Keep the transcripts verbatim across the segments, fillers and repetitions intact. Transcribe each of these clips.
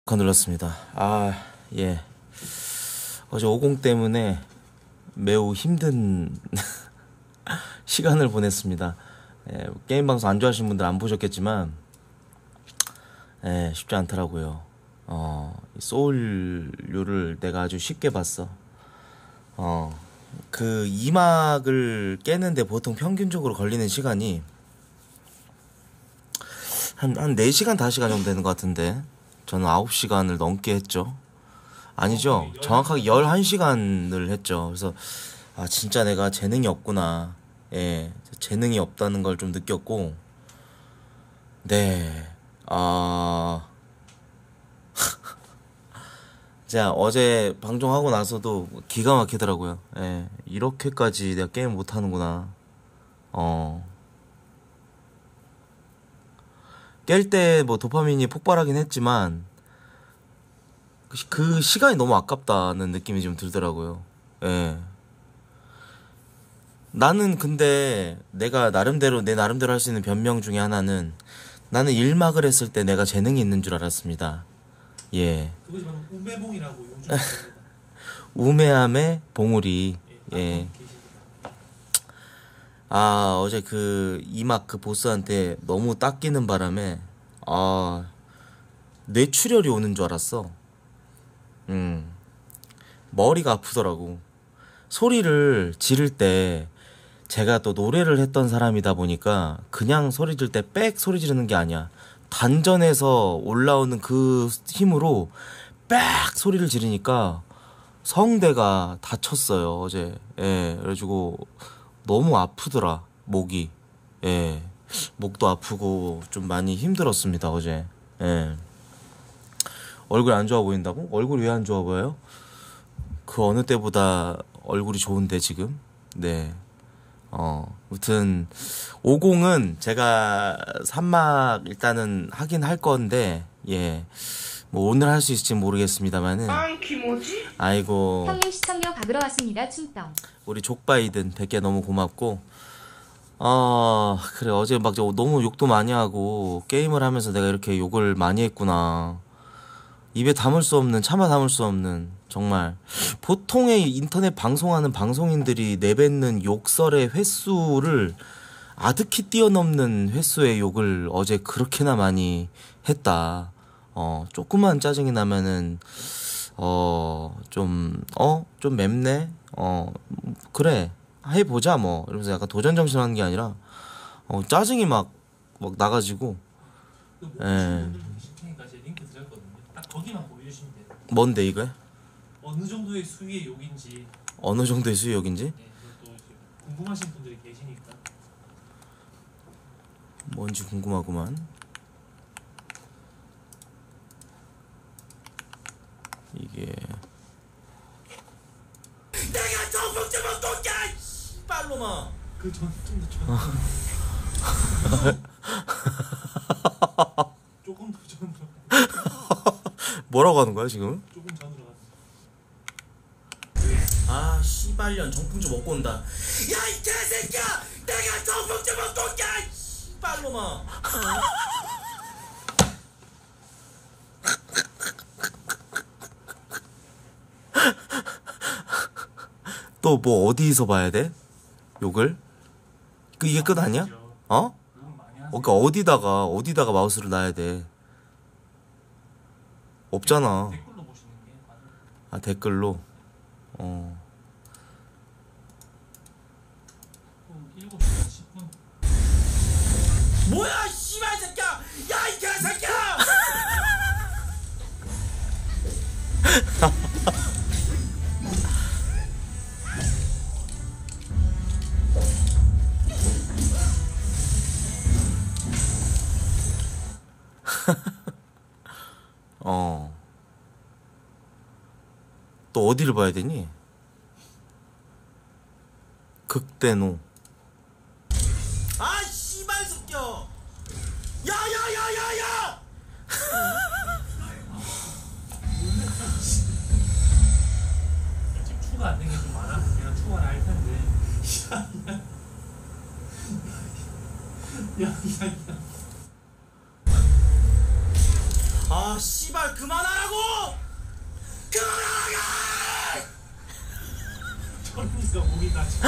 눌렀습니다. 아, 예. 어제 오공 때문에 매우 힘든 시간을 보냈습니다. 예, 게임 방송 안 좋아하시는 분들 안 보셨겠지만, 예, 쉽지 않더라고요. 어, 소울류를 내가 아주 쉽게 봤어. 어, 그 이 막을 깨는데 보통 평균적으로 걸리는 시간이 한, 한 네 시간, 다섯 시간 정도 되는 것 같은데, 저는 아홉 시간을 넘게 했죠. 아니죠. 정확하게 열한 시간을 했죠. 그래서, 아, 진짜 내가 재능이 없구나. 예, 재능이 없다는 걸 좀 느꼈고, 네, 아, 제가 어제 방송하고 나서도 기가 막히더라고요. 예, 이렇게까지 내가 게임 못하는구나. 어, 깰 때 뭐 도파민이 폭발하긴 했지만, 그, 시- 그 시간이 너무 아깝다는 느낌이 좀 들더라고요. 예. 나는 근데 내가 나름대로, 내 나름대로 할 수 있는 변명 중에 하나는 나는 일 막을 했을 때 내가 재능이 있는 줄 알았습니다. 예. 그것이 바로 우매봉이라고 요즘 부릅니다. 우매함의 봉우리. 예, 예. 딱 계십니다. 아, 어제 그 이 막 그 보스한테 너무 닦이는 바람에, 아, 뇌출혈이 오는 줄 알았어. 음. 머리가 아프더라고. 소리를 지를 때 제가 또 노래를 했던 사람이다 보니까 그냥 소리 지를 때 빽 소리 지르는 게 아니야. 단전에서 올라오는 그 힘으로 빽 소리를 지르니까 성대가 다쳤어요, 어제. 예, 그래가지고 너무 아프더라, 목이. 예, 목도 아프고 좀 많이 힘들었습니다, 어제. 예. 얼굴 안 좋아 보인다고? 얼굴이 왜 안 좋아 보여요? 그 어느 때보다 얼굴이 좋은데 지금. 네. 어, 아무튼 오공은 제가 삼 막 일단은 하긴 할 건데, 예. 뭐 오늘 할 수 있을지 모르겠습니다만은. 아이고, 형님 시청료 박으러 왔습니다. 춘떡. 우리 족바이든 백 개 너무 고맙고. 아, 그래, 어제 막 저 너무 욕도 많이 하고 게임을 하면서 내가 이렇게 욕을 많이 했구나. 입에 담을 수 없는, 차마 담을 수 없는, 정말 보통의 인터넷 방송하는 방송인들이 내뱉는 욕설의 횟수를 아득히 뛰어넘는 횟수의 욕을 어제 그렇게나 많이 했다. 어, 조그만 짜증이 나면은 어, 좀, 어, 좀 맵네. 어, 그래, 해보자 뭐 이러면서 약간 도전 정신 하는 게 아니라 어, 짜증이 막 막 나가지고. 그 못 예. 보신 분들 계실 테니까 제가 링크 드렸거든요. 딱 거기만 보여주시면 돼요. 뭔데 이거? 어느 정도의 수위의 욕인지, 어느 정도의 수역인지? 예, 그것도 이제 궁금하신 분들이 계시니까. 뭔지 궁금하구만. 이게 내가 정복 좀 먹고 야 빨로마. 그 전 좀 더 조금 더 전으로 뭐라고 하는 거야 지금? 조금 전으로 갔습니다. 아, 씨발년 정품 좀 먹고 온다. 야, 이 개새끼야! 내가 정품 좀 먹고 온다! 씨발놈아! 또 뭐 어디서 봐야 돼? 욕을? 그 이게 끝 아니야? 어? 욕을 많이 하세요. 그러니까 어디다가 어디다가 마우스를 놔야 돼? 없잖아. 댓글로 보시는 게 맞아요. 아, 댓글로. 어. 또 일곱 시 십 분. 뭐야, 씨발 새끼야! 야, 이 개새끼야! 어. 또 어디를 봐야 되니? 극대노. 아, 씨발 새끼야! 야야야야야! 지금 추가 안 된 게 좀 많아. 내가 추가를 할 텐데. 야, 야, 야. 아, 씨발 그만하라! 보인다 지금.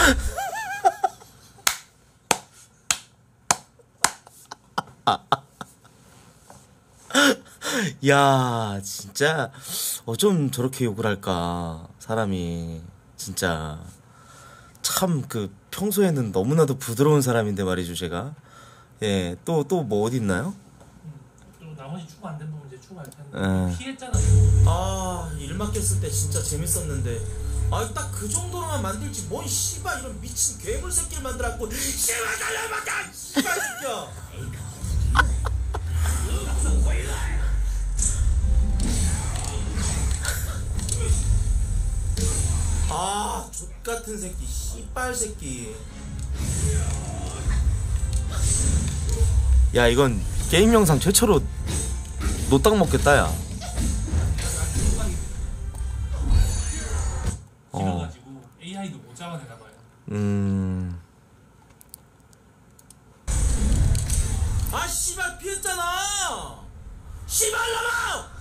야, 진짜 어쩜 저렇게 욕을 할까, 사람이. 진짜 참 그 평소에는 너무나도 부드러운 사람인데 말이죠, 제가. 예, 또 또 뭐 어디 있나요? 음, 또 나머지 추가 안 된 부분 이제 추가할 텐데 예. 피했잖아. 이거. 아, 일 맡겼을 때 진짜 재밌었는데. 아, 딱 그 정도로만 만들지 뭔 씨발 이런 미친 괴물 새끼를 만들었고. 씨발 달려봤다, 씨발 새끼야. 아, 족같은 새끼, 씨발 새끼. 야, 이건 게임 영상 최초로 노딱 먹겠다, 야. 어. 길어가지고 에이아이도 못 잡아내나 봐요. 음. 아, 씨발 피했잖아. 씨발 놈아.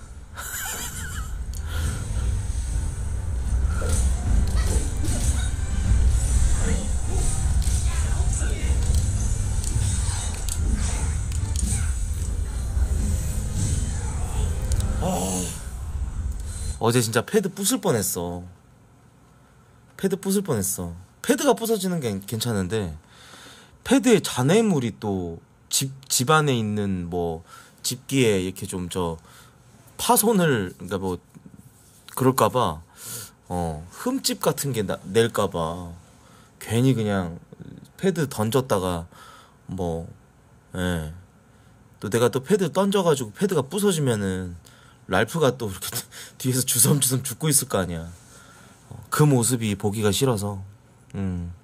어제 진짜 패드 부술 뻔했어. 패드 부술 뻔했어. 패드가 부서지는 게 괜찮은데 패드에 잔해물이 또 집 집 안에 있는 뭐 집기에 이렇게 좀 저 파손을, 그러니까 뭐 그럴까봐 어 흠집 같은 게 나, 낼까봐 괜히 그냥 패드 던졌다가 뭐 예. 또 내가 또 패드 던져가지고 패드가 부서지면은 랄프가 또 이렇게 뒤에서 주섬주섬 죽고 있을 거 아니야. 어, 그 모습이 보기가 싫어서. 음.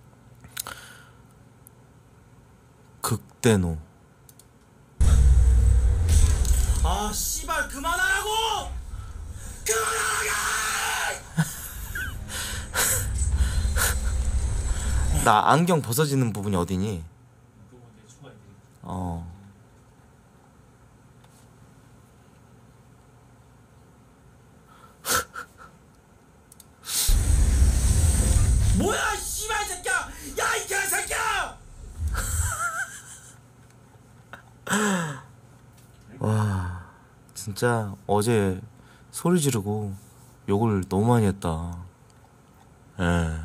극대노. 아, 씨발 그만하라고! 그만하라고! 나 안경 벗어지는 부분이 어디니? 그거 이제 추가해드릴게요. 어. 뭐야, 씨발 새끼야! 야, 이 개새끼야! 와, 진짜 어제 소리 지르고 욕을 너무 많이 했다. 예.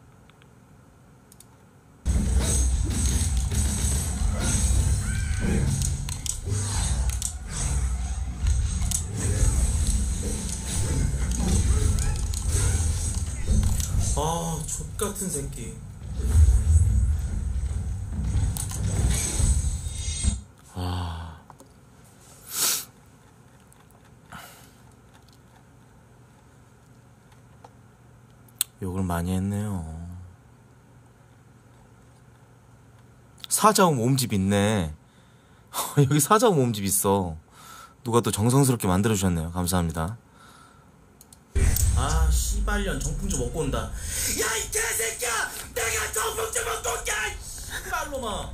아, 족같은 새끼. 아. 욕을 많이 했네요. 사자우 모음집 있네. 여기 사자우 모음집 있어. 누가 또 정성스럽게 만들어주셨네요. 감사합니다. 아, 씨발년 정풍주 먹고 온다. 야, 이 개새끼야! 내가 정풍주 먹고 올게! 씨발놈아.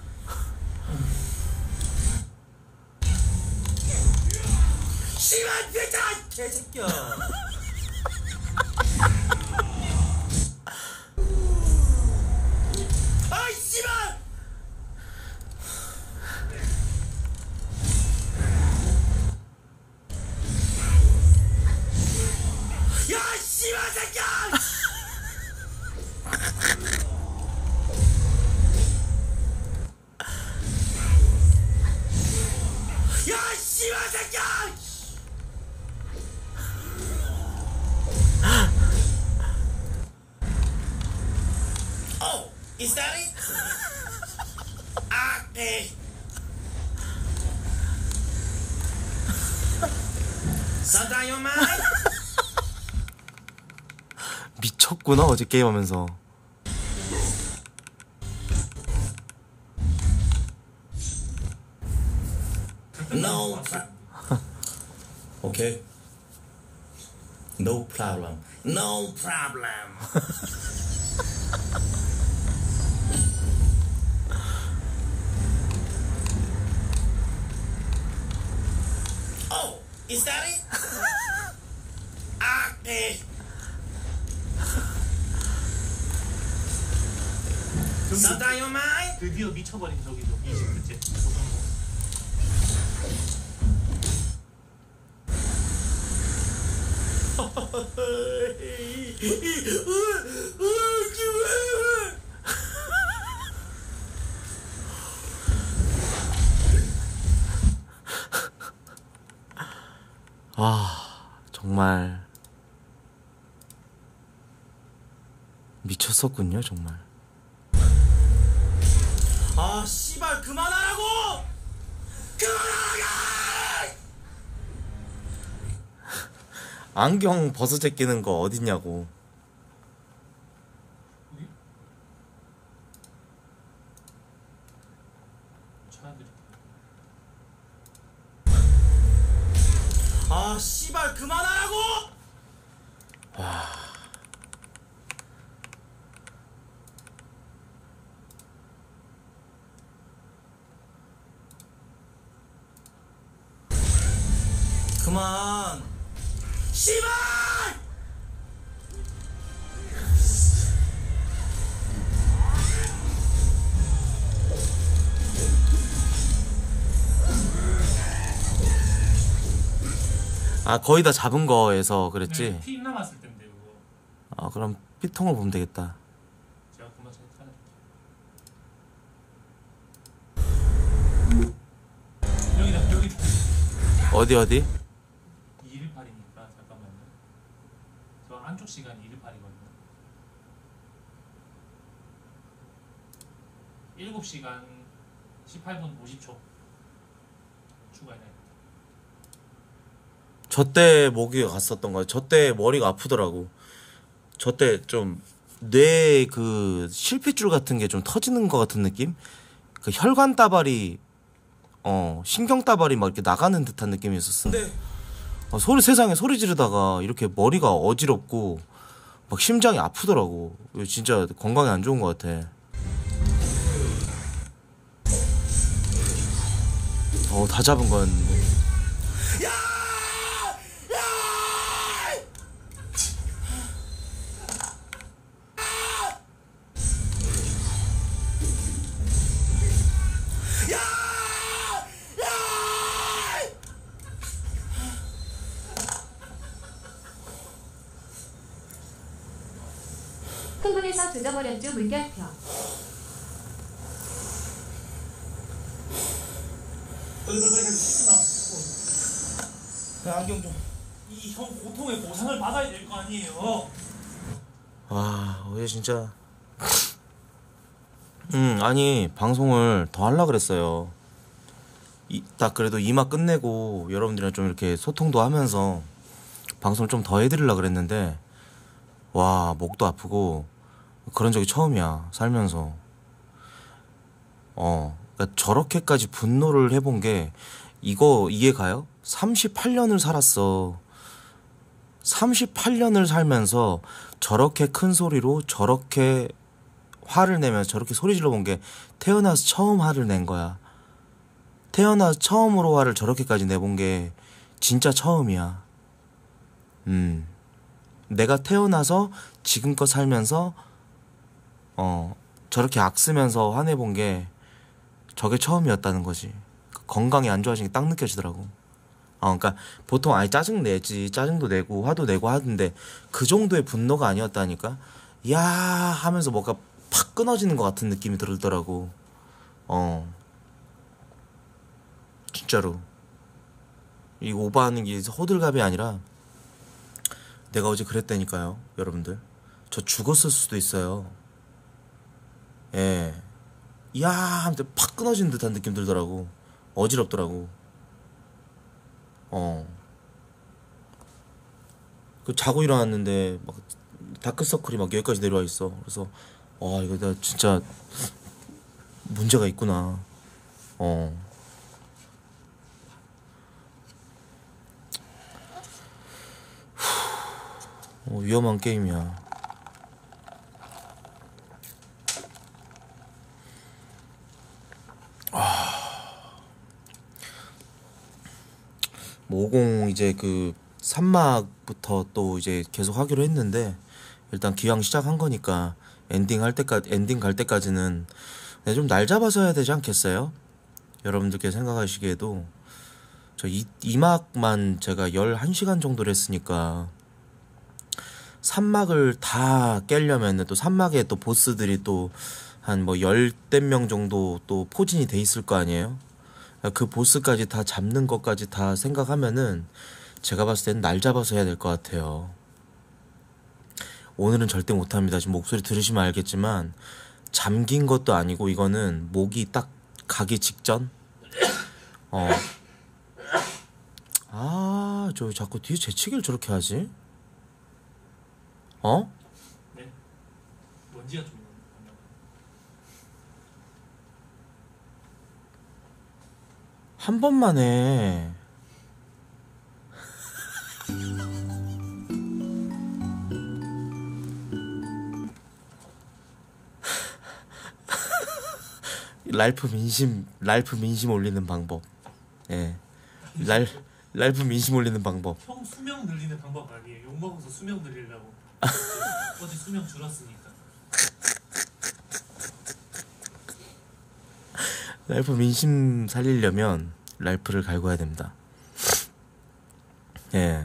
씨발 피자! 개새끼야. 아이, 씨발! 야, 씨발 새끼야! 야, 씨발 새끼야! Oh, is that it? 아, 네. 사다요마. 미쳤구나, 어제 게임하면서. No. Okay. No problem. No problem. Oh, is that it? 아, 네. 드디어 미쳐버린 저기도 이십 분째 조성모. 아 정말 미쳤었군요 정말. 아 씨발 그만하라고! 그만하라고! 안경 벗어 제끼는 거 어딨냐고. 여기? 차들이. 아 씨발 그만하라고! 와. 그만. 씨발! 아 거의 다 잡은 거에서 그랬지? 네, 피 남았을 텐데 그거. 아 그럼 피통을 보면 되겠다. 제가 그만 잘 찾아줄게요. 여기다 여기다. 어디 어디? 이일팔이니까 잠깐만요. 저 안쪽 시간이 이일팔이거든요. 일곱 시간 십팔 분 오십 초 추가해놔요. 저 때 목이 갔었던 거야. 저 때 머리가 아프더라고. 저 때 좀 뇌 그 실핏줄 같은 게 좀 터지는 것 같은 느낌? 그 혈관 따발이 어 신경 따발이 막 이렇게 나가는 듯한 느낌이 있었어. 네. 어, 소리 세상에 소리 지르다가 이렇게 머리가 어지럽고 막 심장이 아프더라고. 이거 진짜 건강에 안 좋은 것 같아. 어 다 잡은 거였는데. 흥분해서 조져버렸죠 물결표. 안경 좀. 이 형 고통의 보상을 받아야 될 거 아니에요. 와 어제 진짜. 음 아니 방송을 더 하려고 그랬어요. 이, 딱 그래도 이마 끝내고 여러분들이랑 좀 이렇게 소통도 하면서 방송을 좀 더 해드리려고 그랬는데 와 목도 아프고 그런 적이 처음이야 살면서. 어 그러니까 저렇게까지 분노를 해본 게 이거 이해 가요? 삼십팔 년을 살았어. 삼십팔 년을 살면서 저렇게 큰 소리로 저렇게 화를 내면서 저렇게 소리 질러본 게 태어나서 처음 화를 낸 거야. 태어나서 처음으로 화를 저렇게까지 내본 게 진짜 처음이야. 음. 내가 태어나서 지금껏 살면서 어 저렇게 악쓰면서 화내본 게 저게 처음이었다는 거지. 건강이 안 좋아지는 게 딱 느껴지더라고. 어, 그러니까 보통 아예 짜증 내지, 짜증도 내고 화도 내고 하는데 그 정도의 분노가 아니었다니까. 야 하면서 뭔가 팍 끊어지는 것 같은 느낌이 들더라고. 어 진짜로 이 오버하는 게 호들갑이 아니라 내가 어제 그랬다니까요 여러분들. 저 죽었을 수도 있어요. 예. 야 하면서 팍 끊어지는 듯한 느낌 들더라고. 어지럽더라고. 어. 그 자고 일어났는데 막 다크서클이 막 여기까지 내려와 있어. 그래서 와 이거 나 진짜 문제가 있구나. 어. 어 위험한 게임이야. 뭐 오공 이제 그 삼막부터 또 이제 계속 하기로 했는데 일단 기왕 시작한 거니까 엔딩 할 때까지 엔딩 갈 때까지는 좀 날 잡아서 해야 되지 않겠어요? 여러분들께 생각하시기에도 저 이, 이 막만 제가 열한 시간 정도를 했으니까 삼 막을 다 깨려면 또 삼 막에 또 보스들이 또 한 뭐 열댓 명 정도 또 포진이 돼 있을 거 아니에요? 그 보스까지 다 잡는 것까지 다 생각하면은 제가 봤을 때는 날 잡아서 해야 될 것 같아요. 오늘은 절대 못합니다. 지금 목소리 들으시면 알겠지만 잠긴 것도 아니고 이거는 목이 딱 가기 직전. 어. 아, 저 자꾸 뒤에 재치기를 저렇게 하지? 어? 네? 먼지가 좀 있나? 한 번만 해. 랄프 민심, 랄프 민심 올리는 방법. 예. 랄, 랄프 민심 올리는 방법. 형 수명 늘리는 방법 아니에요? 욕 먹어서 수명 늘리려고. 어제 수명 줄었으니까. 랄프 민심 살리려면 랄프를 갈궈야 됩니다. 예.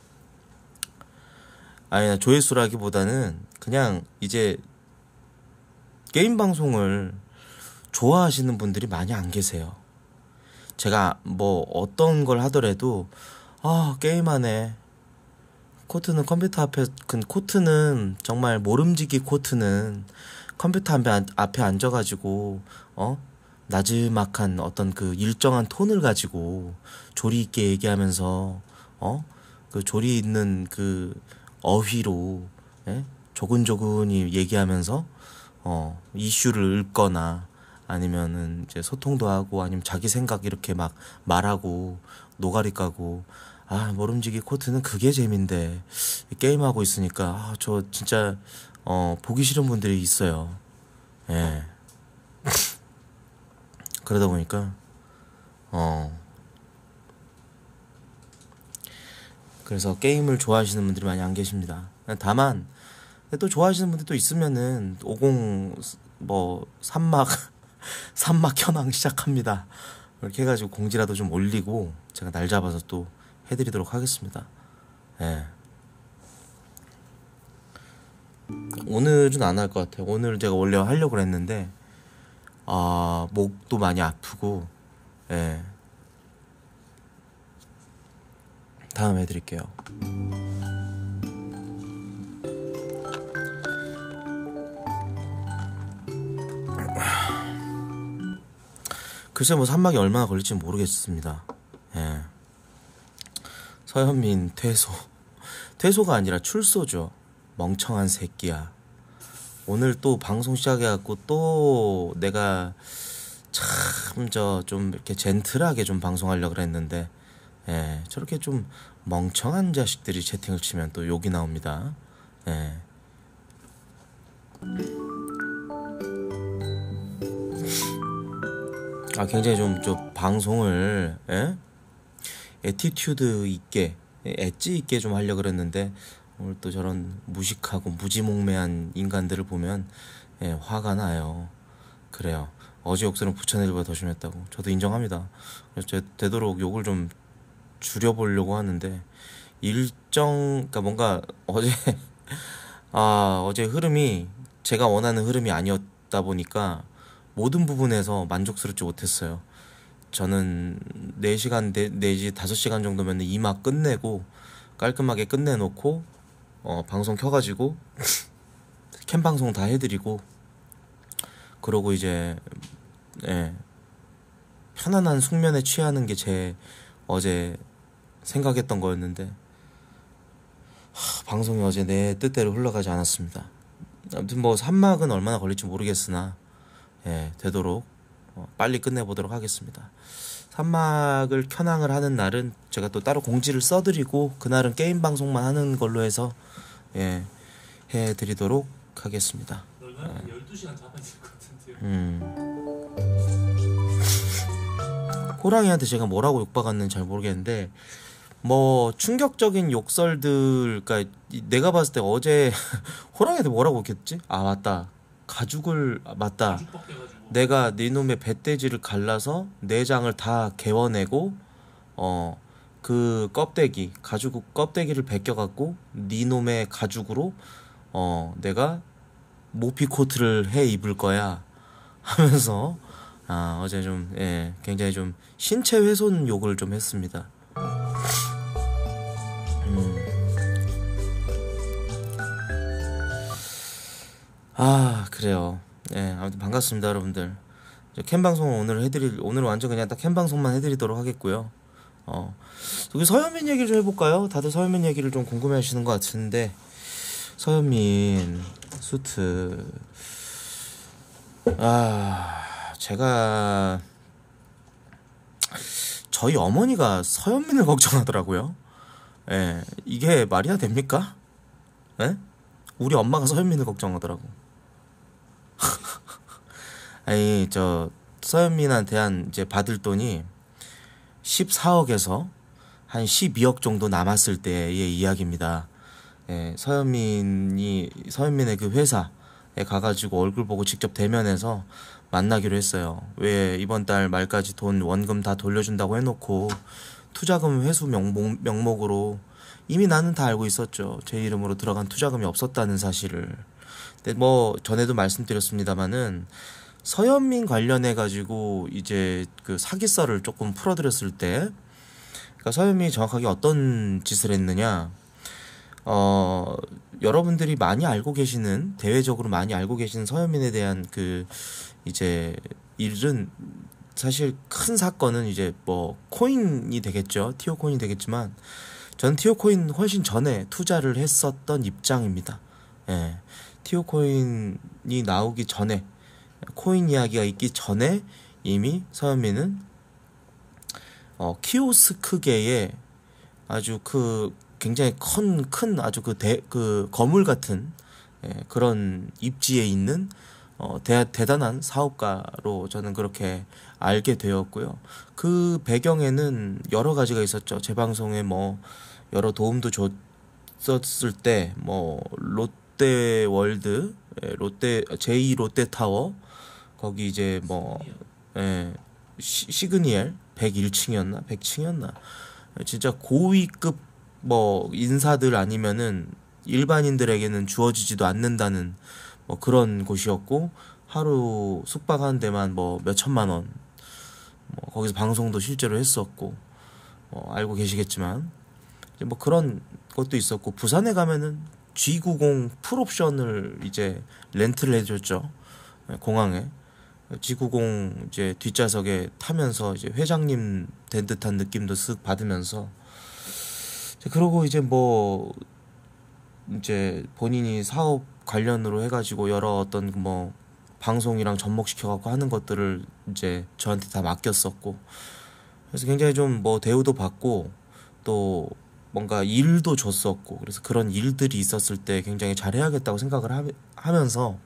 아니, 조회수라기보다는 그냥 이제 게임 방송을 좋아하시는 분들이 많이 안 계세요. 제가 뭐 어떤 걸 하더라도 아, 게임하네. 코트는 컴퓨터 앞에, 그 코트는 정말 모름지기 코트는 컴퓨터 앞에, 앞에 앉아가지고 어? 나지막한 어떤 그 일정한 톤을 가지고 조리 있게 얘기하면서 어? 그 조리 있는 그 어휘로 예? 조근조근히 얘기하면서 어, 이슈를 읊거나 아니면은 이제 소통도 하고 아니면 자기 생각 이렇게 막 말하고 노가리 까고 아, 모름지기 코트는 그게 재민데 게임하고 있으니까 아, 저 진짜 어, 보기 싫은 분들이 있어요. 예. 그러다 보니까 어 그래서 게임을 좋아하시는 분들이 많이 안 계십니다. 다만 또 좋아하시는 분들도 있으면은 오십 뭐 삼 막 삼 막 현황 시작합니다. 이렇게 해가지고 공지라도 좀 올리고 제가 날 잡아서 또 해드리도록 하겠습니다. 예. 오늘은 안 할 것 같아요. 오늘 제가 원래 하려고 했는데 아, 목도 많이 아프고 예. 다음 해드릴게요. 글쎄 뭐 산막이 얼마나 걸릴지 모르겠습니다. 예. 서현민 퇴소. 퇴소가 아니라 출소죠. 멍청한 새끼야. 오늘 또 방송 시작해갖고 또 내가 참 저 좀 이렇게 젠틀하게 좀 방송하려고 그랬는데 예, 저렇게 좀 멍청한 자식들이 채팅을 치면 또 욕이 나옵니다. 예. 아, 굉장히 좀, 좀 방송을 예? 애티튜드 있게 엣지 있게 좀 하려고 그랬는데 오늘 또 저런 무식하고 무지몽매한 인간들을 보면 예, 화가 나요. 그래요. 어제 욕설은 부천일보다 더 심했다고. 저도 인정합니다. 그래서 제가 되도록 욕을 좀 줄여보려고 하는데 일정, 그러니까 뭔가 어제 아, 어제 흐름이 제가 원하는 흐름이 아니었다 보니까 모든 부분에서 만족스럽지 못했어요. 저는 네 시간 내지 다섯 시간 정도면 이 막 끝내고 깔끔하게 끝내놓고 어, 방송 켜가지고 캠 방송 다 해드리고 그러고 이제 예, 편안한 숙면에 취하는 게 제 어제 생각했던 거였는데 하, 방송이 어제 내 뜻대로 흘러가지 않았습니다. 아무튼 뭐 삼 막은 얼마나 걸릴지 모르겠으나 예, 되도록 어, 빨리 끝내보도록 하겠습니다. 삼 막을 켜낭을 하는 날은 제가 또 따로 공지를 써드리고 그날은 게임 방송만 하는 걸로 해서 예, 해드리도록 하겠습니다. 널가 열두 시간 잡아질 것 같은데요. 음. 호랑이한테 제가 뭐라고 욕박았는지 잘 모르겠는데 뭐 충격적인 욕설들, 그러니까 이- 내가 봤을 때 어제 호랑이한테 뭐라고 했겠지? 아 맞다, 가죽을 아, 맞다, 가죽 벗겨가지고 내가 네 놈의 배돼지를 갈라서 내장을 다 개워내고 어 그 껍데기 가죽 껍데기를 벗겨갖고 네 놈의 가죽으로 어 내가 모피 코트를 해 입을 거야 하면서 아 어제 좀 예 굉장히 좀 신체 훼손 욕을 좀 했습니다. 음. 아 그래요. 예 아무튼 반갑습니다 여러분들. 저 캠 방송 오늘 해드릴 오늘 완전 그냥 딱 캠 방송만 해드리도록 하겠고요. 어 여기 서현민 얘기를 좀 해볼까요? 다들 서현민 얘기를 좀 궁금해하시는 것 같은데 서현민 수트 아 제가 저희 어머니가 서현민을 걱정하더라고요. 예 이게 말이야 됩니까? 예? 우리 엄마가 서현민을 걱정하더라고. 아니 저 서현민한테 한 이제 받을 돈이 십사억에서 한 십이억 정도 남았을 때의 이야기입니다. 예, 서현민이 서현민의 그 회사에 가가지고 얼굴 보고 직접 대면해서 만나기로 했어요. 왜 이번 달 말까지 돈 원금 다 돌려준다고 해놓고 투자금 회수 명목, 명목으로 이미 나는 다 알고 있었죠. 제 이름으로 들어간 투자금이 없었다는 사실을. 근데 뭐 전에도 말씀드렸습니다마는 서현민 관련해 가지고 이제 그 사기썰을 조금 풀어드렸을 때, 그러니까 서현민이 정확하게 어떤 짓을 했느냐, 어 여러분들이 많이 알고 계시는 대외적으로 많이 알고 계시는 서현민에 대한 그 이제 일은 사실 큰 사건은 이제 뭐 코인이 되겠죠. 티오 코인이 되겠지만 전 티오 코인 훨씬 전에 투자를 했었던 입장입니다. 예. 티오 코인이 나오기 전에 코인 이야기가 있기 전에 이미 서현민은 어, 키오스크계의 아주 그 굉장히 큰, 큰 아주 그 대, 그 거물 같은 예, 그런 입지에 있는 어, 대, 대단한 사업가로 저는 그렇게 알게 되었고요. 그 배경에는 여러 가지가 있었죠. 제 방송에 뭐 여러 도움도 줬었을 때 뭐 롯데월드, 예, 롯데 제이 롯데타워 거기 이제 뭐 예, 시, 시그니엘 백일 층이었나 백 층이었나 진짜 고위급 뭐 인사들 아니면은 일반인들에게는 주어지지도 않는다는 뭐 그런 곳이었고 하루 숙박하는 데만 뭐 몇천만 원, 뭐 거기서 방송도 실제로 했었고 뭐 알고 계시겠지만 이제 뭐 그런 것도 있었고 부산에 가면은 지 구십 풀옵션을 이제 렌트를 해줬죠. 공항에 지 구십 이제 뒷좌석에 타면서 이제 회장님 된 듯한 느낌도 쓱 받으면서 그러고 이제 뭐 이제 본인이 사업 관련으로 해가지고 여러 어떤 뭐 방송이랑 접목시켜갖고 하는 것들을 이제 저한테 다 맡겼었고 그래서 굉장히 좀 뭐 대우도 받고 또 뭔가 일도 줬었고 그래서 그런 일들이 있었을 때 굉장히 잘해야겠다고 생각을 하, 하면서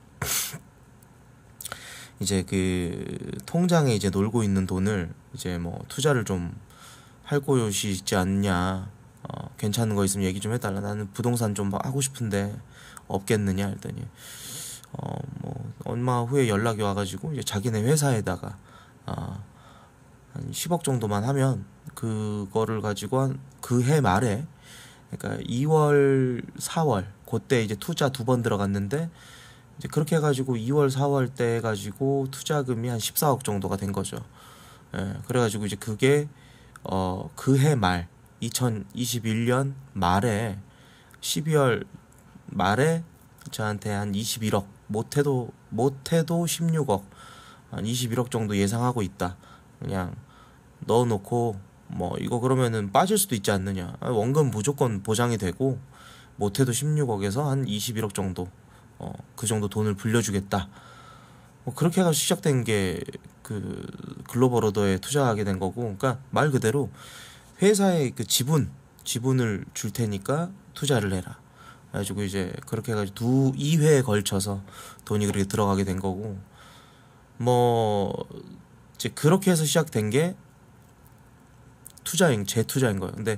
이제 그 통장에 이제 놀고 있는 돈을 이제 뭐 투자를 좀 할 곳이 있지 않냐, 어, 괜찮은 거 있으면 얘기 좀 해달라. 나는 부동산 좀 하고 싶은데 없겠느냐 했더니 어 뭐 얼마 후에 연락이 와가지고 이제 자기네 회사에다가 어, 한 십억 정도만 하면 그거를 가지고 한 그 해 말에 그러니까 이월 사월 그때 이제 투자 두 번 들어갔는데 이제 그렇게 해가지고 이월 사월 때 해가지고 투자금이 한 십사억 정도가 된 거죠. 예, 그래가지고 이제 그게 어 그 해 말 이천이십일 년 말에 십이월 말에 저한테 한 이십일억 못해도 못해도 십육억 한 이십일억 정도 예상하고 있다. 그냥 넣어놓고 뭐 이거 그러면은 빠질 수도 있지 않느냐. 원금 무조건 보장이 되고 못해도 십육억에서 한 이십일억 정도 어 그 정도 돈을 불려주겠다. 뭐 그렇게 해서 시작된 게 그 글로벌 오더에 투자하게 된 거고, 그러니까 말 그대로 회사의 그 지분 지분을 줄 테니까 투자를 해라. 그래가지고 이제 그렇게 해가지고 두 이 회에 걸쳐서 돈이 그렇게 들어가게 된 거고, 뭐 이제 그렇게 해서 시작된 게 투자인 제 투자인 거예요. 근데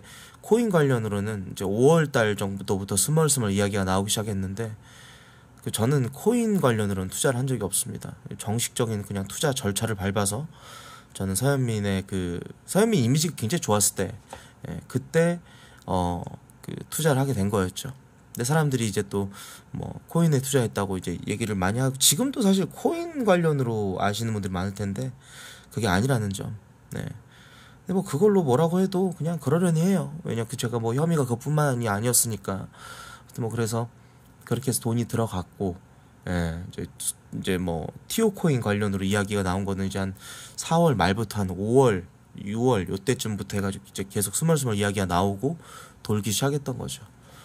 코인 관련으로는 이제 오월 달 정도부터 스멀스멀 이야기가 나오기 시작했는데 그 저는 코인 관련으로는 투자를 한 적이 없습니다. 정식적인 그냥 투자 절차를 밟아서 저는 서현민의 그 서현민 이미지가 굉장히 좋았을 때 예, 그때 어 그 투자를 하게 된 거였죠. 근데 사람들이 이제 또 뭐 코인에 투자했다고 이제 얘기를 많이 하고 지금도 사실 코인 관련으로 아시는 분들이 많을 텐데 그게 아니라는 점. 네. 근데 뭐 그걸로 뭐라고 해도 그냥 그러려니 해요. 왜냐 그 제가 뭐 혐의가 그뿐만이 아니었으니까. 뭐 그래서 그렇게 해서 돈이 들어갔고, 예, 이제 이제 뭐 티오 코인 관련으로 이야기가 나온 거는 이제 한 사월 말부터 한 오월, 유월 요때쯤부터 해가지고 이제 계속 스멀스멀 이야기가 나오고 돌기 시작했던 거죠.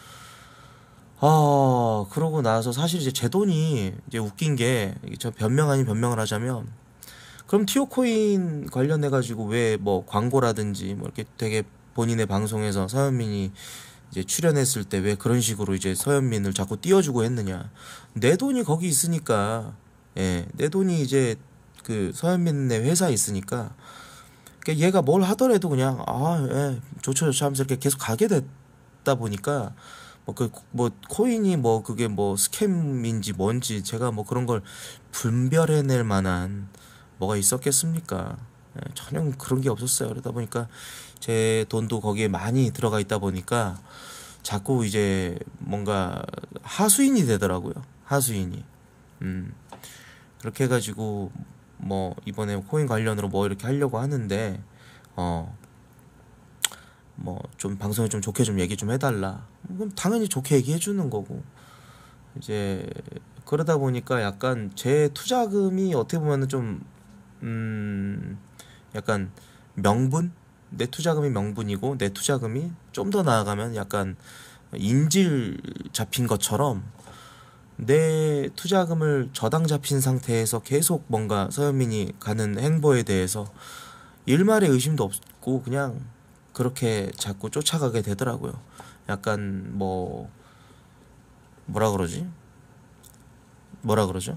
아, 그러고 나서 사실 이제 제 돈이 이제 웃긴 게, 저 변명 아닌 변명을 하자면, 그럼 티오 코인 관련해가지고 왜 뭐 광고라든지 뭐 이렇게 되게 본인의 방송에서 서현민이 이제 출연했을 때 왜 그런 식으로 이제 서현민을 자꾸 띄워주고 했느냐. 내 돈이 거기 있으니까, 예, 내 돈이 이제 그 서현민의 회사에 있으니까, 그러니까 얘가 뭘 하더라도 그냥, 아, 예, 좋죠, 좋죠 하면서 이렇게 계속 가게 됐다 보니까, 뭐, 그, 뭐, 코인이 뭐, 그게 뭐, 스캠인지 뭔지, 제가 뭐 그런 걸 분별해낼 만한 뭐가 있었겠습니까? 예, 전혀 그런 게 없었어요. 그러다 보니까 제 돈도 거기에 많이 들어가 있다 보니까 자꾸 이제 뭔가 하수인이 되더라고요. 하수인이. 음, 그렇게 해가지고 뭐, 이번에 코인 관련으로 뭐 이렇게 하려고 하는데, 어, 뭐 좀 방송에 좀 좋게 좀 얘기 좀 해달라. 그럼 당연히 좋게 얘기해 주는 거고 이제 그러다 보니까 약간 제 투자금이 어떻게 보면은 좀 음 약간 명분 내 투자금이 명분이고 내 투자금이 좀 더 나아가면 약간 인질 잡힌 것처럼 내 투자금을 저당 잡힌 상태에서 계속 뭔가 서현민이 가는 행보에 대해서 일말의 의심도 없고 그냥 그렇게 자꾸 쫓아가게 되더라고요. 약간 뭐 뭐라 그러지? 뭐라 그러죠?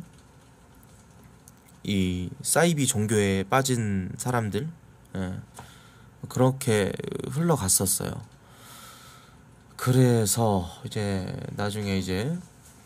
이 사이비 종교에 빠진 사람들, 예, 그렇게 흘러갔었어요. 그래서 이제 나중에 이제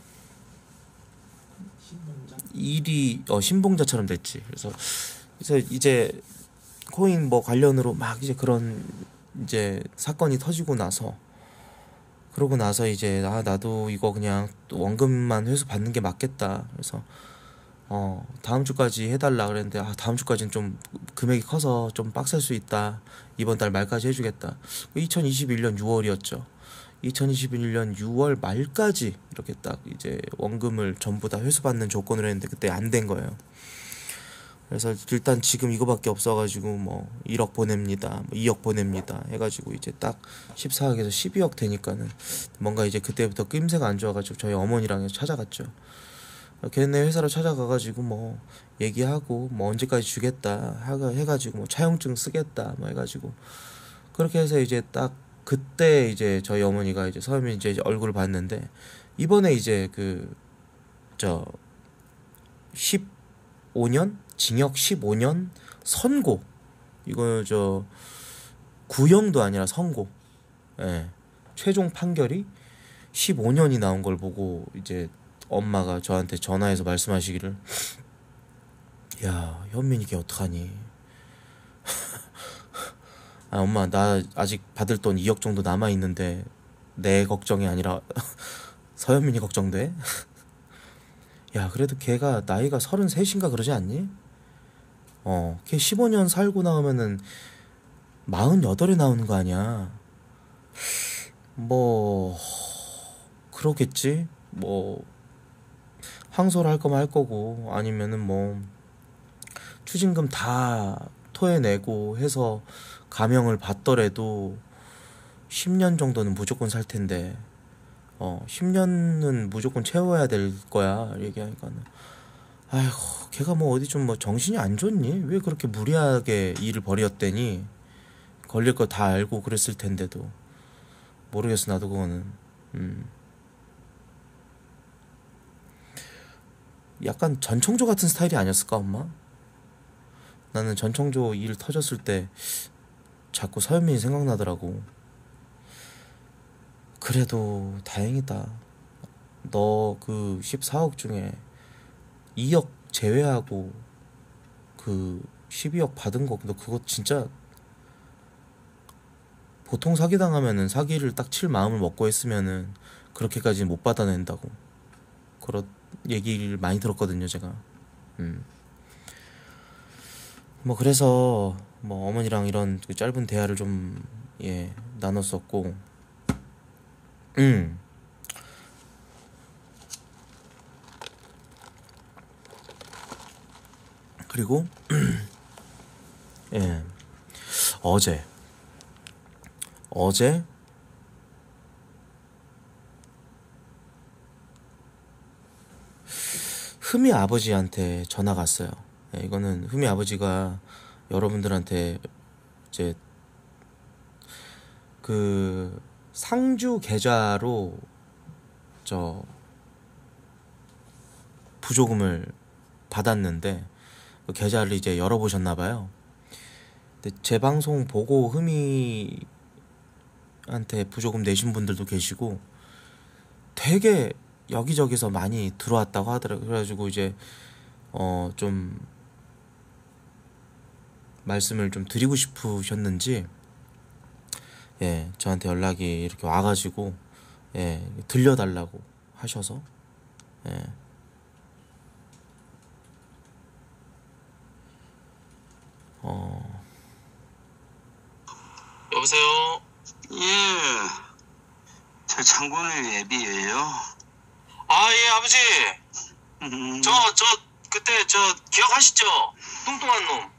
신봉자. 일이 어 신봉자처럼 됐지. 그래서 그래서 이제 코인 뭐 관련으로 막 이제 그런 이제 사건이 터지고 나서 그러고 나서 이제 아 나도 이거 그냥 또 원금만 회수 받는 게 맞겠다. 그래서 어 다음 주까지 해달라 그랬는데 아 다음 주까지는 좀 금액이 커서 좀 빡셀 수 있다. 이번 달 말까지 해주겠다. 이천이십일 년 유월이었죠. 이천이십일 년 유월 말까지 이렇게 딱 이제 원금을 전부 다 회수받는 조건으로 했는데 그때 안 된 거예요. 그래서 일단 지금 이거밖에 없어가지고 뭐 일억 보냅니다, 뭐 이억 보냅니다 해가지고 이제 딱 십사억에서 십이억 되니까는 뭔가 이제 그때부터 낌새가 안 좋아가지고 저희 어머니랑 해서 찾아갔죠. 걔네 회사로 찾아가가지고 뭐 얘기하고 뭐 언제까지 주겠다 하가 해가지고 뭐 차용증 쓰겠다 뭐 해가지고 그렇게 해서 이제 딱 그때 이제 저희 어머니가 이제 서현민 이제 얼굴을 봤는데 이번에 이제 그 저 십오 년 징역 십오 년 선고 이거 저 구형도 아니라 선고, 예, 최종 판결이 십오 년이 나온 걸 보고 이제 엄마가 저한테 전화해서 말씀하시기를 야 현민이 걔 어떡하니. 아 엄마 나 아직 받을 돈 이억 정도 남아있는데 내 걱정이 아니라 서현민이 걱정돼? 야 그래도 걔가 나이가 서른셋인가 그러지 않니? 어, 걔 십오 년 살고 나오면은 마흔여덟에 나오는 거 아니야. 뭐 그러겠지. 뭐 항소를 할 거면 할 거고 아니면은 뭐 추징금 다 토해내고 해서 감형을 받더라도 십 년 정도는 무조건 살 텐데 어 십 년은 무조건 채워야 될 거야 얘기하니까는 아이고 걔가 뭐 어디 좀 뭐 정신이 안 좋니? 왜 그렇게 무리하게 일을 벌였대니? 걸릴 거 다 알고 그랬을 텐데도 모르겠어 나도 그거는. 음. 약간 전청조 같은 스타일이 아니었을까 엄마? 나는 전청조 일 터졌을 때 자꾸 서현민이 생각나더라고. 그래도 다행이다. 너 그 십사억 중에 이억 제외하고 그 십이억 받은 거, 너 그거 진짜 보통 사기 당하면은 사기를 딱 칠 마음을 먹고 했으면은 그렇게까지는 못 받아낸다고 그런 얘기를 많이 들었거든요, 제가. 음. 뭐 그래서 뭐 어머니랑 이런 그 짧은 대화를 좀 예 나눴었고, 음 그리고 예 어제 어제 흠이 아버지한테 전화가 왔어요. 예, 이거는 흠이 아버지가 여러분들한테 이제 그 상주 계좌로 저 부조금을 받았는데 그 계좌를 이제 열어보셨나 봐요. 근데 제 방송 보고 흠이한테 부조금 내신 분들도 계시고 되게 여기저기서 많이 들어왔다고 하더라고요. 그래가지고 이제 어 좀 말씀을 좀 드리고 싶으셨는지 예 저한테 연락이 이렇게 와가지고 예 들려달라고 하셔서 예 어 여보세요? 예, 저 장군을 예비예요. 아, 예, 아버지. 음, 저, 저, 그때, 저, 기억하시죠? 뚱뚱한 놈.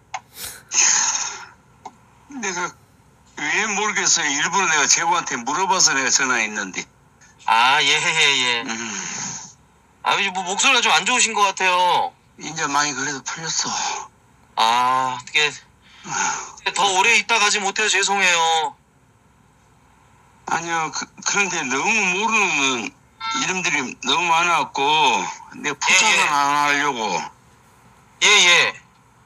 내가 왜 모르겠어요. 일부러 내가 재구한테 물어봐서 내가 전화했는데. 아, 예, 예, 예. 음, 아버지, 뭐, 목소리가 좀 안 좋으신 것 같아요. 이제 많이 그래도 풀렸어. 아, 어떻게, 더 오래 있다 가지 못해서 죄송해요. 아니요, 그, 그런데 너무 모르는 이름들이 너무 많아갖고 내가 포장을 예, 예. 안 하려고. 예, 예.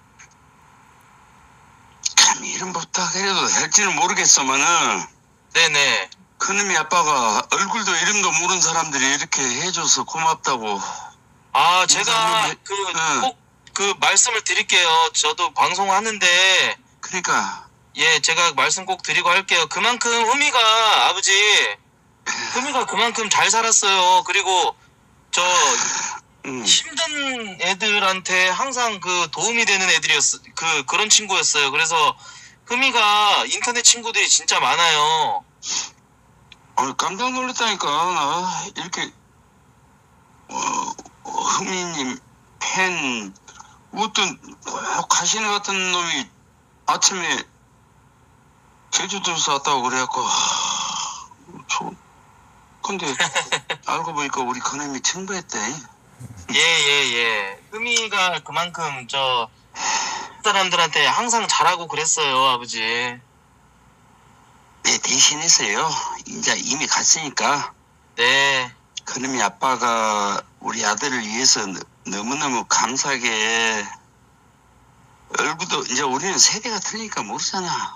참 이름부터 해도 될지는 모르겠어만은 네네. 그놈이 아빠가 얼굴도 이름도 모르는 사람들이 이렇게 해줘서 고맙다고. 아, 제가, 감사합니다. 그, 응. 꼭, 그, 말씀을 드릴게요. 저도 방송하는데, 그러니까 예, 제가 말씀 꼭 드리고 할게요. 그만큼 흠이가, 아버지, 흠이가 그만큼 잘 살았어요. 그리고, 저, 음, 힘든 애들한테 항상 그 도움이 되는 애들이었어. 그, 그런 친구였어요. 그래서, 흠이가 인터넷 친구들이 진짜 많아요. 아, 깜짝 놀랐다니까. 나 이렇게 어, 흥미님 팬 어떤 꼭 가시네 같은 놈이 아침에 제주도에서 왔다고 그래갖고 저 근데 알고 보니까 우리 그놈이 친구였대. 예, 예, 예. 흠이가 그만큼 저, 사람들한테 항상 잘하고 그랬어요, 아버지. 네, 대신해서요. 이제 이미 갔으니까 네. 그놈이 아빠가 우리 아들을 위해서 너- 너무너무 감사하게 얼굴도 이제 우리는 세대가 틀리니까 모르잖아.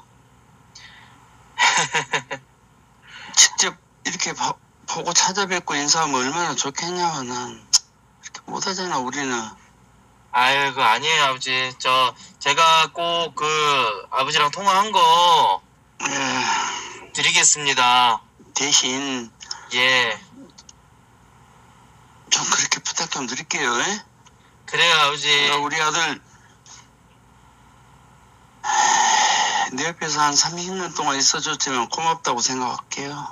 직접 이렇게 보, 보고 찾아뵙고 인사하면 얼마나 좋겠냐고. 난 이렇게 못하잖아 우리는. 아유, 그 아니에요, 아버지. 저, 제가 꼭 그, 아버지랑 통화한 거 에, 드리겠습니다. 대신 예. 좀 그렇게 부탁 좀 드릴게요. 에? 그래요, 아버지. 나 우리 아들 내 옆에서 한 삼십 년 동안 있어줬지만 고맙다고 생각할게요.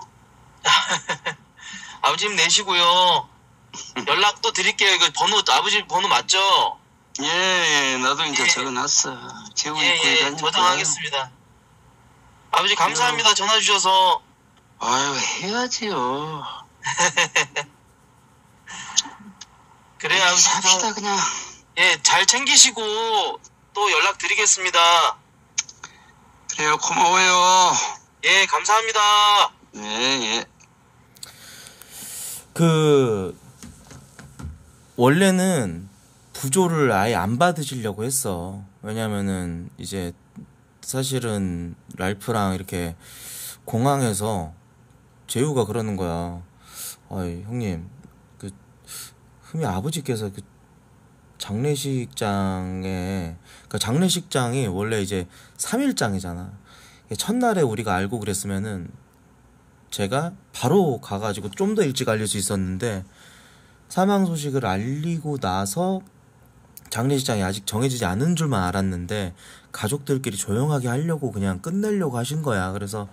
아버지 힘 내시고요. 연락도 드릴게요. 이거 번호, 아버지 번호 맞죠? 예, 예, 나도 이제 예. 적어놨어. 재우 예, 입고 예, 일하니까. 저장하겠습니다. 아버지 감사합니다. 전화 주셔서. 아유, 해야지요. 그래요, 아버지. 저, 삽시다 그냥. 예, 잘 챙기시고 또 연락 드리겠습니다. 그래요, 고마워요. 예, 감사합니다. 예, 예. 그 원래는 부조를 아예 안 받으시려고 했어. 왜냐면은 이제 사실은 랄프랑 이렇게 공항에서 재우가 그러는 거야. 아이 형님, 그 흠이 아버지께서 그 장례식장에, 그 장례식장이 원래 이제 삼 일장이잖아. 첫날에 우리가 알고 그랬으면은 제가 바로 가가지고 좀 더 일찍 알릴 수 있었는데, 사망 소식을 알리고 나서 장례식장이 아직 정해지지 않은 줄만 알았는데 가족들끼리 조용하게 하려고 그냥 끝내려고 하신 거야. 그래서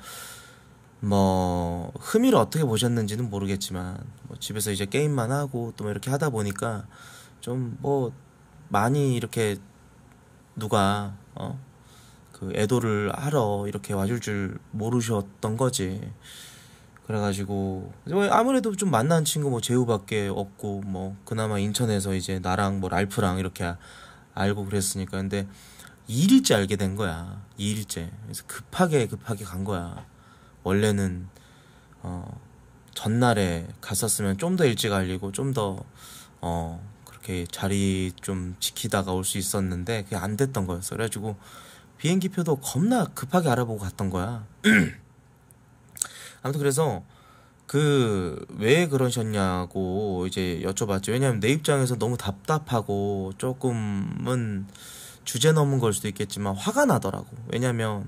뭐 흠이를 어떻게 보셨는지는 모르겠지만 뭐 집에서 이제 게임만 하고 또 뭐 이렇게 하다 보니까 좀 뭐 많이 이렇게 누가 어 그 애도를 하러 이렇게 와줄 줄 모르셨던 거지. 그래가지고 뭐 아무래도 좀 만난 친구 뭐 재우밖에 없고, 뭐 그나마 인천에서 이제 나랑 뭐 랄프랑 이렇게 알고 그랬으니까. 근데 이 일째 알게 된 거야. 이 일째. 그래서 급하게 급하게 간 거야. 원래는 어 전날에 갔었으면 좀 더 일찍 알리고 좀 더 어 그렇게 자리 좀 지키다가 올 수 있었는데 그게 안 됐던 거였어. 그래가지고 비행기표도 겁나 급하게 알아보고 갔던 거야. 아무튼 그래서 그 왜 그러셨냐고 이제 여쭤봤죠. 왜냐면 내 입장에서 너무 답답하고 조금은 주제 넘은 걸 수도 있겠지만 화가 나더라고. 왜냐면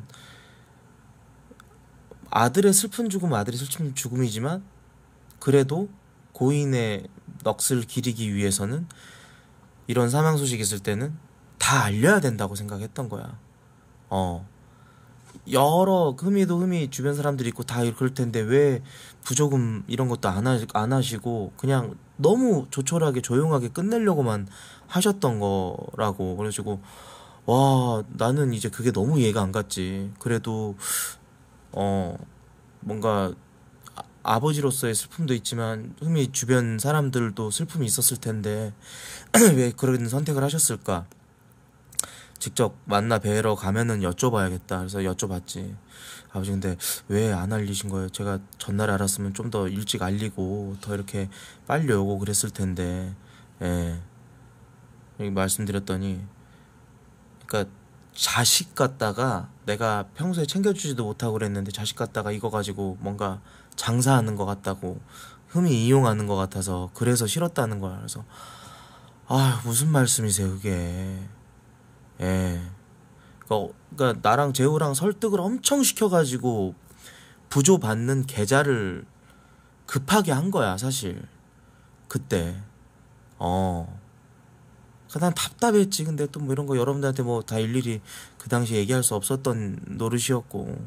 아들의 슬픈 죽음 아들의 슬픈 죽음이지만 그래도 고인의 넋을 기리기 위해서는 이런 사망 소식이 있을 때는 다 알려야 된다고 생각했던 거야. 어 여러 흠이도 흠이 주변 사람들이 있고 다 그럴 텐데 왜 부조금 이런 것도 안, 하, 안 하시고 그냥 너무 조촐하게 조용하게 끝내려고만 하셨던 거라고. 그래가지고 와, 나는 이제 그게 너무 이해가 안 갔지. 그래도 어 뭔가 아, 아버지로서의 슬픔도 있지만 흠이 주변 사람들도 슬픔이 있었을 텐데 왜 그런 선택을 하셨을까. 직접 만나 뵈러 가면은 여쭤봐야겠다. 그래서 여쭤봤지. 아버지 근데 왜 안 알리신 거예요? 제가 전날에 알았으면 좀 더 일찍 알리고 더 이렇게 빨리 오고 그랬을 텐데. 예. 여기 말씀드렸더니, 그러니까 자식 같다가 내가 평소에 챙겨주지도 못하고 그랬는데 자식 같다가 이거 가지고 뭔가 장사하는 것 같다고, 흠이 이용하는 것 같아서 그래서 싫었다는 거야. 그래서 아, 무슨 말씀이세요 그게. 예. 그러니까, 그러니까 나랑 재우랑 설득을 엄청 시켜가지고 부조 받는 계좌를 급하게 한 거야 사실 그때. 어. 그러니까 난 답답했지. 근데 또 뭐 이런 거 여러분들한테 뭐 다 일일이 그 당시 얘기할 수 없었던 노릇이었고,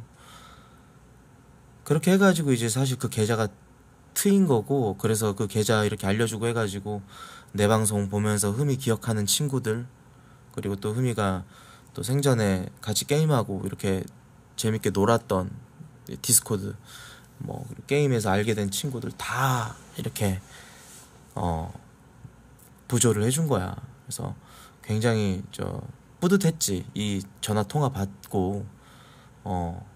그렇게 해가지고 이제 사실 그 계좌가 트인 거고, 그래서 그 계좌 이렇게 알려주고 해가지고 내 방송 보면서 흠이 기억하는 친구들, 그리고 또 흠이가 또 생전에 같이 게임하고 이렇게 재밌게 놀았던 디스코드 뭐 게임에서 알게 된 친구들 다 이렇게 어 부조를 해준 거야. 그래서 굉장히 저 뿌듯했지. 이 전화 통화 받고 어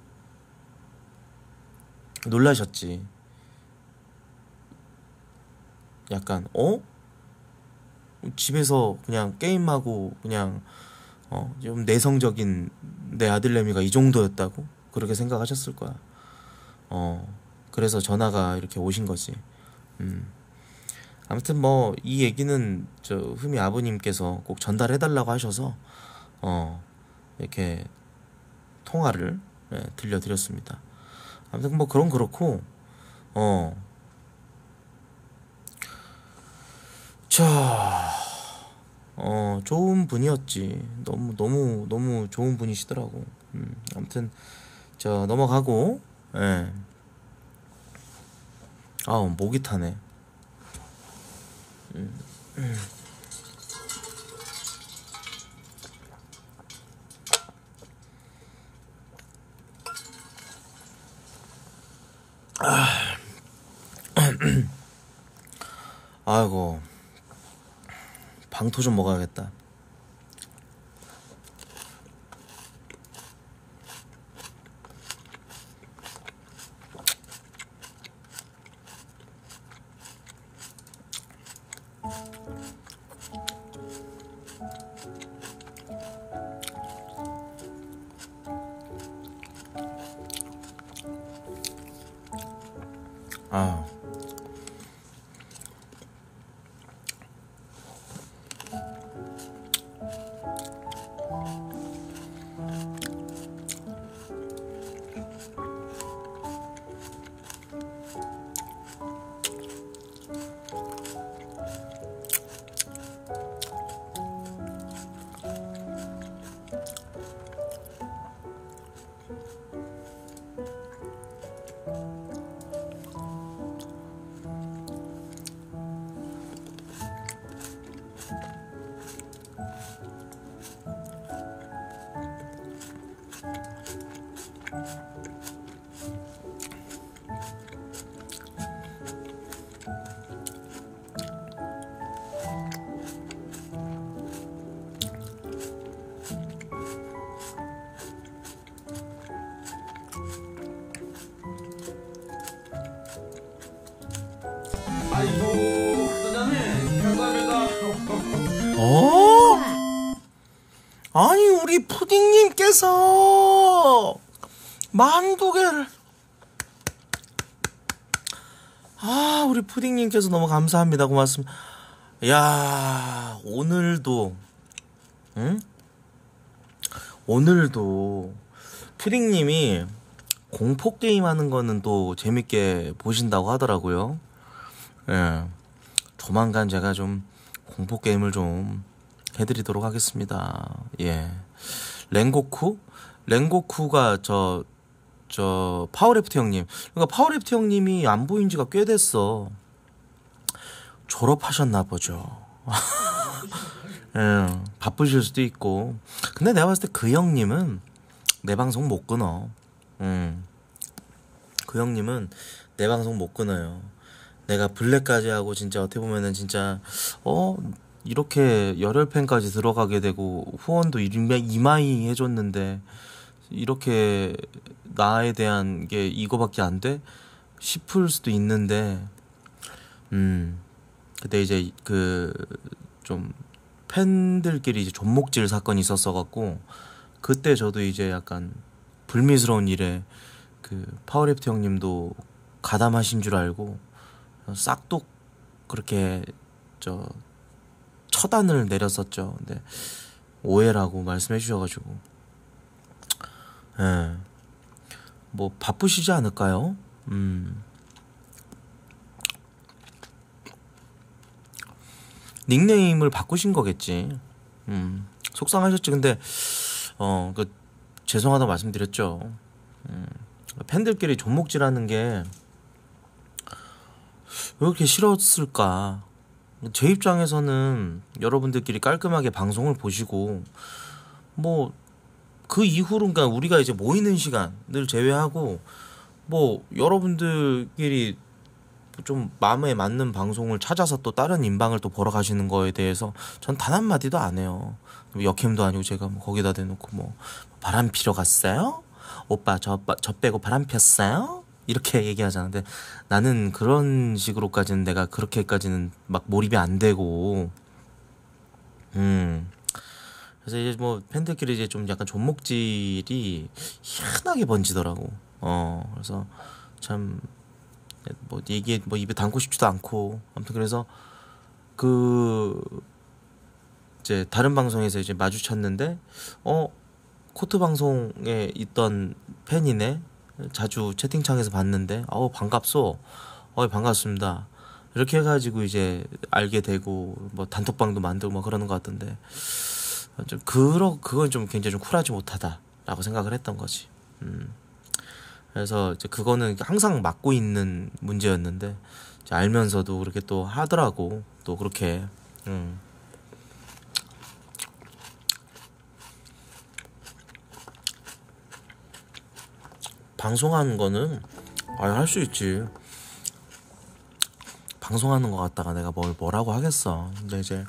놀라셨지. 약간 어? 집에서 그냥 게임하고 그냥 어 좀 내성적인 내 아들내미가 이 정도였다고? 그렇게 생각하셨을 거야. 어 그래서 전화가 이렇게 오신 거지. 음 아무튼 뭐 이 얘기는 저 흠이 아버님께서 꼭 전달해달라고 하셔서 어 이렇게 통화를 예, 들려드렸습니다. 아무튼 뭐 그런 그렇고 어 자, 어 좋은 분이었지. 너무 너무 너무 좋은 분이시더라고. 음, 아무튼 저 넘어가고, 예. 아우 목이 타네. 음, 음. 아, 아이고. 방토 좀 먹어야겠다. 아이고 사장님 감사합니다. 어? 아니 우리 푸딩님께서 만두 개를 아 우리 푸딩님께서 너무 감사합니다. 고맙습니다. 야 오늘도 응? 오늘도 푸딩님이 공포게임 하는 거는 또 재밌게 보신다고 하더라고요. 예. 조만간 제가 좀 공포게임을 좀 해드리도록 하겠습니다. 예. 랭고쿠? 랭고쿠가 저, 저, 파워래프트 형님. 그러니까 파워래프트 형님이 안 보인 지가 꽤 됐어. 졸업하셨나 보죠. 예. 바쁘실 수도 있고. 근데 내가 봤을 때 그 형님은 내 방송 못 끊어. 음. 그 형님은 내 방송 못 끊어요. 내가 블랙까지 하고 진짜 어떻게 보면은 진짜 어 이렇게 열혈팬까지 들어가게 되고 후원도 이마이 해줬는데 이렇게 나에 대한 게 이거밖에 안 돼? 싶을 수도 있는데 음 그때 이제 그 좀 팬들끼리 이제 존목질 사건이 있었어 갖고 그때 저도 이제 약간 불미스러운 일에 그 파워래프트 형님도 가담하신 줄 알고 싹둑 그렇게 저 처단을 내렸었죠. 근데 오해라고 말씀해 주셔가지고 예. 뭐 바쁘시지 않을까요? 음. 닉네임을 바꾸신 거겠지. 음. 속상하셨지. 근데 어 그 죄송하다고 말씀드렸죠. 음. 팬들끼리 존목질하는 게 왜 그렇게 싫었을까? 제 입장에서는 여러분들끼리 깔끔하게 방송을 보시고 뭐 그 이후로 그러니까 우리가 이제 모이는 시간을 제외하고 뭐 여러분들끼리 좀 마음에 맞는 방송을 찾아서 또 다른 인방을 또 보러 가시는 거에 대해서 전 단 한마디도 안 해요. 역캠도 아니고 제가 뭐 거기다 대놓고 뭐 바람 피러 갔어요? 오빠 저, 저 빼고 바람 폈어요? 이렇게 얘기하잖아. 근데 나는 그런 식으로까지는 내가 그렇게까지는 막 몰입이 안 되고 음 그래서 이제 뭐 팬들끼리 이제 좀 약간 존목질이 희한하게 번지더라고. 어 그래서 참 뭐 얘기 뭐 입에 담고 싶지도 않고 아무튼 그래서 그 이제 다른 방송에서 이제 마주쳤는데 어 코트 방송에 있던 팬이네. 자주 채팅창에서 봤는데 어우 반갑소. 어 반갑습니다. 이렇게 해가지고 이제 알게 되고 뭐 단톡방도 만들고 뭐 그러는 것 같던데 좀 그러 그건 좀 굉장히 좀 쿨하지 못하다라고 생각을 했던 거지. 음. 그래서 이제 그거는 항상 맡고 있는 문제였는데 이제 알면서도 그렇게 또 하더라고. 또 그렇게. 음. 방송하는 거는 아 할 수 있지. 방송하는 거 갖다가 내가 뭘 뭐라고 하겠어. 근데 이제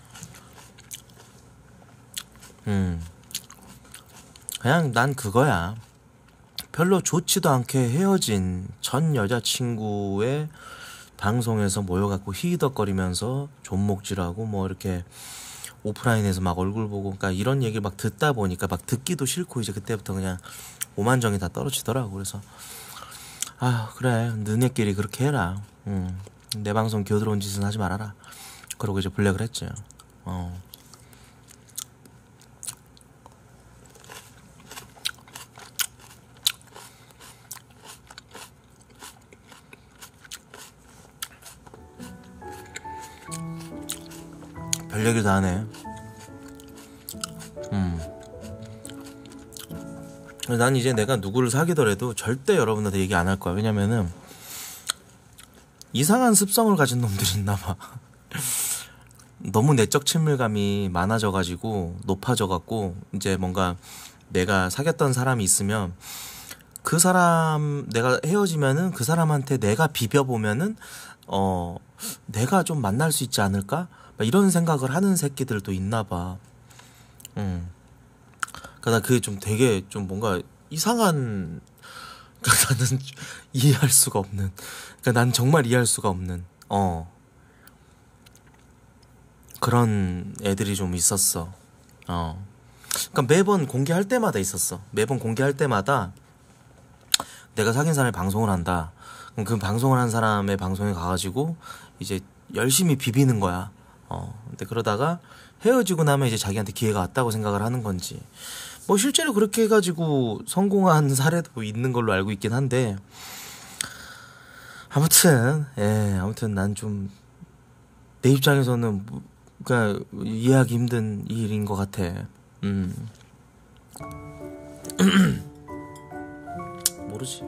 음 그냥 난 그거야. 별로 좋지도 않게 헤어진 전 여자친구의 방송에서 모여갖고 히히덕거리면서 존목질하고 뭐 이렇게 오프라인에서 막 얼굴 보고 그러니까 이런 얘기를 막 듣다 보니까 막 듣기도 싫고 이제 그때부터 그냥 오만정이 다 떨어지더라고. 그래서 아 그래 너네끼리 그렇게 해라. 음, 내 방송 겨들어온 짓은 하지 말아라. 그러고 이제 블랙을 했죠. 어. 별 얘기를 다 하네. 음. 난 이제 내가 누구를 사귀더라도 절대 여러분한테 얘기 안 할 거야. 왜냐면은 이상한 습성을 가진 놈들이 있나봐. 너무 내적 친밀감이 많아져가지고 높아져갖고 이제 뭔가 내가 사귀었던 사람이 있으면 그 사람 내가 헤어지면은 그 사람한테 내가 비벼보면은 어 내가 좀 만날 수 있지 않을까? 이런 생각을 하는 새끼들도 있나봐. 음. 그러니까 나 그게 좀 되게 좀 뭔가 이상한. 그러니까 나는 이해할 수가 없는. 그러니까 난 정말 이해할 수가 없는. 어 그런 애들이 좀 있었어. 어 그러니까 매번 공개할 때마다 있었어. 매번 공개할 때마다 내가 사귄 사람이 방송을 한다. 그럼 그 방송을 한 사람의 방송에 가가지고 이제 열심히 비비는 거야. 어 근데 그러다가 헤어지고 나면 이제 자기한테 기회가 왔다고 생각을 하는 건지, 뭐 실제로 그렇게 해가지고 성공한 사례도 있는 걸로 알고 있긴 한데, 아무튼 예 아무튼 난 좀 내 입장에서는 뭐, 그러니까 이해하기 힘든 일인 것 같아. 음 모르지.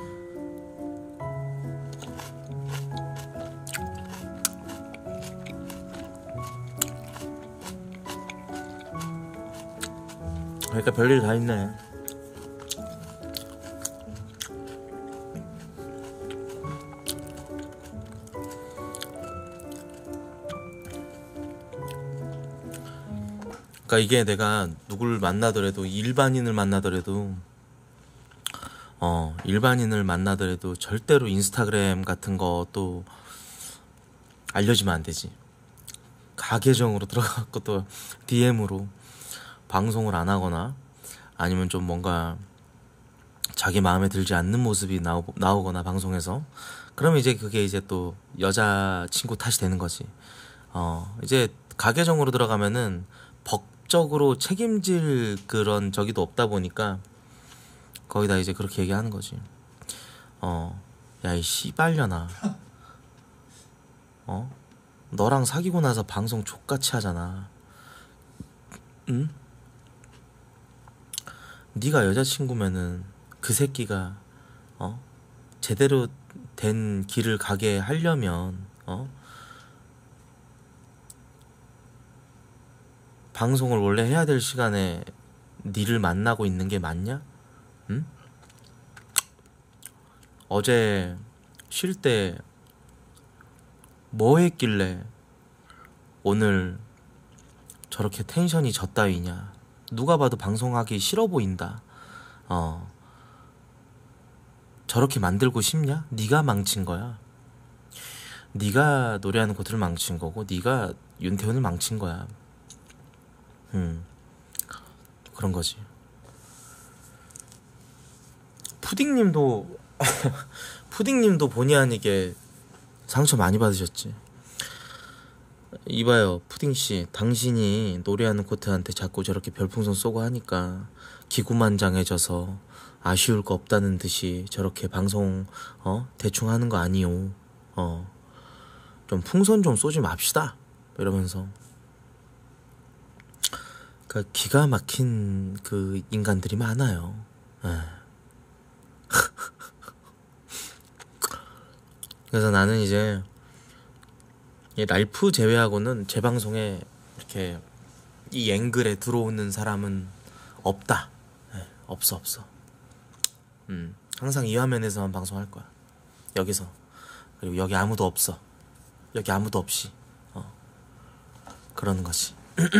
그러니까 별일 다 있네. 그러니까 이게 내가 누굴 만나더라도, 일반인을 만나더라도 어 일반인을 만나더라도 절대로 인스타그램 같은 것도 알려주면 안 되지. 가계정으로 들어가고 또 디엠으로 방송을 안 하거나 아니면 좀 뭔가 자기 마음에 들지 않는 모습이 나오, 나오거나 방송에서, 그러면 이제 그게 이제 또 여자친구 탓이 되는 거지. 어 이제 가계정으로 들어가면은 법적으로 책임질 그런 저기도 없다 보니까 거기다 이제 그렇게 얘기하는 거지. 어 야 이 씨발려나, 어 너랑 사귀고 나서 방송 족같이 하잖아. 응? 네가 여자친구면은 그 새끼가 어 제대로 된 길을 가게 하려면 어 방송을 원래 해야 될 시간에 니를 만나고 있는 게 맞냐? 응? 어제 쉴 때 뭐 했길래 오늘 저렇게 텐션이 저따위냐? 누가 봐도 방송하기 싫어 보인다. 어 저렇게 만들고 싶냐? 네가 망친 거야. 네가 노래하는 곳을 망친 거고, 네가 윤태훈을 망친 거야. 음 그런 거지. 푸딩님도 푸딩님도 본의 아니게 상처 많이 받으셨지. 이봐요 푸딩씨, 당신이 노래하는 코트한테 자꾸 저렇게 별풍선 쏘고 하니까 기구만장해져서 아쉬울 거 없다는 듯이 저렇게 방송 어 대충 하는 거 아니요. 어 좀 풍선 좀 쏘지 맙시다 이러면서. 그 기가 막힌 그 인간들이 많아요. 그래서 나는 이제 랄프 제외하고는 제 방송에 이렇게 이 앵글에 들어오는 사람은 없다. 네, 없어 없어. 음, 항상 이 화면에서만 방송할 거야. 여기서. 그리고 여기 아무도 없어. 여기 아무도 없이. 어, 그러는 거지.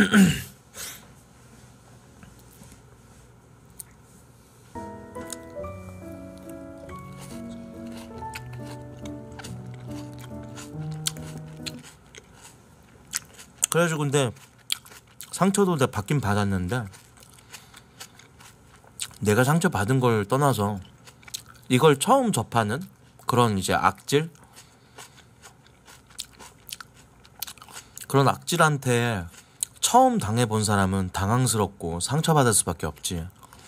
그래가지고 근데 상처도 내가 받긴 받았는데, 내가 상처 받은 걸 떠나서 이걸 처음 접하는 그런 이제 악질, 그런 악질한테 처음 당해본 사람은 당황스럽고 상처받을 수밖에 없지.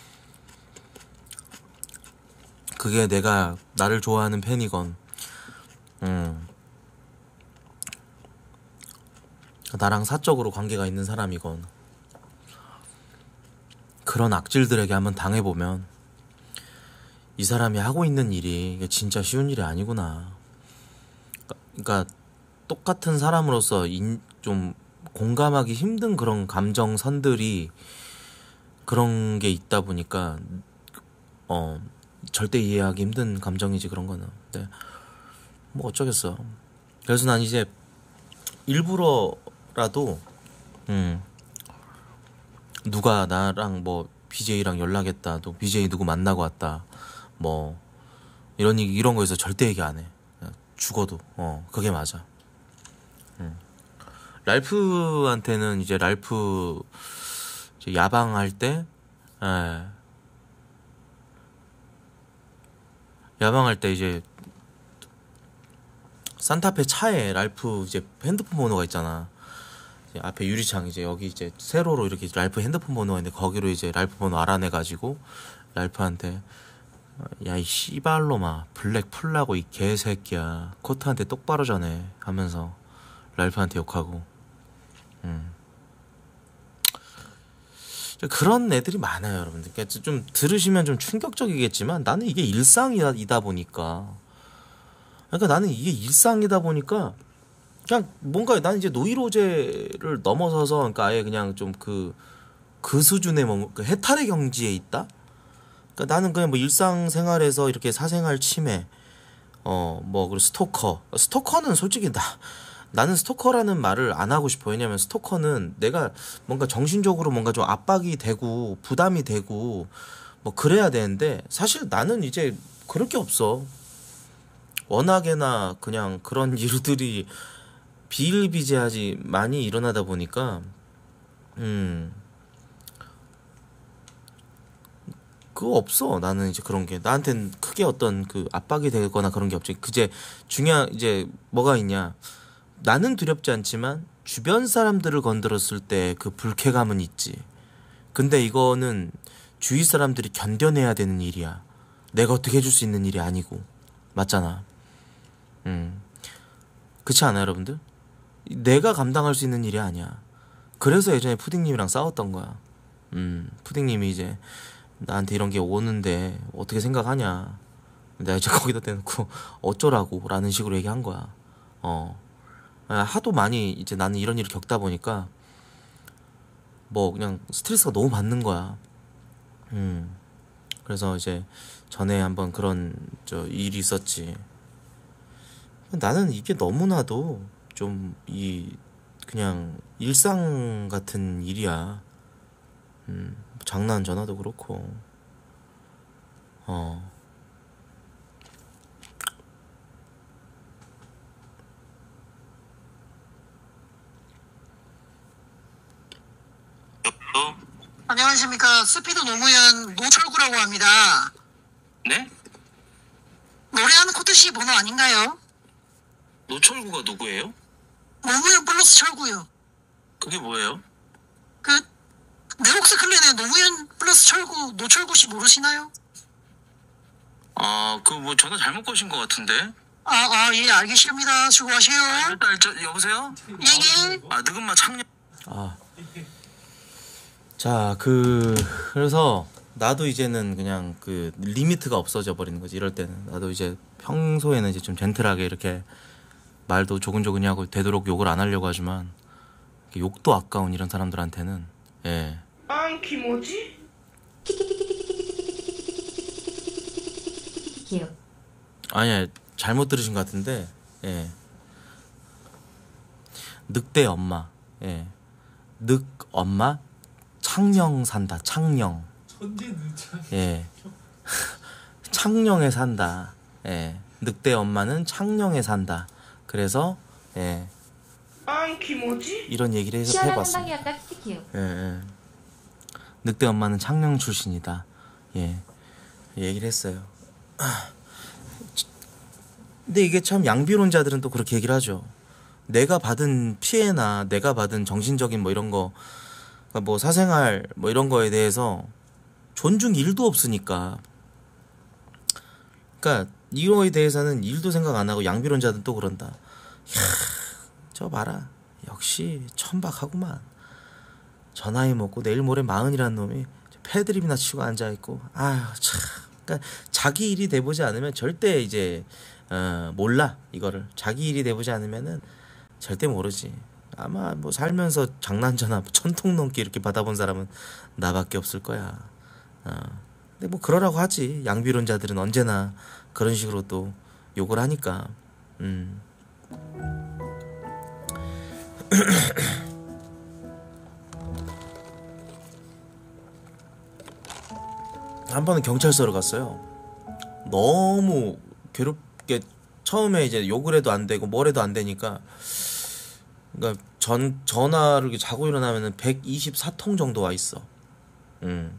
그게 내가 나를 좋아하는 팬이건 음, 나랑 사적으로 관계가 있는 사람이건, 그런 악질들에게 한번 당해보면 이 사람이 하고 있는 일이 이게 진짜 쉬운 일이 아니구나. 그러니까 똑같은 사람으로서 인, 좀 공감하기 힘든 그런 감정선들이 그런 게 있다 보니까 어 절대 이해하기 힘든 감정이지 그런 거는. 근데 뭐 어쩌겠어. 그래서 난 이제 일부러라도 음 누가 나랑 뭐 비제이랑 연락했다, 또 비제이 누구 만나고 왔다, 뭐 이런 이런 거에서 절대 얘기 안 해. 죽어도. 어 그게 맞아. 음. 랄프한테는 이제 랄프 이제 야방할 때, 에, 야방할 때 이제 산타페 차에 랄프 이제 핸드폰 번호가 있잖아. 이제 앞에 유리창 이제 여기 이제 세로로 이렇게 랄프 핸드폰 번호가 있는데 거기로 이제 랄프 번호 알아내가지고 랄프한테 야 이 씨발로마 블랙 풀라고 이 개새끼야 코트한테 똑바로 전해 하면서 랄프한테 욕하고. 음. 그런 애들이 많아요 여러분들. 그러니까 좀 들으시면 좀 충격적이겠지만 나는 이게 일상이다 보니까, 그러니까 나는 이게 일상이다 보니까 그냥 뭔가 나는 이제 노이로제를 넘어서서 그러니까 아예 그냥 좀 그 그 수준의 뭐 그 해탈의 경지에 있다. 그러니까 나는 그냥 뭐 일상생활에서 이렇게 사생활 침해, 어 뭐 그리고 스토커, 스토커는 솔직히 나 나는 스토커라는 말을 안 하고 싶어. 왜냐면 스토커는 내가 뭔가 정신적으로 뭔가 좀 압박이 되고 부담이 되고 뭐 그래야 되는데 사실 나는 이제 그럴 게 없어. 워낙에나 그냥 그런 일들이 비일비재하지 많이 일어나다 보니까 음 그거 없어. 나는 이제 그런 게 나한텐 크게 어떤 그 압박이 되거나 그런 게 없지. 그제 중요한 이제 뭐가 있냐, 나는 두렵지 않지만 주변 사람들을 건드렸을 때 그 불쾌감은 있지. 근데 이거는 주위 사람들이 견뎌내야 되는 일이야. 내가 어떻게 해줄 수 있는 일이 아니고. 맞잖아. 음 그렇지 않아요 여러분들? 내가 감당할 수 있는 일이 아니야. 그래서 예전에 푸딩님이랑 싸웠던 거야. 음 푸딩님이 이제 나한테 이런 게 오는데 어떻게 생각하냐, 내가 이제 거기다 대놓고 어쩌라고 라는 식으로 얘기한 거야. 어 하도 많이 이제 나는 이런 일을 겪다 보니까 뭐 그냥 스트레스가 너무 받는 거야. 음 그래서 이제 전에 한번 그런 저 일이 있었지. 나는 이게 너무나도 좀 이 그냥 일상 같은 일이야. 음 장난 전화도 그렇고. 어 여보세요? 안녕하십니까. 스피드 노무현 노철구라고 합니다. 네? 노래하는 코트씨 번호 아닌가요? 노철구가 누구예요? 노무현 플러스 철구요. 그게 뭐예요? 그 네록스 클랜의 노무현 플러스 철구 노철구씨 모르시나요? 아, 그 뭐 전화 잘못 거신 것 같은데? 아, 아, 예, 알겠습니다. 수고하세요. 일단 저 여보세요? 예, 예. 아, 느금마 창녕. 아. 자, 그 그래서 나도 이제는 그냥 그 리미트가 없어져 버리는 거지. 이럴 때는 나도 이제 평소에는 이제 좀 젠틀하게 이렇게 말도 조근조근히 하고 되도록 욕을 안 하려고 하지만 욕도 아까운 이런 사람들한테는 예. 안키 뭐지? 귀여워. 아니야, 잘못 들으신 것 같은데 예. 늑대 엄마, 예. 늑 엄마 창녕 산다. 창녕. 천재 능창. 예. 창녕에 산다. 예. 늑대 엄마는 창녕에 산다. 그래서 예. 안키 뭐지? 이런 얘기를 해서 시원한 해봤어. 한방이었다. 키키키요. 예, 예. 늑대 엄마는 창녕 출신이다. 예. 얘기를 했어요. 근데 이게 참 양비론자들은 또 그렇게 얘기를 하죠. 내가 받은 피해나 내가 받은 정신적인 뭐 이런 거, 뭐 사생활 뭐 이런 거에 대해서 존중 일도 없으니까. 그러니까 이거에 대해서는 일도 생각 안 하고 양비론자들은 또 그런다. 이야, 저 봐라. 역시 천박하구만. 저 나이 먹고 내일 모레 마흔이라는 놈이 패드립이나 치고 앉아있고. 아휴 참. 그러니까 자기 일이 돼보지 않으면 절대 이제 어, 몰라. 이거를 자기 일이 돼보지 않으면은 절대 모르지. 아마 뭐 살면서 장난전화 천통 넘게 이렇게 받아본 사람은 나밖에 없을 거야. 어. 근데 뭐 그러라고 하지. 양비론자들은 언제나 그런 식으로 또 욕을 하니까. 음. 한 번은 경찰서로 갔어요. 너무 괴롭게 처음에 이제 욕을 해도 안 되고 뭘 해도 안 되니까 그러니까 전 전화를 이렇게 자고 일어나면은 백이십사 통 정도 와 있어. 음.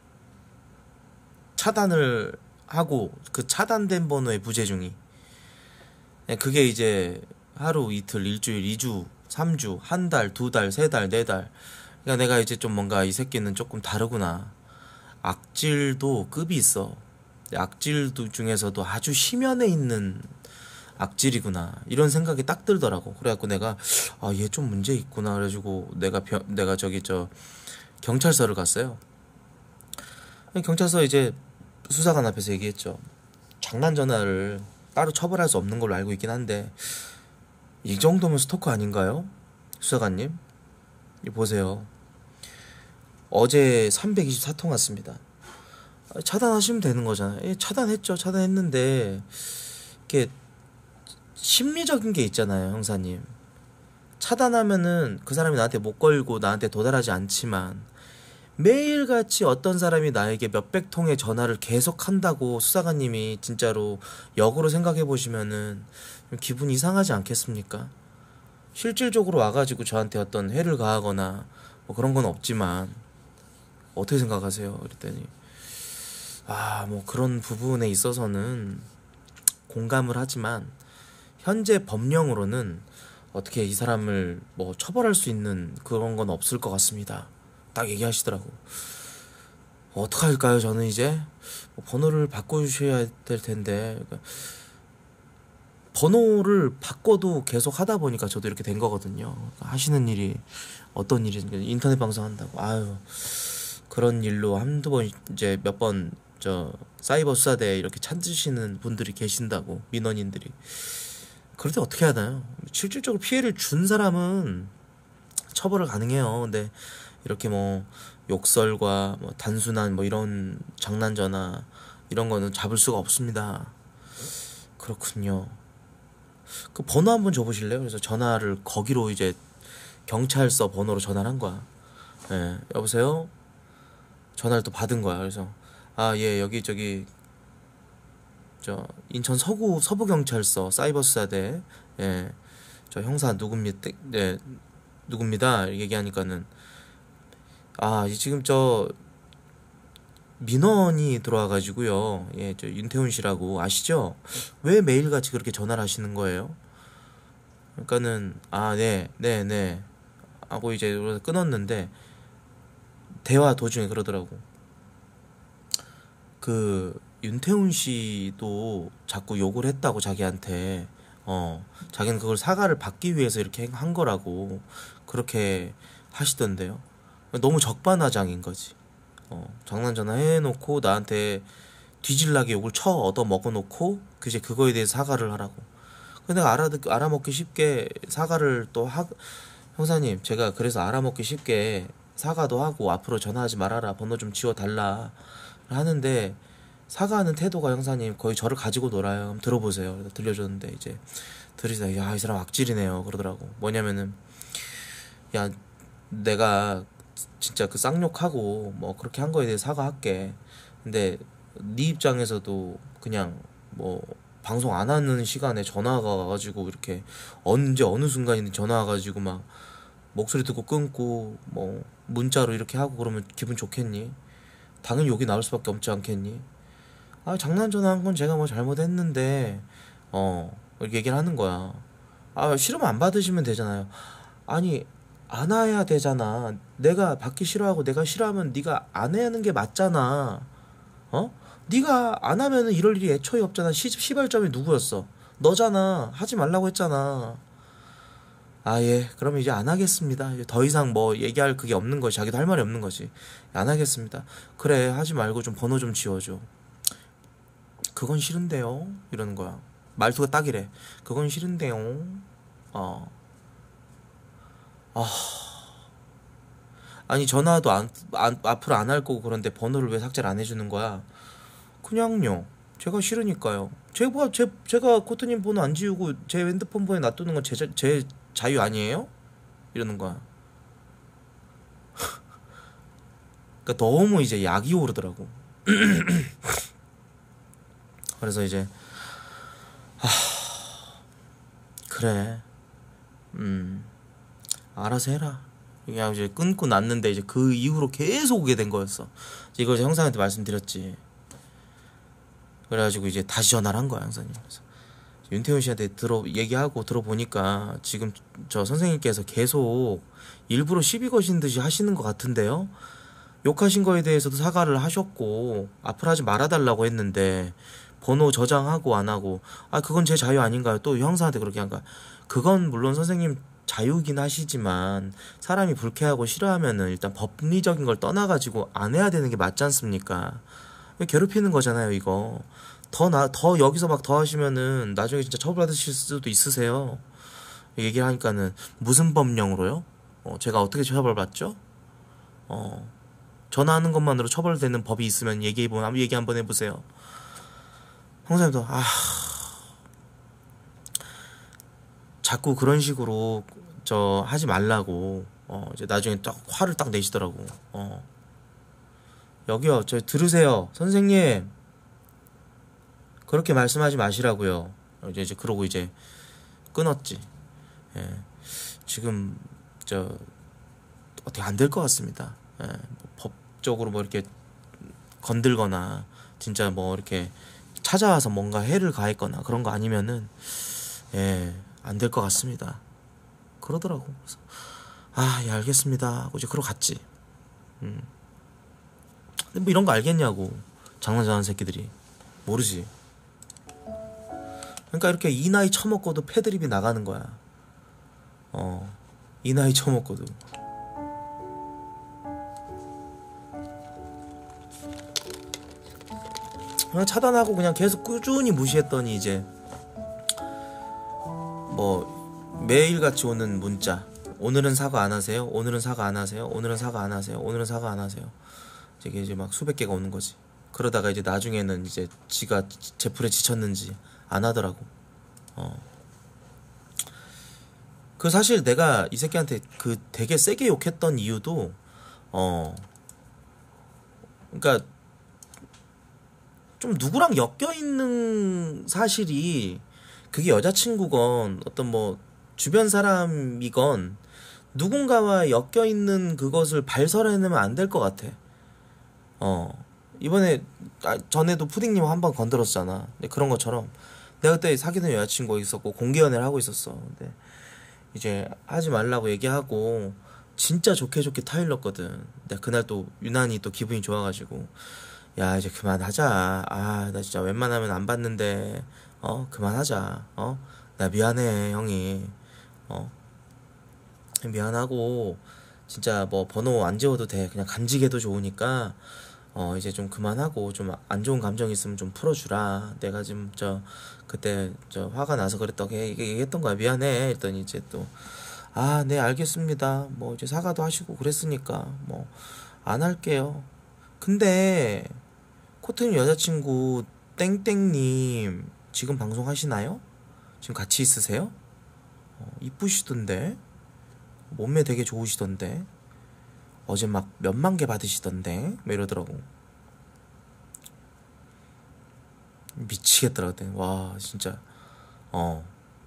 차단을 하고 그 차단된 번호의 부재중이 그게 이제 하루 이틀 일주일 이주 삼주 한 달 두 달 세 달 네 달 그러니까 내가 이제 좀 뭔가 이 새끼는 조금 다르구나. 악질도 급이 있어. 악질 중에서도 아주 심연에 있는 악질이구나 이런 생각이 딱 들더라고. 그래갖고 내가 아 얘 좀 문제 있구나 그래가지고 내가 벼, 내가 저기 저 경찰서를 갔어요. 경찰서 이제 수사관 앞에서 얘기했죠. 장난 전화를 따로 처벌할 수 없는 걸로 알고 있긴 한데 이 정도면 스토커 아닌가요? 수사관님 보세요. 어제 삼백이십사 통 왔습니다. 차단하시면 되는 거잖아요. 예, 차단했죠. 차단했는데 이게 심리적인 게 있잖아요, 형사님. 차단하면은 그 사람이 나한테 못 걸고 나한테 도달하지 않지만 매일같이 어떤 사람이 나에게 몇백 통의 전화를 계속 한다고 수사관님이 진짜로 역으로 생각해 보시면은 기분 이상하지 않겠습니까? 실질적으로 와가지고 저한테 어떤 해를 가하거나 뭐 그런 건 없지만 어떻게 생각하세요? 그랬더니 아, 뭐 그런 부분에 있어서는 공감을 하지만 현재 법령으로는 어떻게 이 사람을 뭐 처벌할 수 있는 그런 건 없을 것 같습니다. 딱 얘기하시더라고. 어떡할까요? 저는 이제 뭐 번호를 바꿔주셔야 될 텐데 그러니까 번호를 바꿔도 계속 하다 보니까 저도 이렇게 된 거거든요. 하시는 일이 어떤 일인지 인터넷 방송 한다고 아유 그런 일로 한두 번 이제 몇 번 저 사이버 수사대에 이렇게 찾으시는 분들이 계신다고 민원인들이. 그럴 때 어떻게 하나요? 실질적으로 피해를 준 사람은 처벌을 가능해요. 근데 이렇게 뭐 욕설과 뭐 단순한 뭐 이런 장난 전화 이런 거는 잡을 수가 없습니다. 그렇군요. 그 번호 한번 줘보실래요? 그래서 전화를 거기로 이제 경찰서 번호로 전화를 한 거야. 예, 여보세요? 전화를 또 받은 거야. 그래서 아, 예, 여기 저기 저 인천 서구 서부경찰서 사이버수사대 예, 저 형사 누굽니다. 네, 누굽니다. 얘기하니까는 아, 지금 저 민원이 들어와가지고요. 예, 저 윤태훈 씨라고 아시죠? 왜 매일같이 그렇게 전화를 하시는 거예요? 그러니까는 아, 네, 네, 네 하고 이제 끊었는데 대화 도중에 그러더라고. 그 윤태훈 씨도 자꾸 욕을 했다고 자기한테 어 자기는 그걸 사과를 받기 위해서 이렇게 한 거라고 그렇게 하시던데요. 너무 적반하장인 거지. 어 장난 전화 해놓고 나한테 뒤질나게 욕을 쳐 얻어 먹어놓고 이제 그거에 대해서 사과를 하라고. 근데 내가 알아 알아먹기 쉽게 사과를 또 하 형사님 제가 그래서 알아먹기 쉽게 사과도 하고 앞으로 전화하지 말아라 번호 좀 지워달라 하는데 사과하는 태도가 형사님 거의 저를 가지고 놀아요. 한번 들어보세요. 그래서 들려줬는데 이제 들으시다 야, 이 사람 악질이네요 그러더라고. 뭐냐면은 야 내가 진짜 그 쌍욕하고 뭐 그렇게 한 거에 대해 사과할게. 근데 네 입장에서도 그냥 뭐 방송 안 하는 시간에 전화가 와가지고 이렇게 언제 어느 순간이든 전화 와가지고 막 목소리 듣고 끊고 뭐 문자로 이렇게 하고 그러면 기분 좋겠니? 당연히 욕이 나올 수밖에 없지 않겠니? 아 장난 전화한 건 제가 뭐 잘못했는데 어 이렇게 얘기를 하는 거야. 아 싫으면 안 받으시면 되잖아요. 아니 안 해야 되잖아. 내가 받기 싫어하고 내가 싫어하면 네가 안 해야 하는 게 맞잖아. 어? 네가 안 하면은 이럴 일이 애초에 없잖아. 시, 시발점이 누구였어? 너잖아. 하지 말라고 했잖아. 아, 예. 그럼 이제 안 하겠습니다. 이제 더 이상 뭐 얘기할 그게 없는 거지. 자기도 할 말이 없는 거지. 안 하겠습니다. 그래, 하지 말고 좀 번호 좀 지워줘. 그건 싫은데요. 이러는 거야. 말투가 딱이래. 그건 싫은데요. 어. 아. 아니, 전화도 안, 안, 앞으로 안 할 거고 그런데 번호를 왜 삭제를 안 해주는 거야? 그냥요. 제가 싫으니까요. 제가, 제, 제가 코트님 번호 안 지우고 제 핸드폰 번호에 놔두는 건 제, 제 자유 아니에요? 이러는 거야. 그러니까 너무 이제 약이 오르더라고. 그래서 이제 하... 그래. 음 알아서 해라. 그냥 이제 끊고 났는데 이제 그 이후로 계속 오게 된 거였어. 이걸 이제 형사한테 말씀드렸지. 그래가지고 이제 다시 전화를 한 거야 형사님. 그래서 윤태훈 씨한테 들어 얘기하고 들어보니까 지금 저 선생님께서 계속 일부러 시비 거신 듯이 하시는 것 같은데요. 욕하신 거에 대해서도 사과를 하셨고 앞으로 하지 말아달라고 했는데 번호 저장하고 안 하고 아 그건 제 자유 아닌가요? 또 형사한테 그렇게 한 거야. 그건 물론 선생님 자유긴 하시지만 사람이 불쾌하고 싫어하면은 일단 법리적인 걸 떠나가지고 안 해야 되는 게 맞지 않습니까? 괴롭히는 거잖아요 이거. 더 나 더 여기서 막 더 하시면은 나중에 진짜 처벌받으실 수도 있으세요. 얘기를 하니까는 무슨 법령으로요? 어, 제가 어떻게 처벌받죠? 어, 전화하는 것만으로 처벌되는 법이 있으면 얘기해보면 얘기 한번 해보세요. 형사님도 아 자꾸 그런 식으로 저 하지 말라고 어 이제 나중에 딱 화를 딱 내시더라고. 어 여기요 저 들으세요 선생님 그렇게 말씀하지 마시라고요. 이제 이제 그러고 이제 끊었지. 예. 지금 저 어떻게 안 될 것 같습니다. 예. 뭐 법적으로 뭐 이렇게 건들거나 진짜 뭐 이렇게 찾아와서 뭔가 해를 가했거나 그런 거 아니면은 예, 안 될 것 같습니다. 그러더라고. 그래서 아, 예, 알겠습니다 하고 이제 그러고 갔지. 음. 근데 뭐 이런 거 알겠냐고. 장난전하는 새끼들이. 모르지. 그러니까 이렇게 이 나이 처먹고도 패드립이 나가는 거야. 어, 이 나이 처먹고도. 그냥 차단하고 그냥 계속 꾸준히 무시했더니 이제 뭐 매일같이 오는 문자. 오늘은 사과 안 하세요? 오늘은 사과 안 하세요? 오늘은 사과 안 하세요? 오늘은 사과 안 하세요? 이게 이제 막 수백 개가 오는 거지. 그러다가 이제 나중에는 이제 지가 제풀에 지쳤는지 안 하더라고. 어. 그 사실 내가 이 새끼한테 그 되게 세게 욕했던 이유도 어. 그러니까 좀 누구랑 엮여 있는 사실이 그게 여자친구건 어떤 뭐 주변 사람이건 누군가와 엮여 있는 그것을 발설해내면 안 될 것 같아. 어. 이번에 아, 전에도 푸딩님 한번 건드렸잖아. 근데 그런 것처럼 내가 그때 사귀는 여자친구가 있었고 공개 연애를 하고 있었어. 근데 이제 하지 말라고 얘기하고 진짜 좋게 좋게 타일렀거든. 근데 그날 또 유난히 또 기분이 좋아가지고 야 이제 그만하자. 아 나 진짜 웬만하면 안 받는데 어 그만하자. 어 나 미안해 형이. 어 미안하고 진짜 뭐 번호 안 지워도 돼. 그냥 간직해도 좋으니까 어 이제 좀 그만하고 좀 안 좋은 감정 있으면 좀 풀어주라. 내가 지금 저 그때 저 화가 나서 그랬다고 얘기했던 거야. 미안해 했더니 이제 또 아 네 알겠습니다. 뭐 이제 사과도 하시고 그랬으니까 뭐 안 할게요. 근데 코트님 여자친구 땡땡님 지금 방송하시나요? 지금 같이 있으세요? 어, 이쁘시던데 몸매 되게 좋으시던데 어제 막 몇만 개 받으시던데 뭐 이러더라고. 미치겠더라 그때. 와 진짜 어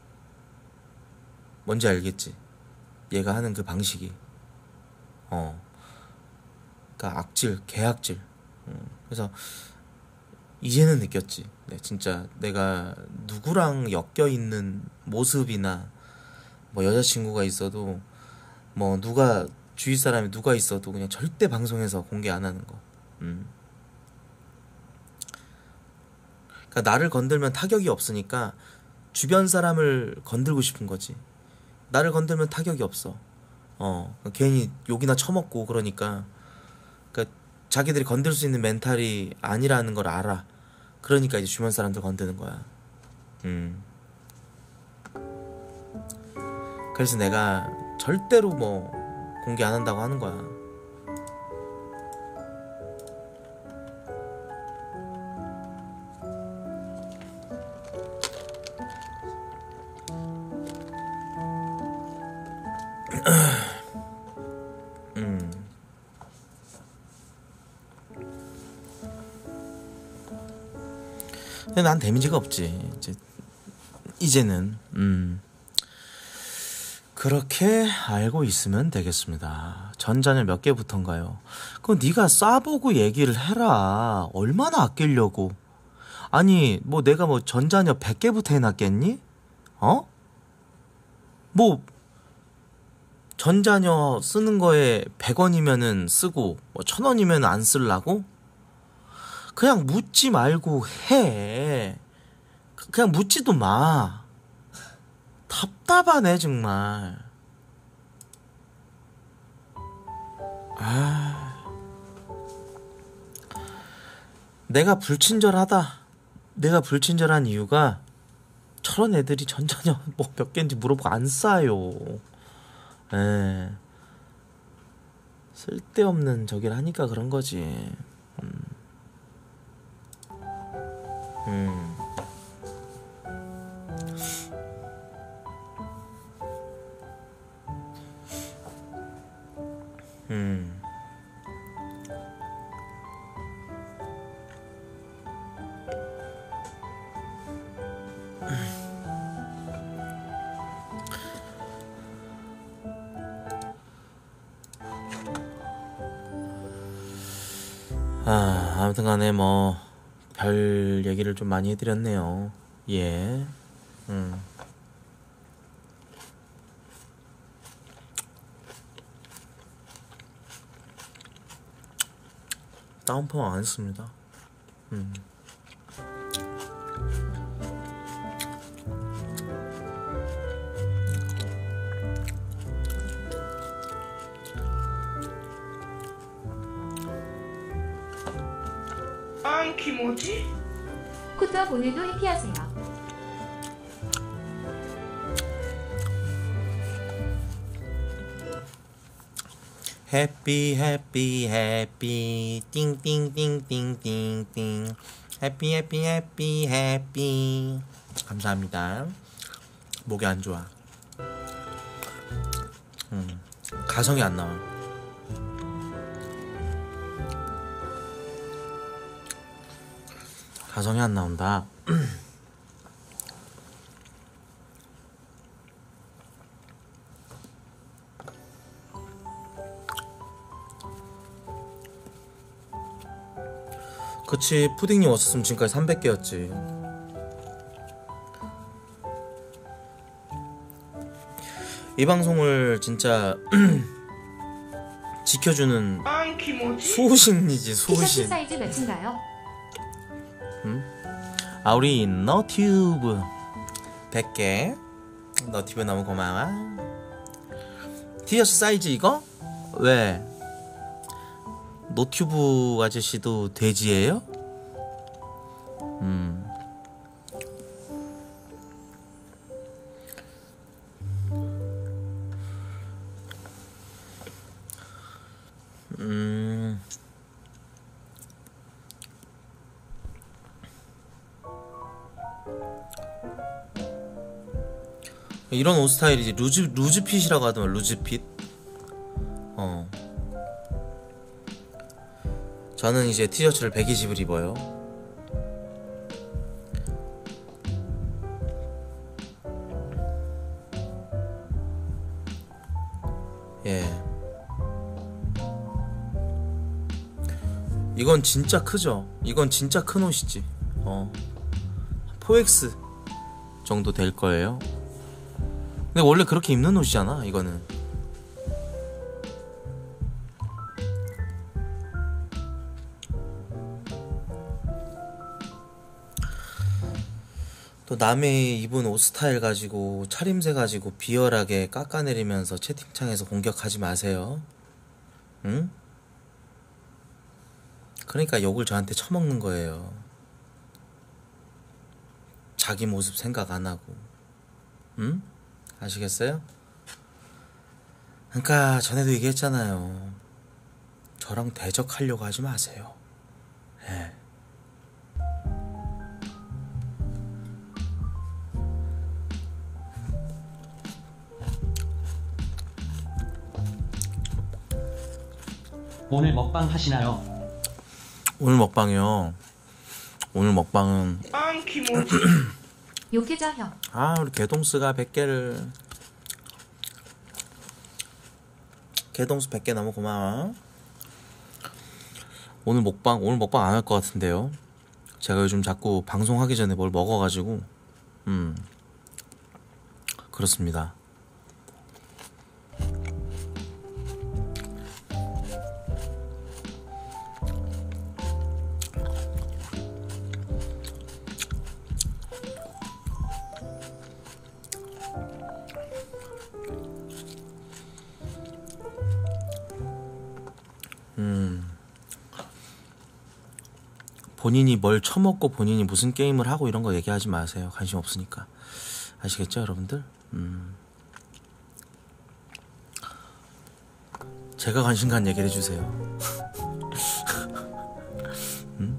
뭔지 알겠지? 얘가 하는 그 방식이 어 그니까 악질 개악질. 음, 그래서 이제는 느꼈지. 네, 진짜 내가 누구랑 엮여 있는 모습이나 뭐 여자친구가 있어도 뭐 누가 주위 사람이 누가 있어도 그냥 절대 방송에서 공개 안 하는 거. 음. 그러니까 나를 건들면 타격이 없으니까 주변 사람을 건들고 싶은 거지. 나를 건들면 타격이 없어. 어, 괜히 욕이나 처먹고 그러니까. 그러니까 자기들이 건들 수 있는 멘탈이 아니라는 걸 알아. 그러니까 이제 주변 사람들 건드는 거야. 음. 그래서 내가 절대로 뭐 공개 안 한다고 하는 거야. 음. 근데 난 데미지가 없지. 이제 이제는 음. 그렇게 알고 있으면 되겠습니다. 전자녀 몇 개부터인가요? 그건 네가 쏴보고 얘기를 해라. 얼마나 아끼려고. 아니 뭐 내가 뭐 전자녀 백 개부터 해놨겠니? 어? 뭐 전자녀 쓰는 거에 백 원이면은 쓰고 뭐 천 원이면 안 쓰려고? 그냥 묻지 말고 해. 그냥 묻지도 마. 답답하네 정말. 아, 내가 불친절하다. 내가 불친절한 이유가 저런 애들이 전자녀 뭐 몇 개인지 물어보고 안 싸요. 에, 쓸데없는 저기를 하니까 그런 거지. 음. 음. 음. 아, 아무튼 간에 뭐 별 얘기를 좀 많이 해드렸네요. 예. 음. 다운펌 안 했습니다. 음. 안 키모지? 코트업 오늘도 해피하세요. 해피 해피 해피 띵띵띵띵띵띵 해피 해피 해피 해피. 감사합니다. 목이 안 좋아. 음, 가성이 안 나와. 가성이 안 나온다. 그치, 푸딩님 왔었으면 지금까지 삼백 개였지. 이 방송을 진짜 지켜주는 안 키모지? 수호신이지, 티셔츠 수호신. 사이즈 몇인가요? 아, 우리 너튜브 백 개. 너튜브 너무 고마워. 티셔츠 사이즈 이거? 왜? 노튜브 아저씨도 돼지예요? 음. 음. 이런 옷 스타일이지. 루즈 루즈핏이라고 하더만. 루즈핏. 어. 저는 이제 티셔츠를 백이십을 입어요. 예. 이건 진짜 크죠? 이건 진짜 큰 옷이지. 어. 포엑스 정도 될 거예요. 근데 원래 그렇게 입는 옷이잖아, 이거는. 또 남의 입은 옷 스타일 가지고 차림새 가지고 비열하게 깎아내리면서 채팅창에서 공격하지 마세요. 응? 그러니까 욕을 저한테 처먹는 거예요. 자기 모습 생각 안 하고. 응? 아시겠어요? 그러니까 전에도 얘기했잖아요. 저랑 대적하려고 하지 마세요. 예. 오늘 먹방 하시나요? 오늘 먹방이요. 오늘 먹방은 안 키모지? 욕해줘 형. 아, 우리 개동스가 백 개를 개동수 백 개 너무 고마워. 오늘 먹방 오늘 먹방 안 할 것 같은데요. 제가 요즘 자꾸 방송하기 전에 뭘 먹어가지고 음 그렇습니다. 음 본인이 뭘 처먹고 본인이 무슨 게임을 하고 이런 거 얘기하지 마세요. 관심 없으니까. 아시겠죠, 여러분들? 음. 제가 관심 간 얘기를 해주세요. 음?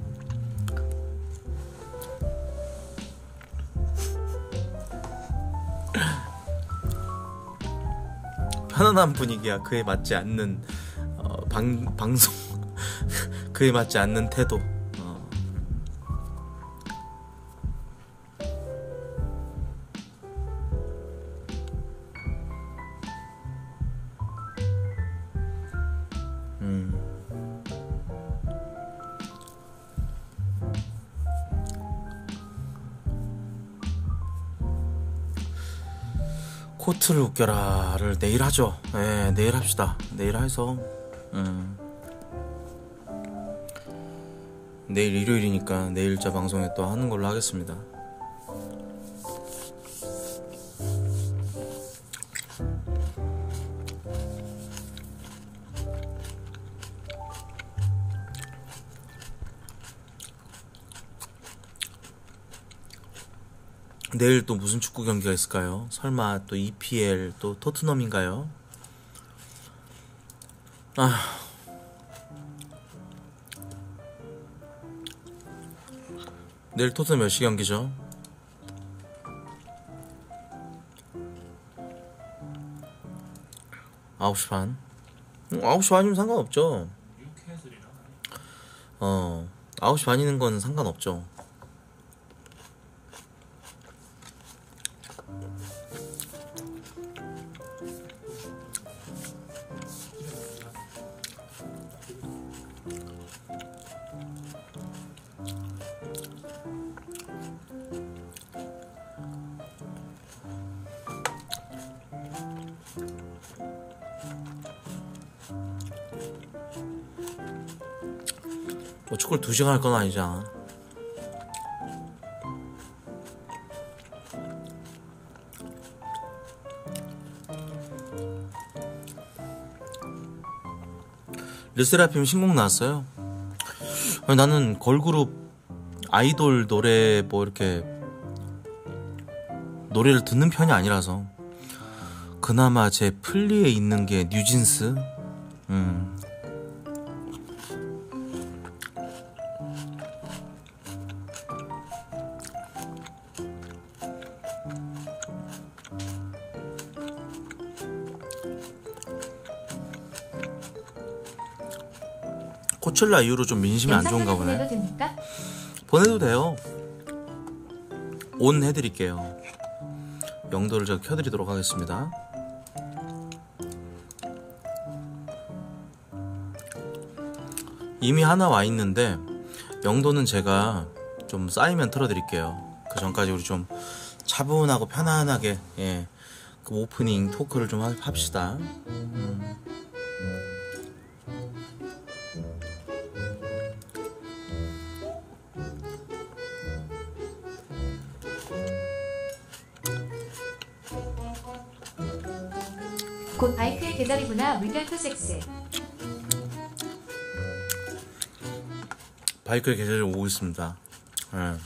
편안한 분위기야. 그에 맞지 않는 어, 방, 방송 그에 맞지 않는 태도. 코트를 웃겨라를 내일 하죠. 네, 내일 합시다. 내일 해서 음. 내일 일요일이니까 내일자 방송에 또 하는 걸로 하겠습니다. 내일 또 무슨 축구 경기가 있을까요? 설마 또 이피엘 또 토트넘인가요? 아, 내일 토트넘 몇 시 경기죠? 아홉 시 반? 음, 아홉 시 반이면 상관없죠. 뉴캐슬이랑 어, 아홉 시 반이는 건 상관없죠. 뭐 축구를 두 시간 할 건 아니잖아. 르세라핌 신곡 나왔어요. 아니, 나는 걸그룹 아이돌 노래 뭐 이렇게 노래를 듣는 편이 아니라서 그나마 제 플리에 있는 게 뉴진스. 음. 코첼라 이후로 좀 민심이 안 좋은가 보네. 보내도 됩니까? 보내도 돼요. 온 해드릴게요. 영도를 제가 켜드리도록 하겠습니다. 이미 하나 와 있는데 영도는 제가 좀 쌓이면 틀어드릴게요. 그 전까지 우리 좀 차분하고 편안하게 예, 그 오프닝 토크를 좀 합시다. 음. 곧 바이크의 계절이구나. 물결표 섹스. 바이크의 계절이 오고 있습니다. 예.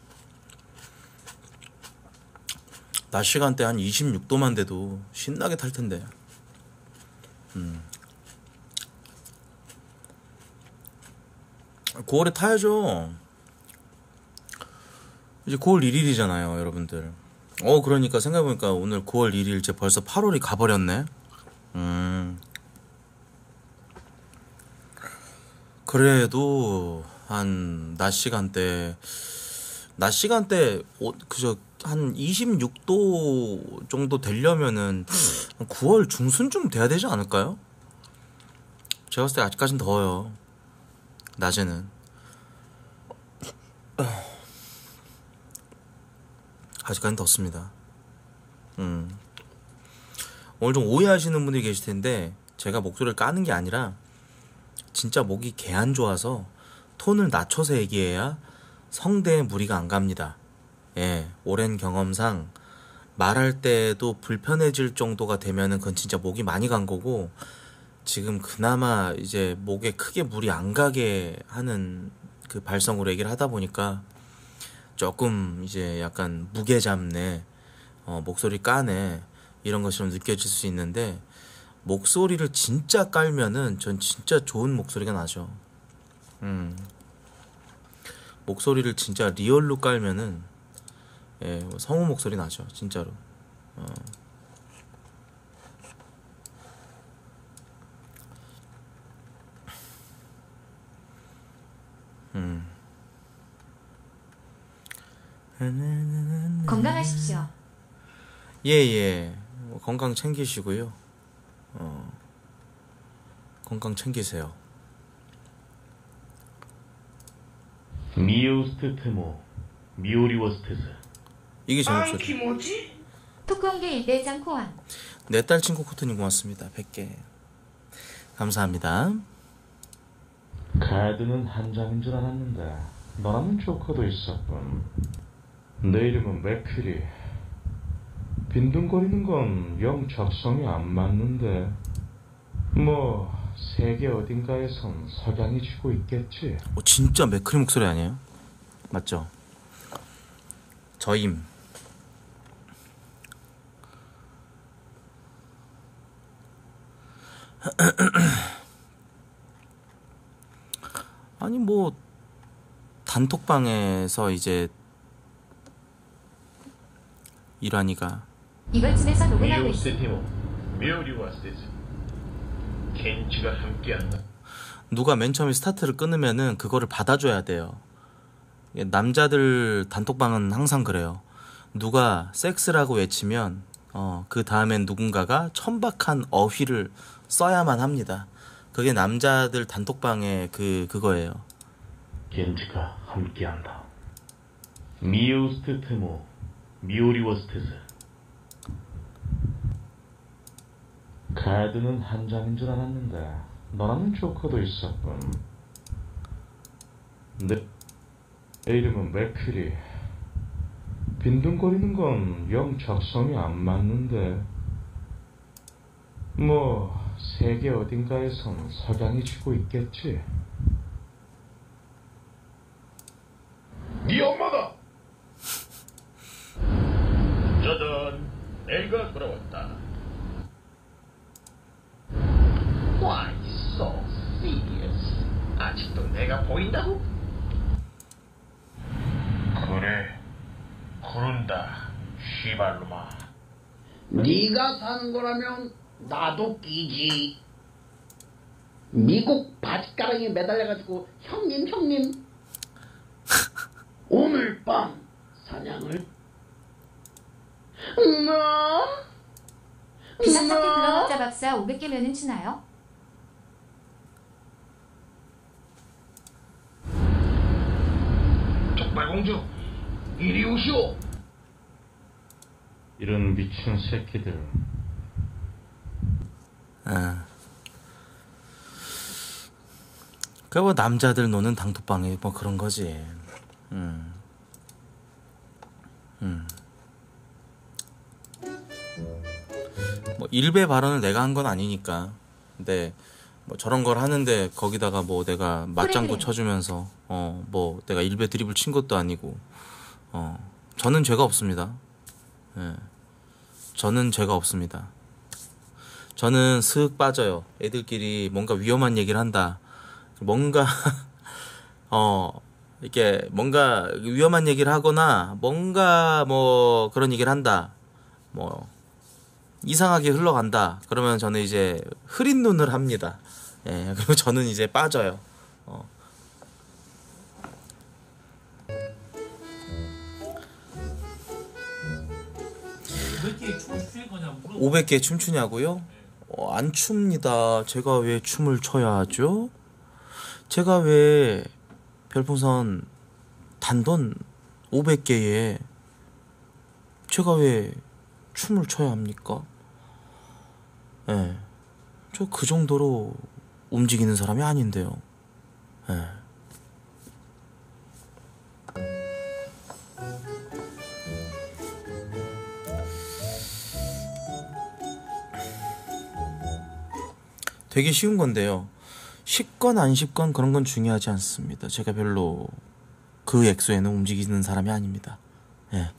낮 시간대 한 이십육 도만 돼도 신나게 탈 텐데. 음. 구월에 타야죠. 이제 구월 일일이잖아요, 여러분들. 어, 그러니까 생각해보니까 오늘 구월 일일 이제 벌써 팔월이 가버렸네. 음. 그래도 한 낮 시간대 낮 시간대 어, 그저 한 이십육 도 정도 되려면은 구월 중순쯤 돼야 되지 않을까요? 제가 봤을 때 아직까진 더워요. 낮에는. 아직까진 덥습니다. 음. 오늘 좀 오해하시는 분들이 계실 텐데 제가 목소리를 까는 게 아니라 진짜 목이 개 안 좋아서 톤을 낮춰서 얘기해야 성대에 무리가 안 갑니다. 예, 오랜 경험상 말할 때도 불편해질 정도가 되면은 그건 진짜 목이 많이 간 거고, 지금 그나마 이제 목에 크게 무리 안 가게 하는 그 발성으로 얘기를 하다 보니까 조금 이제 약간 무게 잡네, 어, 목소리 까네, 이런 것처럼 느껴질 수 있는데, 목소리를 진짜 깔면은 전 진짜 좋은 목소리가 나죠. 음. 목소리를 진짜 리얼로 깔면은 예, 성우 목소리 나죠, 진짜로. 어. 음. 건강하십시오. 예예. 건강 챙기시고요. 어. 건강 챙기세요. 미오스테테모 미오리워스테스. 이게 제 あん 목소리. 気持ち 토크온게 일대장 코안. 내 딸 친구 코트님 고맙습니다. 백 개 감사합니다. 카드는 한 장인 줄 알았는데 너라면 조커도 있었군. 내 이름은 맥퀴리. 빈둥거리는 건 영 적성이 안 맞는데 뭐 세계 어딘가에선 석양이 지고 있겠지. 어, 진짜 맥크리 목소리 아니에요? 맞죠? 저임. 아니 뭐 단톡방에서 이제 이란이가 이걸 집에서 녹음하고 있어. 미오스테테모 미오리워스테스. 켄치가 함께한다. 누가 맨 처음에 스타트를 끊으면은 그거를 받아줘야 돼요. 남자들 단톡방은 항상 그래요. 누가 섹스라고 외치면 어, 그 다음엔 누군가가 천박한 어휘를 써야만 합니다. 그게 남자들 단톡방의 그 그거예요. 켄치가 함께한다. 미오스테테모 미오리워스테스. 카드는 한 장인 줄 알았는데 너라면 조커도 있었군. 내, 내 이름은 맥퀴리. 빈둥거리는 건 영 적성이 안 맞는데 뭐 세계 어딘가에선 석양이 지고 있겠지. 네 엄마다. 짜잔, 내가 돌아왔다. Why so serious? 아직도 내가 보인다고? 그래, 그런다, 시발로마. 네가 사는 거라면 나도 끼지. 미국 바지가랑이에 매달려가지고 형님 형님 오늘 밤 사냥을 나 비상사태 클럽 짜밥사 오백 개면은 주나요? 족발공주, 이리 오시오. 이런 미친 새끼들. 아. 그 뭐 남자들 노는 단톡방에 뭐 그런 거지. 음. 음. 뭐 일배 발언을 내가 한 건 아니니까. 근데 뭐 저런 걸 하는데 거기다가 뭐 내가 맞장구 그래. 쳐주면서 어 뭐 내가 일배 드립을 친 것도 아니고 어 저는 죄가 없습니다. 예. 저는 죄가 없습니다. 저는 슥 빠져요. 애들끼리 뭔가 위험한 얘기를 한다. 뭔가 어 이렇게 뭔가 위험한 얘기를 하거나 뭔가 뭐 그런 얘기를 한다. 뭐 이상하게 흘러간다. 그러면 저는 이제 흐린 눈을 합니다. 예, 그리고 저는 이제 빠져요. 어. 몇 개의 춤을 추실 거냐 물어. 오백 개 춤추냐고요? 어, 안 춥니다. 제가 왜 춤을 춰야 하죠? 제가 왜 별풍선 단돈 오백 개에 제가 왜 춤을 춰야 합니까? 예. 네. 저 그 정도로 움직이는 사람이 아닌데요. 예. 네. 되게 쉬운 건데요. 쉽건 안 쉽건 그런 건 중요하지 않습니다. 제가 별로 그 액수에는 움직이는 사람이 아닙니다. 예.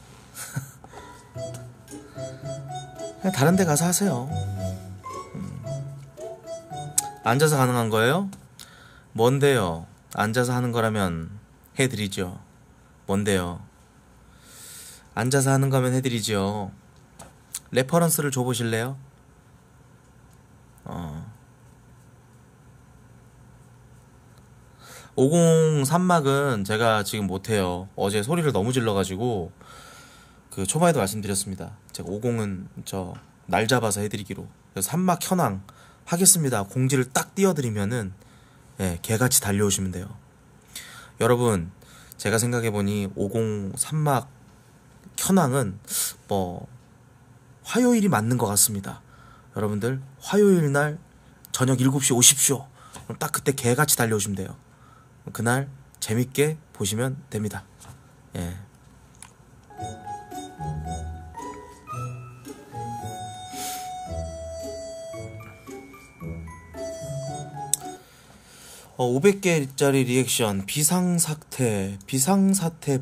그냥 다른 데 가서 하세요. 음. 앉아서 가능한 거예요? 뭔데요? 앉아서 하는 거라면 해드리죠. 뭔데요? 앉아서 하는 거면 해드리죠. 레퍼런스를 줘보실래요? 어. 오공삼 막은 제가 지금 못해요. 어제 소리를 너무 질러가지고 그 초반에도 말씀드렸습니다. 제가 오공은 저 날 잡아서 해드리기로. 그래서 삼 막 현황 하겠습니다. 공지를 딱 띄워드리면은 예, 개같이 달려오시면 돼요. 여러분, 제가 생각해보니 오공삼 막 현황은 뭐 화요일이 맞는 것 같습니다. 여러분들 화요일 날 저녁 일곱 시 오십시오. 그럼 딱 그때 개같이 달려오시면 돼요. 그날 재밌게 보시면 됩니다. 예. 어, 오백 개짜리 리액션. 비상사태 비상사태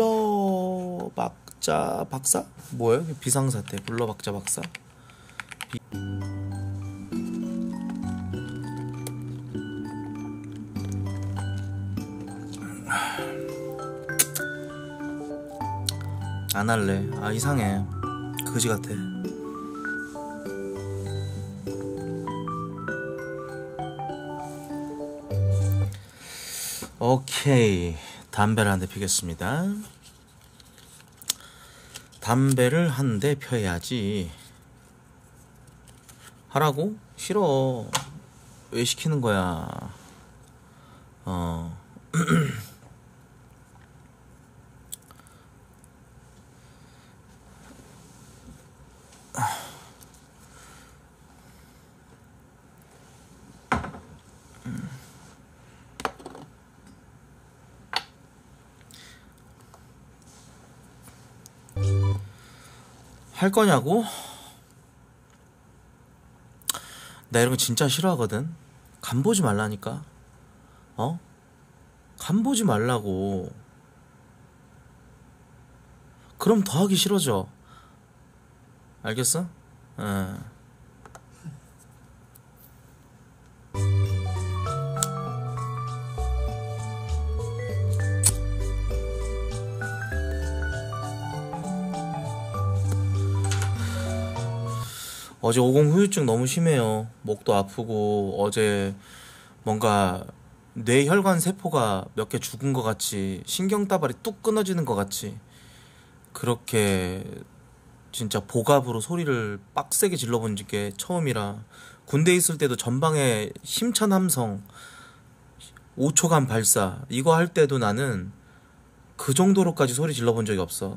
불러박자 박사? 뭐예요? 비상사태 불러박자 박사? 비... 안 할래. 아, 이상해. 그지 같아. 오케이. 담배를 한 대 피겠습니다. 담배를 한 대 펴야지. 하라고? 싫어. 왜 시키는 거야? 어. 할 거냐고? 나 이런 거 진짜 싫어하거든. 간 보지 말라니까. 어? 간 보지 말라고. 그럼 더 하기 싫어져. 알겠어? 예. 어제 오공 후유증 너무 심해요. 목도 아프고 어제 뭔가 뇌혈관 세포가 몇 개 죽은 것 같이 신경다발이 뚝 끊어지는 것 같이 그렇게 진짜 복압으로 소리를 빡세게 질러본 게 처음이라 군대 있을 때도 전방에 힘찬 함성 오 초간 발사 이거 할 때도 나는 그 정도로까지 소리 질러본 적이 없어.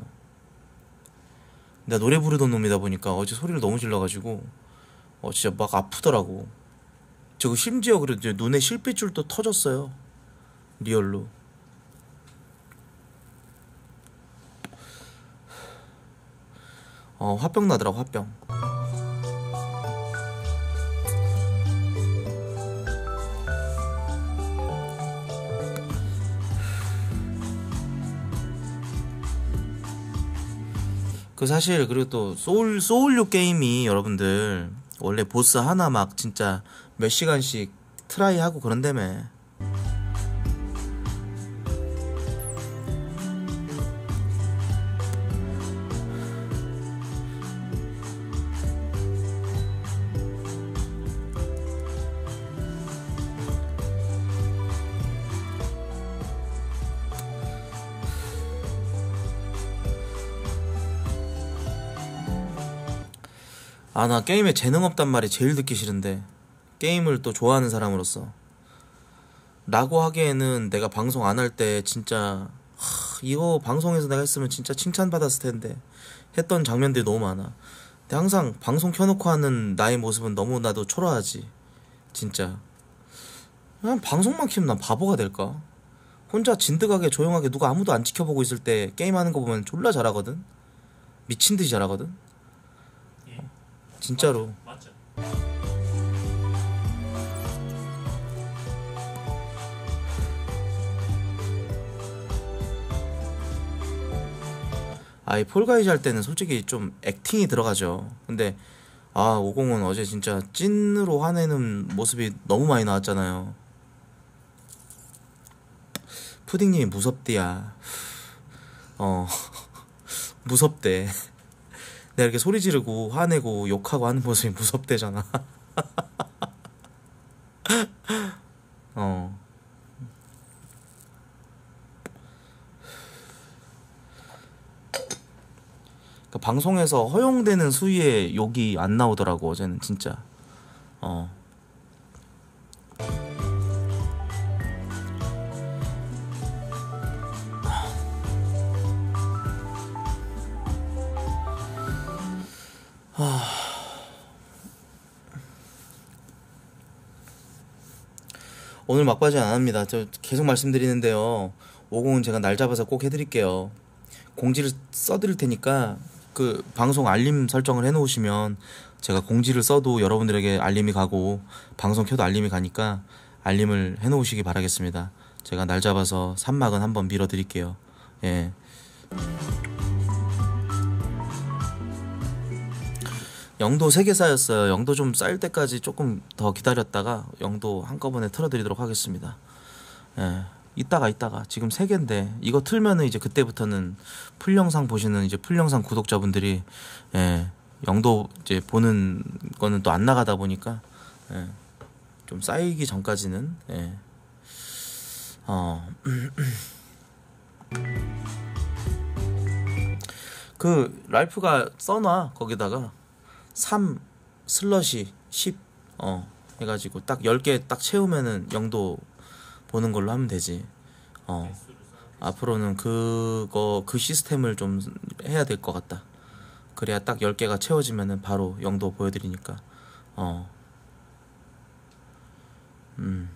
내가 노래 부르던 놈이다 보니까 어제 소리를 너무 질러가지고 어 진짜 막 아프더라고. 저거 심지어 그래 눈에 실핏줄도 터졌어요. 리얼로. 어 화병 나더라고. 화병. 그 사실 그리고 또 소울 소울류 게임이 여러분들 원래 보스 하나 막 진짜 몇 시간씩 트라이 하고 그런다며. 아, 나 게임에 재능 없단 말이 제일 듣기 싫은데, 게임을 또 좋아하는 사람으로서 라고 하기에는 내가 방송 안 할 때 진짜 하, 이거 방송에서 내가 했으면 진짜 칭찬받았을 텐데 했던 장면들이 너무 많아. 근데 항상 방송 켜놓고 하는 나의 모습은 너무나도 초라하지. 진짜 그냥 방송만 키우면 난 바보가 될까? 혼자 진득하게 조용하게 누가 아무도 안 지켜보고 있을 때 게임하는 거 보면 졸라 잘하거든. 미친듯이 잘하거든. 예. 진짜로. 맞죠. 아이 폴가이즈 할 때는 솔직히 좀 액팅이 들어가죠. 근데 아 오공은 어제 진짜 찐으로 화내는 모습이 너무 많이 나왔잖아요. 푸딩님이 무섭디야. 어 무섭대. 내가 이렇게 소리 지르고 화내고 욕하고 하는 모습이 무섭대잖아. 어 그러니까 방송에서 허용되는 수위의 욕이 안 나오더라고 어제는 진짜. 어. 하... 오늘 막바지 안 합니다. 저 계속 말씀드리는데요. 오공은 제가 날 잡아서 꼭 해드릴게요. 공지를 써드릴 테니까 그 방송 알림 설정을 해놓으시면 제가 공지를 써도 여러분들에게 알림이 가고 방송 켜도 알림이 가니까 알림을 해놓으시기 바라겠습니다. 제가 날 잡아서 산막은 한번 밀어드릴게요. 예. 영도 세 개 쌓였어요. 영도 좀 쌓일 때까지 조금 더 기다렸다가 영도 한꺼번에 틀어드리도록 하겠습니다. 예. 이따가 이따가 지금 세 개인데 이거 틀면은 이제 그때부터는 풀 영상 보시는 이제 풀 영상 구독자분들이 예, 영도 이제 보는 거는 또 안 나가다 보니까 예, 좀 쌓이기 전까지는 예. 어. 그 랄프가 써놔 거기다가 삼 슬러시 십 어 해가지고 딱 열 개 딱 채우면은 영도 보는 걸로 하면 되지. 어 앞으로는 그거 그 시스템을 좀 해야 될 것 같다. 그래야 딱 열 개가 채워지면은 바로 영도 보여드리니까. 어 음.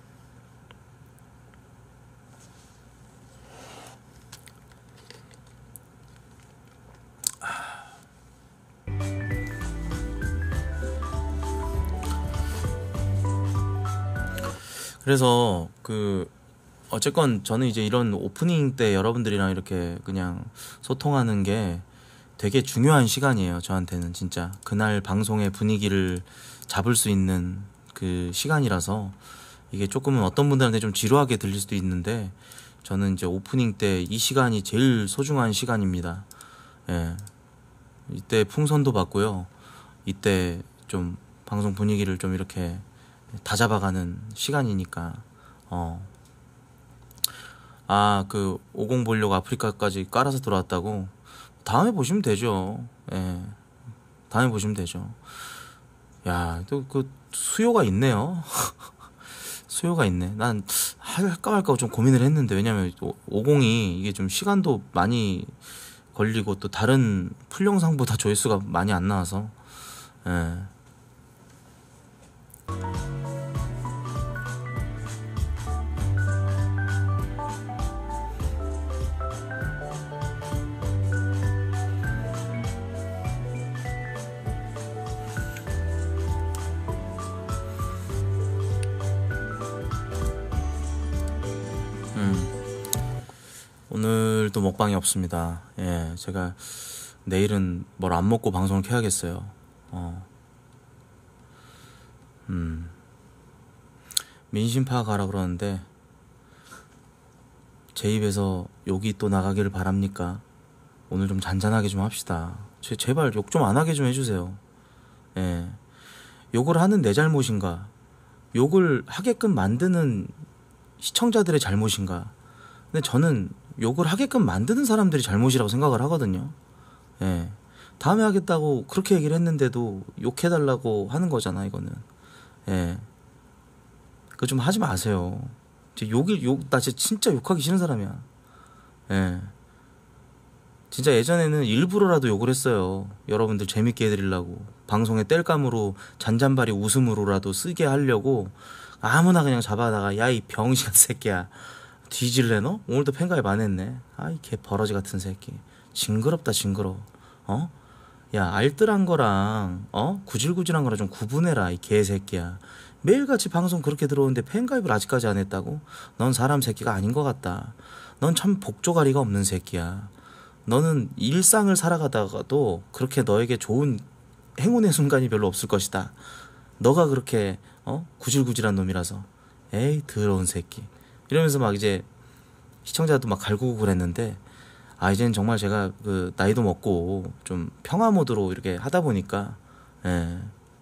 그래서 그 어쨌건 저는 이제 이런 오프닝 때 여러분들이랑 이렇게 그냥 소통하는 게 되게 중요한 시간이에요. 저한테는 진짜 그날 방송의 분위기를 잡을 수 있는 그 시간이라서 이게 조금은 어떤 분들한테 좀 지루하게 들릴 수도 있는데 저는 이제 오프닝 때 이 시간이 제일 소중한 시간입니다. 예. 이때 풍선도 받고요. 이때 좀 방송 분위기를 좀 이렇게 다 잡아가는 시간이니까. 어. 아, 그 오공 보려고 아프리카까지 깔아서 들어왔다고. 다음에 보시면 되죠. 예. 다음에 보시면 되죠. 야, 또 그 수요가 있네요. 수요가 있네. 난 할까 말까 좀 고민을 했는데 왜냐면 오공이 이게 좀 시간도 많이 걸리고 또 다른 풀 영상보다 조회수가 많이 안 나와서. 예. 오늘도 먹방이 없습니다. 예, 제가 내일은 뭘 안 먹고 방송을 켜야겠어요. 어. 음. 민심 파악하라 그러는데 제 입에서 욕이 또 나가기를 바랍니까? 오늘 좀 잔잔하게 좀 합시다. 제, 제발 욕 좀 안 하게 좀 해주세요. 예. 욕을 하는 내 잘못인가? 욕을 하게끔 만드는 시청자들의 잘못인가? 근데 저는 욕을 하게끔 만드는 사람들이 잘못이라고 생각을 하거든요. 예. 다음에 하겠다고 그렇게 얘기를 했는데도 욕해달라고 하는 거잖아 이거는. 예, 그거 좀 하지 마세요. 욕이 욕, 나 진짜 욕하기 싫은 사람이야. 예, 진짜 예전에는 일부러라도 욕을 했어요. 여러분들 재밌게 해드리려고, 방송에 땔감으로 잔잔바리 웃음으로라도 쓰게 하려고 아무나 그냥 잡아다가 야 이 병신 같은 새끼야 뒤질래 너? 오늘도 팬가입 안 했네. 아이 개 버러지 같은 새끼. 징그럽다 징그러워. 어? 야 알뜰한 거랑 어? 구질구질한 거랑 좀 구분해라 이 개새끼야. 매일같이 방송 그렇게 들어오는데 팬가입을 아직까지 안 했다고? 넌 사람 새끼가 아닌 것 같다. 넌 참 복조가리가 없는 새끼야. 너는 일상을 살아가다가도 그렇게 너에게 좋은 행운의 순간이 별로 없을 것이다. 너가 그렇게 어? 구질구질한 놈이라서. 에이 더러운 새끼 이러면서 막 이제 시청자도 막 갈구고 그랬는데, 아 이제는 정말 제가 그 나이도 먹고 좀 평화 모드로 이렇게 하다 보니까 예,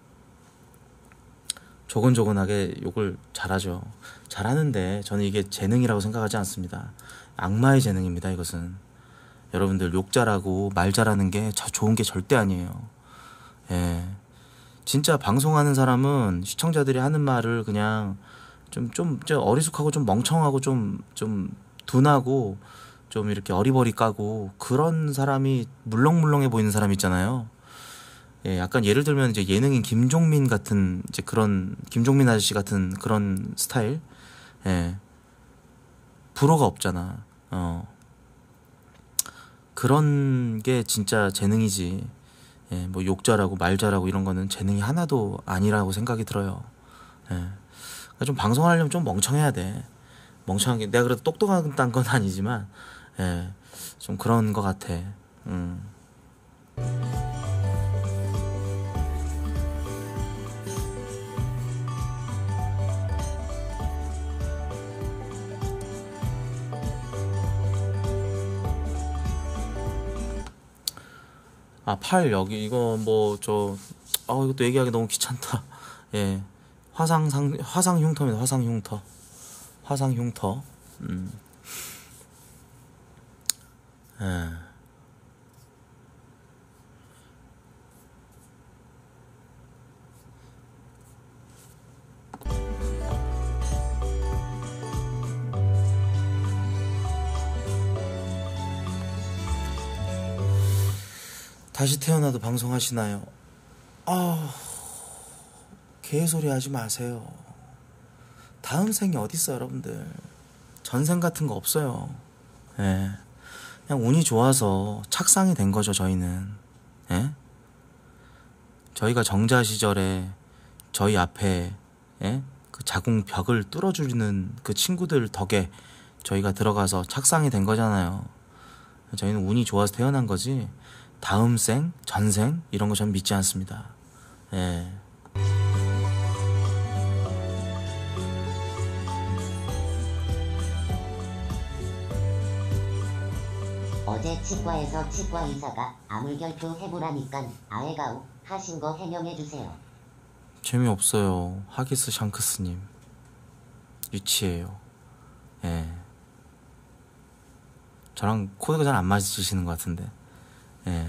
조근조근하게 욕을 잘하죠. 잘하는데 저는 이게 재능이라고 생각하지 않습니다. 악마의 재능입니다. 이것은 여러분들 욕 잘하고 말 잘하는 게 좋은 게 절대 아니에요. 예, 진짜 방송하는 사람은 시청자들이 하는 말을 그냥 좀 좀 어리숙하고 좀 멍청하고 좀 좀 둔하고 좀 이렇게 어리버리 까고 그런 사람이 물렁물렁해 보이는 사람 있잖아요. 예, 약간 예를 들면 이제 예능인 김종민 같은 이제 그런 김종민 아저씨 같은 그런 스타일. 예, 불호가 없잖아. 어, 그런 게 진짜 재능이지. 예, 뭐 욕 잘하고 말 잘하고 이런 거는 재능이 하나도 아니라고 생각이 들어요. 예. 좀 방송을 하려면 좀 멍청해야 돼. 멍청하게. 내가 그래도 똑똑한 건 아니지만, 예, 좀 그런 것 같아. 음. 아, 팔 여기 이거 뭐 저 아 이것도 얘기하기 너무 귀찮다. 예, 화상상 화상 흉터입니다. 화상 흉터, 화상 흉터. 음. 예. 다시 태어나도 방송하시나요? 아, 개소리 하지 마세요. 다음 생이 어딨어 여러분들. 전생 같은 거 없어요. 예, 그냥 운이 좋아서 착상이 된 거죠 저희는. 예? 저희가 정자 시절에 저희 앞에 예? 그 자궁 벽을 뚫어주는 그 친구들 덕에 저희가 들어가서 착상이 된 거잖아요. 저희는 운이 좋아서 태어난 거지 다음 생, 전생 이런 거 전 믿지 않습니다. 예. 어제 치과에서 치과 의사가 아물결표 해보라니깐 아예가우 하신 거 해명해주세요. 재미없어요. 하기스 샹크스님 유치해요. 예. 저랑 코드가 잘 안 맞으시는 것 같은데. 예.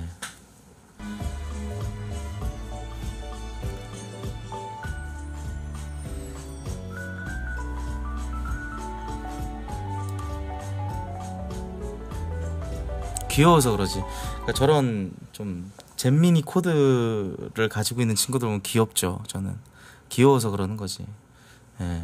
귀여워서 그러지. 그러니까 저런 좀 잼미니 코드를 가지고 있는 친구들 보면 귀엽죠. 저는 귀여워서 그러는 거지. 예.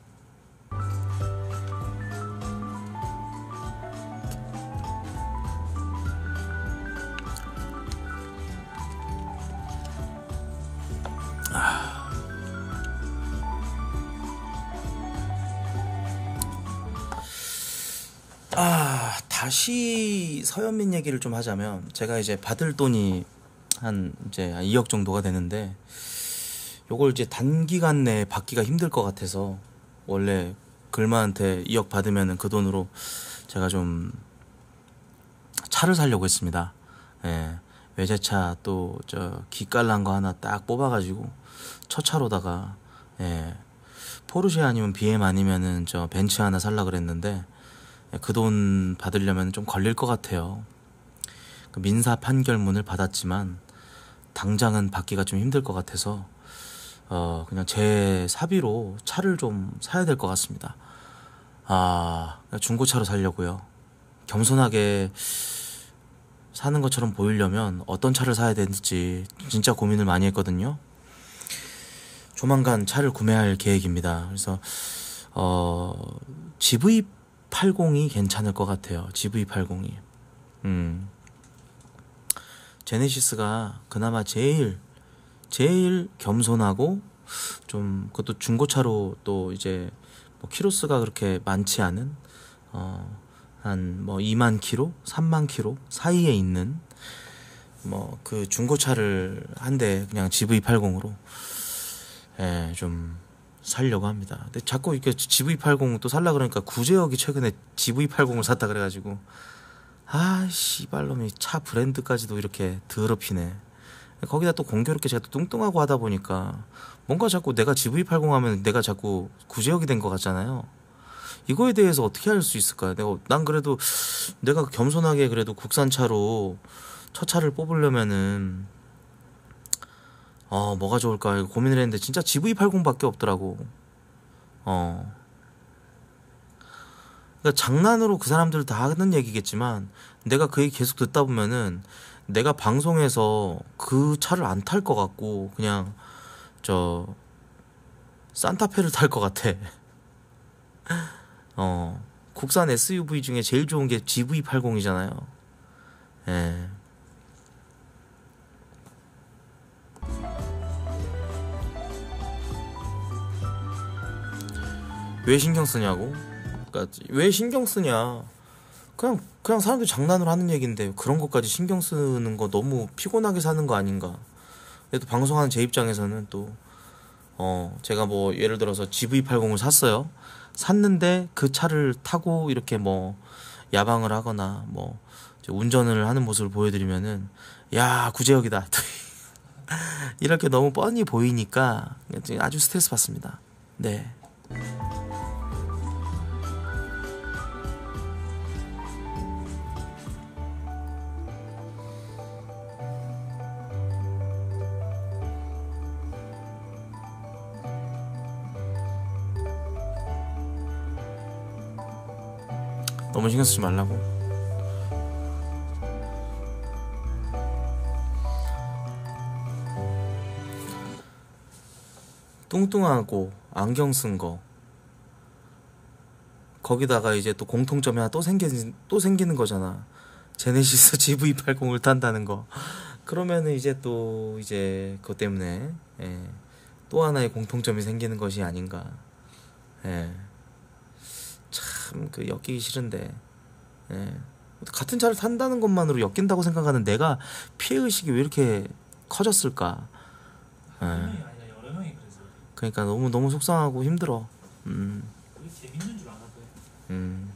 아, 다시 서현민 얘기를 좀 하자면 제가 이제 받을 돈이 한 이제 이억 정도가 되는데 요걸 이제 단기간 내에 받기가 힘들 것 같아서 원래 글마한테 이억 받으면은 그 돈으로 제가 좀 차를 사려고 했습니다. 예, 외제차 또 저 기깔난 거 하나 딱 뽑아가지고 첫 차로다가 예, 포르쉐 아니면 비엠 아니면은 저 벤츠 하나 살라 그랬는데 그 돈 받으려면 좀 걸릴 것 같아요. 그 민사 판결문을 받았지만 당장은 받기가 좀 힘들 것 같아서 어 그냥 제 사비로 차를 좀 사야 될 것 같습니다. 아, 중고차로 살려고요. 겸손하게 사는 것처럼 보이려면 어떤 차를 사야 되는지 진짜 고민을 많이 했거든요. 조만간 차를 구매할 계획입니다. 그래서 어 지브이 팔십이 괜찮을 것 같아요. 지브이 팔십이. 음. 제네시스가 그나마 제일 제일 겸손하고 좀 그것도 중고차로 또 이제 뭐 키로수가 그렇게 많지 않은 어 한 뭐 이만 킬로, 삼만 킬로 사이에 있는 뭐 그 중고차를 한 대 그냥 지브이 팔십으로 예, 좀 살려고 합니다. 근데 자꾸 이렇게 지브이 팔십 또 살라 그러니까 구제혁이 최근에 지브이 팔십을 샀다 그래가지고 아 씨발놈이 차 브랜드까지도 이렇게 더럽히네. 거기다 또 공교롭게 제가 또 뚱뚱하고 하다 보니까 뭔가 자꾸 내가 지브이 팔십 하면 내가 자꾸 구제혁이 된 것 같잖아요. 이거에 대해서 어떻게 할 수 있을까요? 내가 난 그래도 내가 겸손하게 그래도 국산차로 첫 차를 뽑으려면은 어 뭐가 좋을까 고민을 했는데 진짜 지브이 팔십밖에 없더라고. 어 그러니까 장난으로 그 사람들 다 하는 얘기겠지만 내가 그 얘기 계속 듣다 보면은 내가 방송에서 그 차를 안 탈 것 같고 그냥 저 산타페를 탈 것 같아. 어 국산 에스유브이 중에 제일 좋은 게 지브이 팔십이잖아요. 예. 왜 신경 쓰냐고? 그러니까 왜 신경 쓰냐? 그냥 그냥 사람들 장난으로 하는 얘기인데 그런 것까지 신경 쓰는 거 너무 피곤하게 사는 거 아닌가? 그래도 방송하는 제 입장에서는 또 어 제가 뭐 예를 들어서 지브이 팔십을 샀어요. 샀는데 그 차를 타고 이렇게 뭐 야방을 하거나 뭐 운전을 하는 모습을 보여드리면은 야 구제혁이다 이렇게 너무 뻔히 보이니까 아주 스트레스 받습니다. 네. 너무 신경 쓰지 말라고. 뚱뚱하고 안경 쓴 거 거기다가 이제 또 공통점이 하나 또 생기는 또 생기는 거잖아. 제네시스 지브이 팔십을 탄다는 거. 그러면은 이제 또 이제 그것 때문에 예, 또 하나의 공통점이 생기는 것이 아닌가. 예. 참 그 엮이기 싫은데 예. 같은 차를 탄다는 것만으로 엮인다고 생각하는 내가 피해의식이 왜 이렇게 커졌을까. 예. 한 명이 아니라 여러 명이 그래서 그러니까 너무 너무 속상하고 힘들어. 음. 그게 재밌는 줄 알아도 음.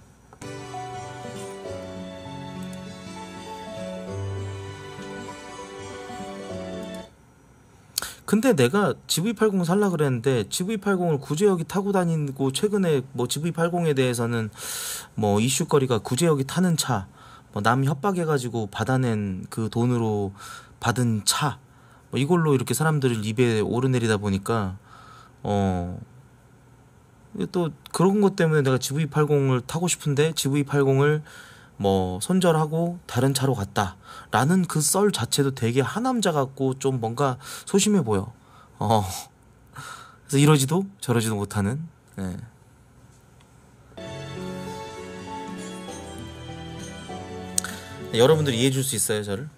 근데 내가 지브이 팔십 살라 그랬는데 지브이 팔십을 구제혁이 타고 다니고 최근에 뭐 지브이 팔십에 대해서는 뭐 이슈거리가 구제혁이 타는 차, 뭐 남 협박해가지고 받아낸 그 돈으로 받은 차, 뭐 이걸로 이렇게 사람들을 입에 오르내리다 보니까 어 또 그런 것 때문에 내가 지브이 팔십을 타고 싶은데 지브이 팔십을 뭐 손절하고 다른 차로 갔다 라는 그 썰 자체도 되게 하남자 같고 좀 뭔가 소심해 보여. 어 그래서 이러지도 저러지도 못하는. 네. 네, 여러분들이 이해해 줄 수 있어요 저를?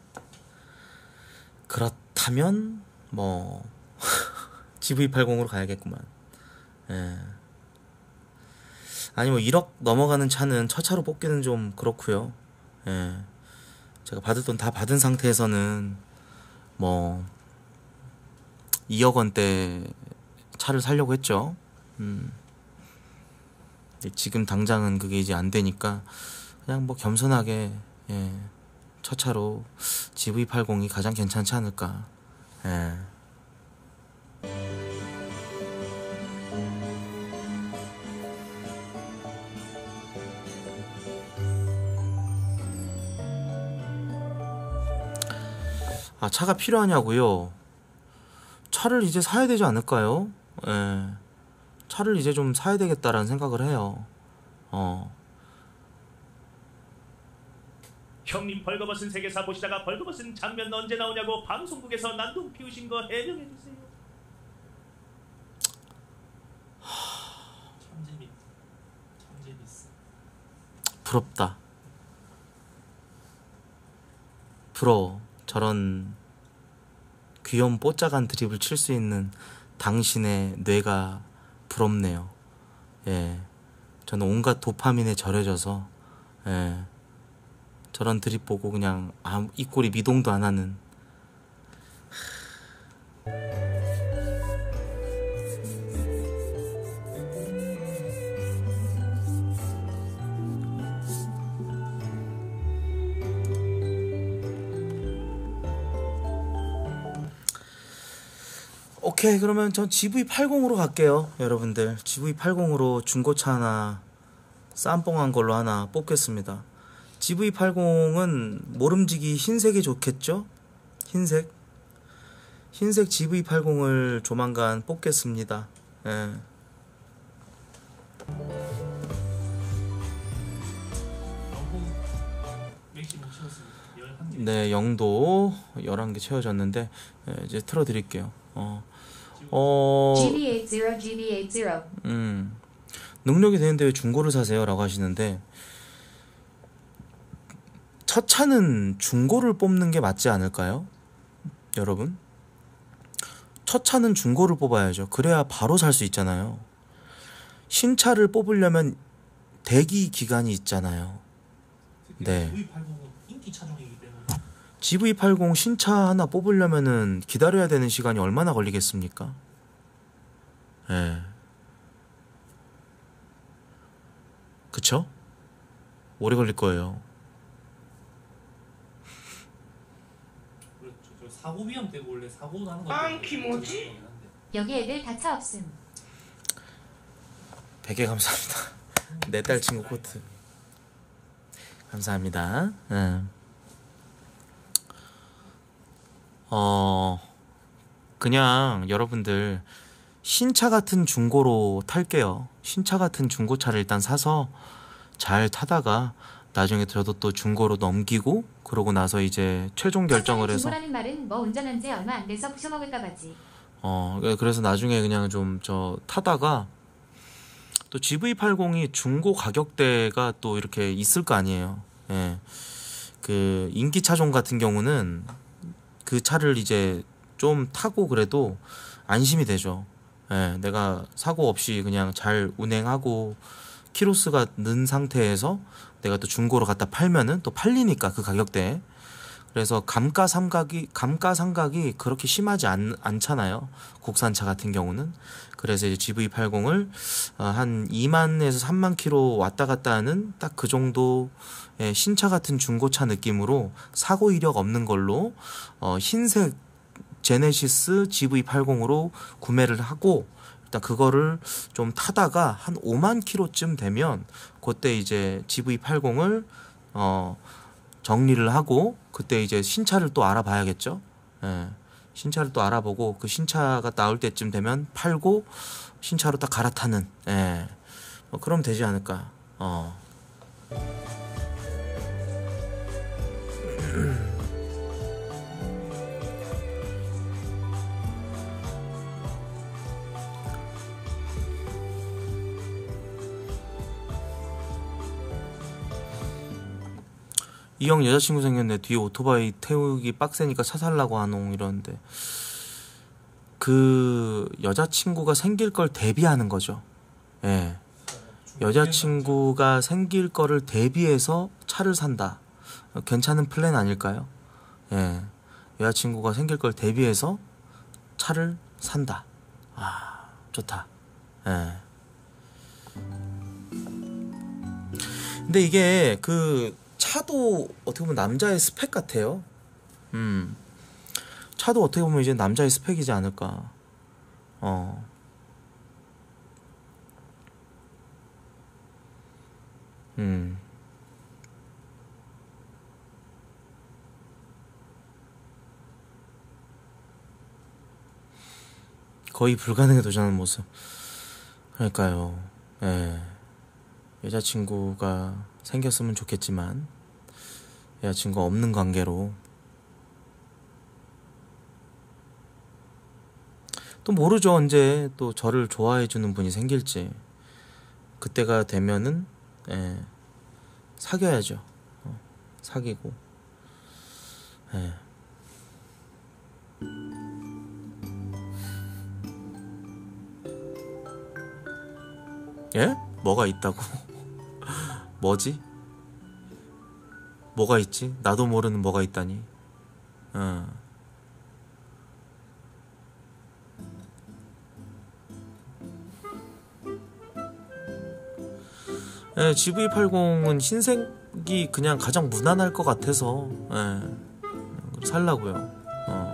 그렇다면 뭐 지브이 팔십으로 가야겠구만. 예. 아니 뭐 일억 넘어가는 차는 처차로 뽑기는 좀 그렇고요. 예. 제가 받을 돈 다 받은 상태에서는 뭐 이억 원대 차를 사려고 했죠. 음. 근데 지금 당장은 그게 이제 안 되니까 그냥 뭐 겸손하게 예. 처차로 지브이 팔십이 가장 괜찮지 않을까. 예. 아, 차가 필요하냐고요? 차를 이제 사야 되지 않을까요? 예. 차를 이제 좀 사야 되겠다라는 생각을 해요. 어. 형님 벌거벗은 세계사 보시다가 벌거벗은 장면 언제 나오냐고 방송국에서 난동 피우신 거 해명해주세요. 참 재밌, 참 재밌어. 부럽다. 부러워. 저런 귀여운 뽀짝한 드립을 칠 수 있는 당신의 뇌가 부럽네요. 예. 저는 온갖 도파민에 절여져서, 예. 저런 드립 보고 그냥 아무 입꼬리 미동도 안 하는. 오케이, 그러면 전 지브이 팔십으로 갈게요. 여러분들 지브이 팔십으로 중고차 하나 쌈뽕한 걸로 하나 뽑겠습니다. 지브이 팔십은 모름지기 흰색이 좋겠죠? 흰색 흰색 지브이 팔십을 조만간 뽑겠습니다. 예. 네, 영도 열한 개 채워졌는데, 예, 이제 틀어드릴게요. 어, 어, 지비 팔십, 지비 팔십. 음, 능력이 되는데 왜 중고를 사세요? 라고 하시는데, 첫 차는 중고를 뽑는 게 맞지 않을까요? 여러분? 첫 차는 중고를 뽑아야죠. 그래야 바로 살 수 있잖아요. 신차를 뽑으려면 대기 기간이 있잖아요. 네. 지브이 팔십은 인기 차종이기 때문에. 지브이 팔십 신차 하나 뽑으려면은 기다려야 되는 시간이 얼마나 걸리겠습니까? 예. 네. 그쵸? 오래 걸릴 거예요. 사고 위험 때문에 원래 사고 나는 거. 안키 뭐지? 여기 애들 다 차 없음. 백 개 감사합니다. 내 딸 친구 코트 감사합니다. 네. 어 그냥 여러분들 신차 같은 중고로 탈게요. 신차 같은 중고차를 일단 사서 잘 타다가 나중에 저도 또 중고로 넘기고, 그러고 나서 이제 최종 결정을 해서, 중고라는 말은 뭐 운전한 지 얼마 안 돼서 부셔먹을까 봐지. 어 그래서 나중에 그냥 좀 저 타다가, 또 지브이 팔십이 중고 가격대가 또 이렇게 있을 거 아니에요. 예. 그 인기 차종 같은 경우는 그 차를 이제 좀 타고 그래도 안심이 되죠. 예. 내가 사고 없이 그냥 잘 운행하고 키로수가 는 상태에서 내가 또 중고로 갖다 팔면은 또 팔리니까 그 가격대에. 그래서 감가상각이 감가상각이 그렇게 심하지 않, 않잖아요. 국산차 같은 경우는. 그래서 이제 지브이 팔십을 한 이만에서 삼만 킬로 왔다 갔다 하는 딱 그 정도 신차 같은 중고차 느낌으로 사고 이력 없는 걸로 어, 흰색 제네시스 지브이 팔십으로 구매를 하고, 일단 그거를 좀 타다가 한 오만 킬로쯤 되면 그때 이제 지브이 팔십을 어 정리를 하고, 그때 이제 신차를 또 알아봐야겠죠. 예. 신차를 또 알아보고 그 신차가 나올 때쯤 되면 팔고 신차로 딱 갈아타는, 예. 뭐 그럼 되지 않을까. 어. 이 형 여자친구 생겼네. 뒤에 오토바이 태우기 빡세니까 차 살라고 하노. 이러는데, 그 여자친구가 생길 걸 대비하는 거죠. 예. 여자친구가 생길 거를 대비해서 차를 산다. 괜찮은 플랜 아닐까요? 예. 여자친구가 생길 걸 대비해서 차를 산다. 아, 좋다. 예. 근데 이게 그 차도 어떻게 보면 남자의 스펙 같아요. 음. 차도 어떻게 보면 이제 남자의 스펙이지 않을까. 어. 음. 거의 불가능에 도전하는 모습. 그러니까요. 예. 여자친구가 생겼으면 좋겠지만 여자친구가 없는 관계로 또 모르죠. 언제 또 저를 좋아해주는 분이 생길지. 그때가 되면은 예, 사귀어야죠. 어, 사귀고 예. 예? 뭐가 있다고? 뭐지? 뭐가 있지? 나도 모르는 뭐가 있다니. 어. 예, 지브이 팔십은 흰색이 그냥 가장 무난할 것 같아서 예, 살라고요. 어.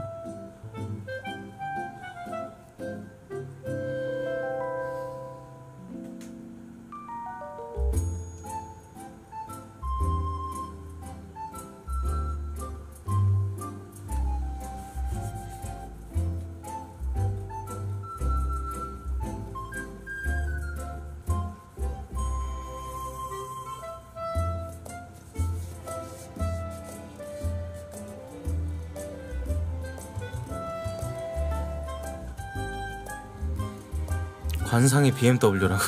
관상이 비엠더블유라고?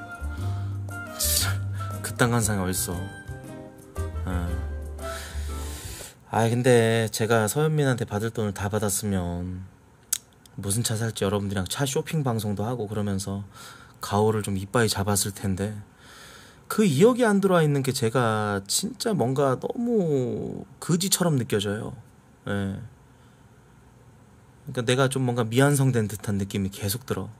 그딴 관상이 어딨어. 아 근데 제가 서현민한테 받을 돈을 다 받았으면 무슨 차 살지 여러분들이랑 차 쇼핑 방송도 하고 그러면서 가오를 좀 이빠이 잡았을 텐데 그 이억이 안 들어와 있는 게 제가 진짜 뭔가 너무 거지처럼 느껴져요. 예. 그러니까 내가 좀 뭔가 미완성된 듯한 느낌이 계속 들어.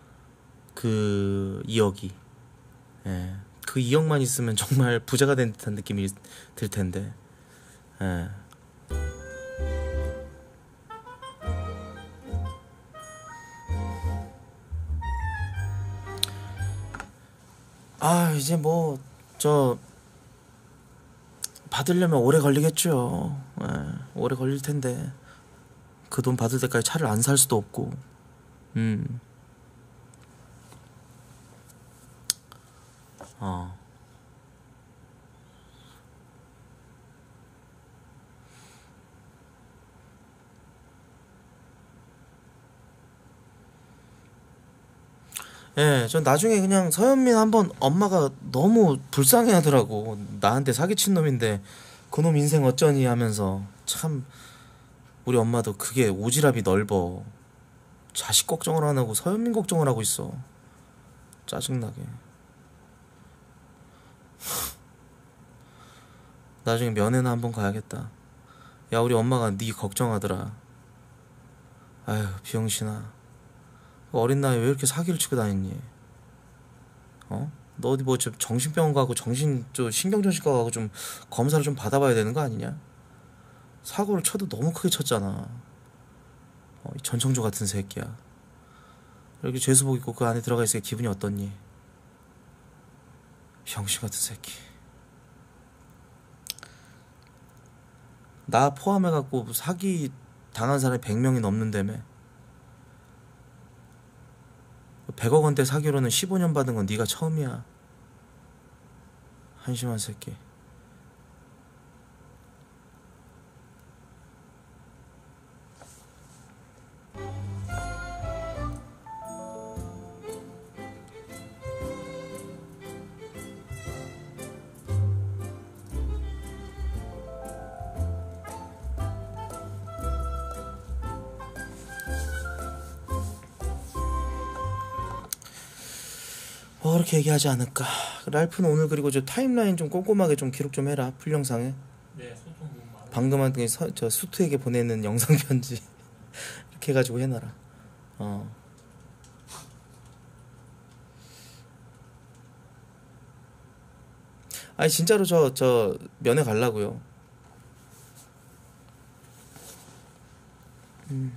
그 이억이 예. 그 이억만 있으면 정말 부자가 된 듯한 느낌이 들 텐데 예. 아 이제 뭐 저 받으려면 오래 걸리겠죠. 예. 오래 걸릴 텐데 그 돈 받을 때까지 차를 안 살 수도 없고 음. 어. 예, 전 나중에 그냥 서현민 한번 엄마가 너무 불쌍해 하더라고. 나한테 사기친 놈인데 그놈 인생 어쩌니 하면서 참 우리 엄마도 그게 오지랖이 넓어. 자식 걱정을 안 하고 서현민 걱정을 하고 있어. 짜증나게. 나중에 면회나 한번 가야겠다. 야 우리 엄마가 네 걱정하더라. 아휴 비영신아 어린 나이에 왜 이렇게 사기를 치고 다녔니? 어? 너 어디 뭐 정신병원 가고 정신 저 신경정신과 가고 좀 검사를 좀 받아봐야 되는 거 아니냐? 사고를 쳐도 너무 크게 쳤잖아. 어, 이 전청조 같은 새끼야. 이렇게 죄수복 입고 그 안에 들어가 있으니까 기분이 어떻니? 병신 같은 새끼. 나 포함해갖고 사기 당한 사람이 백 명이 넘는다며. 백억 원대 사기로는 십오 년 받은 건 네가 처음이야. 한심한 새끼. 뭐 그렇게 얘기하지 않을까. 랄프는 오늘 그리고 저 타임라인 좀 꼼꼼하게 좀 기록 좀 해라. 풀 영상에. 네, 소통 너무 많아요. 방금 한 서, 저 수투에게 보내는 영상 편지 이렇게 해가지고 해놔라. 어. 아니 진짜로 저 저 면회 가려고요. 음.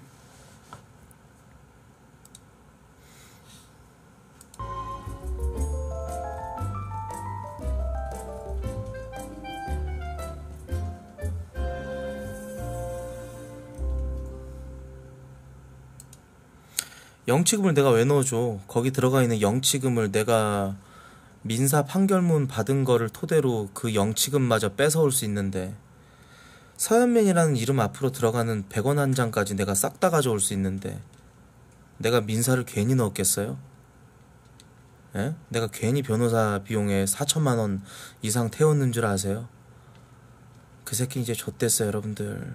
영치금을 내가 왜 넣어줘? 거기 들어가 있는 영치금을 내가 민사 판결문 받은 거를 토대로 그 영치금마저 뺏어올 수 있는데, 서현민이라는 이름 앞으로 들어가는 백 원 한 장까지 내가 싹 다 가져올 수 있는데 내가 민사를 괜히 넣었겠어요? 예? 내가 괜히 변호사 비용에 사천만 원 이상 태웠는 줄 아세요? 그 새끼 이제 좆됐어요, 여러분들.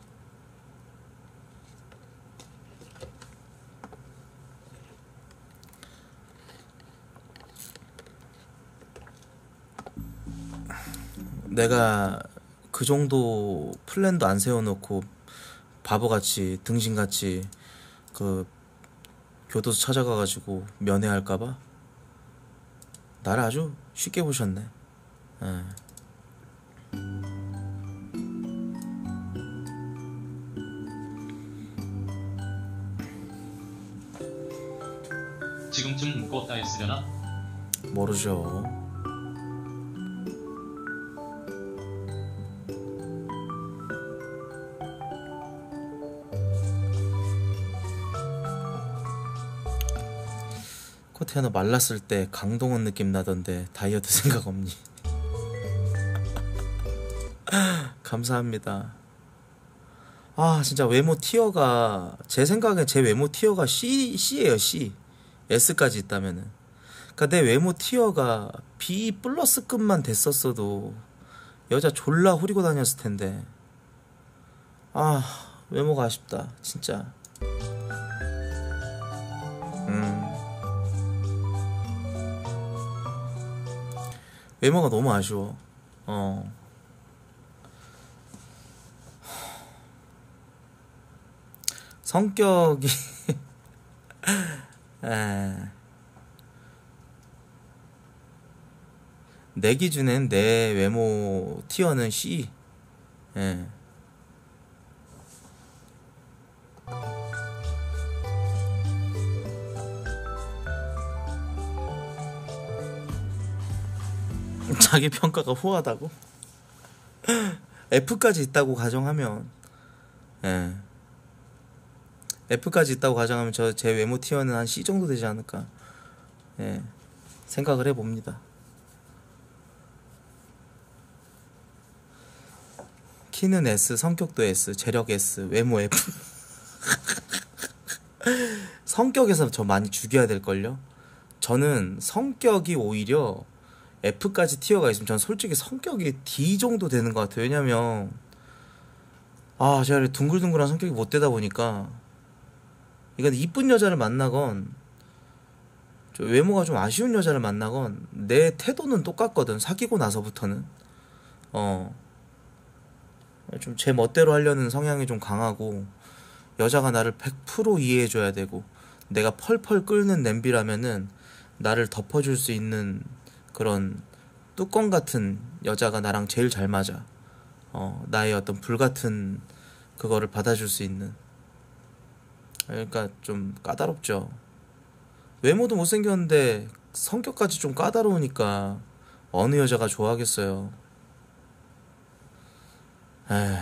내가 그 정도 플랜도 안 세워놓고 바보같이 등신같이 그 교도소 찾아가가지고 면회할까봐 나를 아주 쉽게 보셨네. 예. 지금쯤 곧 다 했으려나? 모르죠. 코트야, 너 말랐을 때 강동원 느낌 나던데 다이어트 생각 없니? 감사합니다. 아 진짜 외모 티어가, 제 생각에 제 외모 티어가 C, C예요. C. S까지 있다면은. 그니까 내 외모 티어가 B 플러스급만 됐었어도 여자 졸라 후리고 다녔을 텐데. 아 외모가 아쉽다 진짜. 음 외모가 너무 아쉬워. 어 성격이 에... 내 기준엔 내 외모 티어는 C. 예. 자기 평가가 후하다고? F까지 있다고 가정하면, 예. F까지 있다고 가정하면 저 제 외모 티어는 한 C 정도 되지 않을까, 예. 생각을 해봅니다. 키는 S, 성격도 S, 재력 S, 외모 F. 성격에서 저 많이 죽여야 될걸요? 저는 성격이 오히려 F까지 티어가 있으면 전 솔직히 성격이 D 정도 되는 것 같아요. 왜냐면 아 제가 둥글둥글한 성격이 못 되다 보니까, 이건 이쁜 여자를 만나건 외모가 좀 아쉬운 여자를 만나건 내 태도는 똑같거든. 사귀고 나서부터는 어 좀 제 멋대로 하려는 성향이 좀 강하고, 여자가 나를 백 퍼센트 이해해줘야 되고, 내가 펄펄 끓는 냄비라면은 나를 덮어줄 수 있는 그런 뚜껑 같은 여자가 나랑 제일 잘 맞아. 어, 나의 어떤 불같은 그거를 받아줄 수 있는. 그러니까 좀 까다롭죠. 외모도 못생겼는데 성격까지 좀 까다로우니까 어느 여자가 좋아하겠어요. 에이.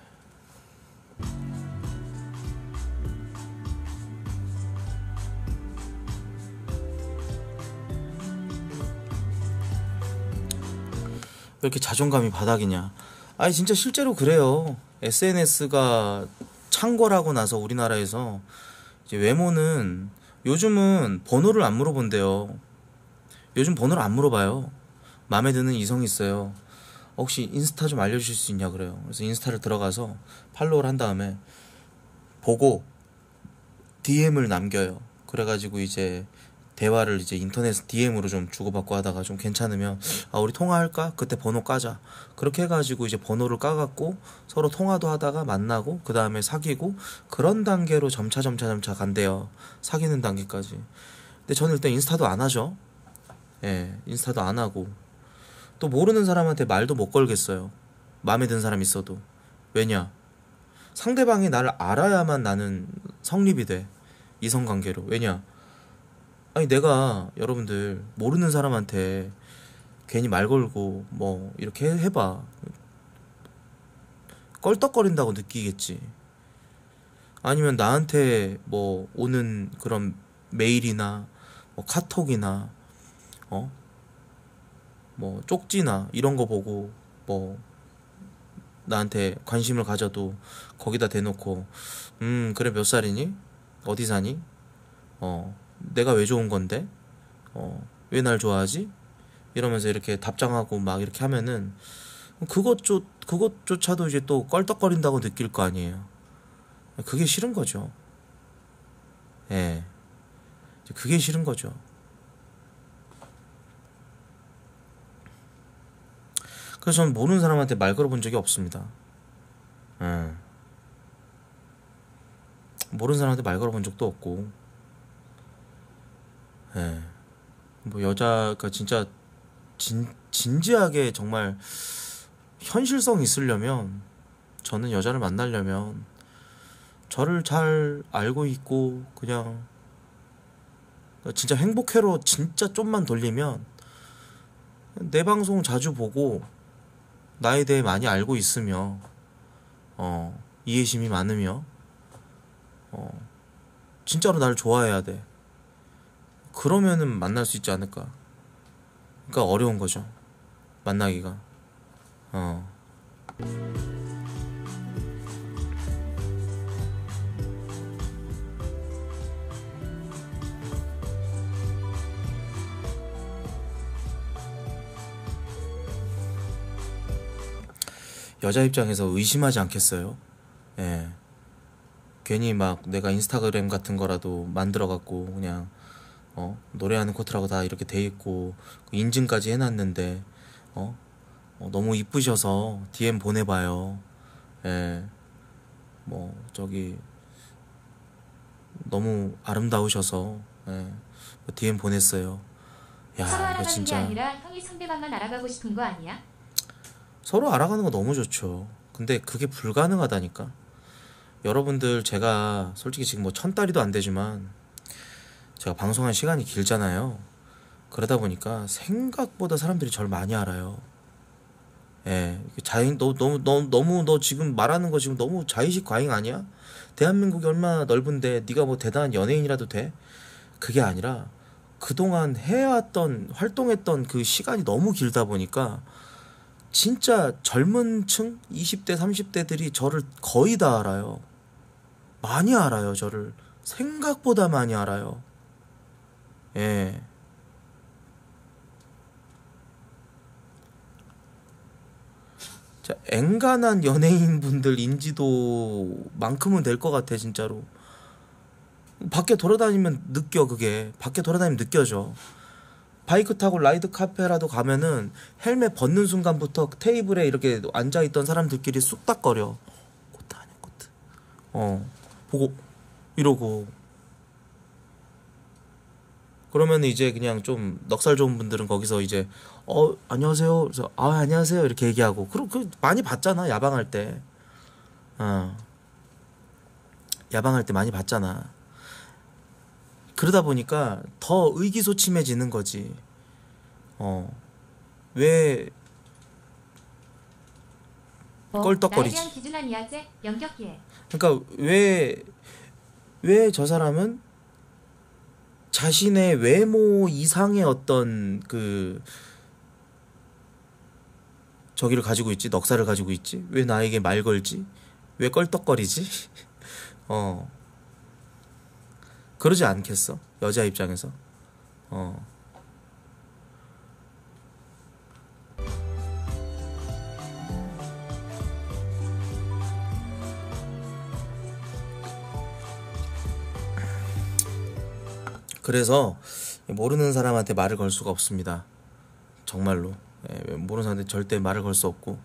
왜 이렇게 자존감이 바닥이냐. 아니 진짜 실제로 그래요. 에스엔에스가 창궐하고 나서 우리나라에서 이제 외모는, 요즘은 번호를 안 물어본대요. 요즘 번호를 안 물어봐요. 마음에 드는 이성이 있어요. 혹시 인스타 좀 알려주실 수 있냐 그래요. 그래서 인스타를 들어가서 팔로우를 한 다음에 보고 디엠을 남겨요. 그래가지고 이제 대화를 이제 인터넷 디엠으로 좀 주고받고 하다가 좀 괜찮으면 아 우리 통화할까? 그때 번호 까자. 그렇게 해가지고 이제 번호를 까갖고 서로 통화도 하다가 만나고 그 다음에 사귀고, 그런 단계로 점차 점차 점차 간대요. 사귀는 단계까지. 근데 저는 일단 인스타도 안 하죠. 예, 인스타도 안 하고 또 모르는 사람한테 말도 못 걸겠어요. 마음에 든 사람 있어도. 왜냐? 상대방이 나를 알아야만 나는 성립이 돼. 이성관계로. 왜냐? 아니 내가 여러분들 모르는 사람한테 괜히 말 걸고 뭐 이렇게 해봐 껄떡거린다고 느끼겠지. 아니면 나한테 뭐 오는 그런 메일이나 뭐 카톡이나 어? 뭐 쪽지나 이런 거 보고 뭐 나한테 관심을 가져도 거기다 대놓고 음 그래 몇 살이니? 어디 사니? 어 내가 왜 좋은 건데? 어 왜 날 좋아하지? 이러면서 이렇게 답장하고 막 이렇게 하면은 그것조, 그것조차도 이제 또 껄떡거린다고 느낄 거 아니에요. 그게 싫은 거죠. 예. 그게 싫은 거죠. 그래서 저는 모르는 사람한테 말 걸어본 적이 없습니다. 예. 모르는 사람한테 말 걸어본 적도 없고, 예. 뭐 여자가 진짜 진, 진지하게 정말 현실성 있으려면, 저는 여자를 만나려면 저를 잘 알고 있고 그냥 진짜 행복회로 진짜 좀만 돌리면 내 방송 자주 보고 나에 대해 많이 알고 있으며 어 이해심이 많으며 어 진짜로 나를 좋아해야 돼. 그러면은 만날 수 있지 않을까. 그러니까 어려운 거죠, 만나기가. 어 여자 입장에서 의심하지 않겠어요? 예. 괜히 막 내가 인스타그램 같은 거라도 만들어갖고 그냥 어 노래하는 코트라고 다 이렇게 돼 있고 인증까지 해놨는데 어, 어 너무 이쁘셔서 디엠 보내봐요. 예. 뭐 저기 너무 아름다우셔서 예. 디엠 보냈어요. 야, 서로 이거 알아가는 진짜 게 아니라 형이 상대방만 알아가고 싶은 거 아니야? 서로 알아가는 거 너무 좋죠. 근데 그게 불가능하다니까. 여러분들, 제가 솔직히 지금 뭐 천 달이도 안 되지만 제가 방송한 시간이 길잖아요. 그러다 보니까 생각보다 사람들이 저를 많이 알아요. 예, 자인 너 너무 너 너무 너 지금 말하는 거 지금 너무 자의식 과잉 아니야? 대한민국이 얼마나 넓은데 네가 뭐 대단한 연예인이라도 돼? 그게 아니라 그동안 해왔던 활동했던 그 시간이 너무 길다 보니까 진짜 젊은 층 이십 대 삼십 대들이 저를 거의 다 알아요. 많이 알아요. 저를 생각보다 많이 알아요. 예. 자, 앵간한 연예인분들 인지도만큼은 될 것 같아, 진짜로. 밖에 돌아다니면 느껴. 그게 밖에 돌아다니면 느껴져. 바이크 타고 라이드 카페라도 가면은 헬멧 벗는 순간부터 테이블에 이렇게 앉아있던 사람들끼리 쑥닥거려. 코트 아니야, 코트. 어, 보고 이러고. 그러면 이제 그냥 좀 넉살 좋은 분들은 거기서 이제 어 안녕하세요. 그래서 아 안녕하세요 이렇게 얘기하고. 그럼 그 많이 봤잖아, 야방할 때. 어, 야방할 때 많이 봤잖아. 그러다 보니까 더 의기소침해지는 거지. 어, 왜 어, 껄떡거리지? 나에 대한 기준 아니야, 쟤? 영격기에. 그러니까 왜 왜 저 사람은 자신의 외모 이상의 어떤 그 저기를 가지고 있지, 넉살을 가지고 있지? 왜 나에게 말 걸지? 왜 껄떡거리지? 어, 그러지 않겠어? 여자 입장에서. 어. 그래서 모르는 사람한테 말을 걸 수가 없습니다. 정말로. 예, 모르는 사람한테 절대 말을 걸 수 없고.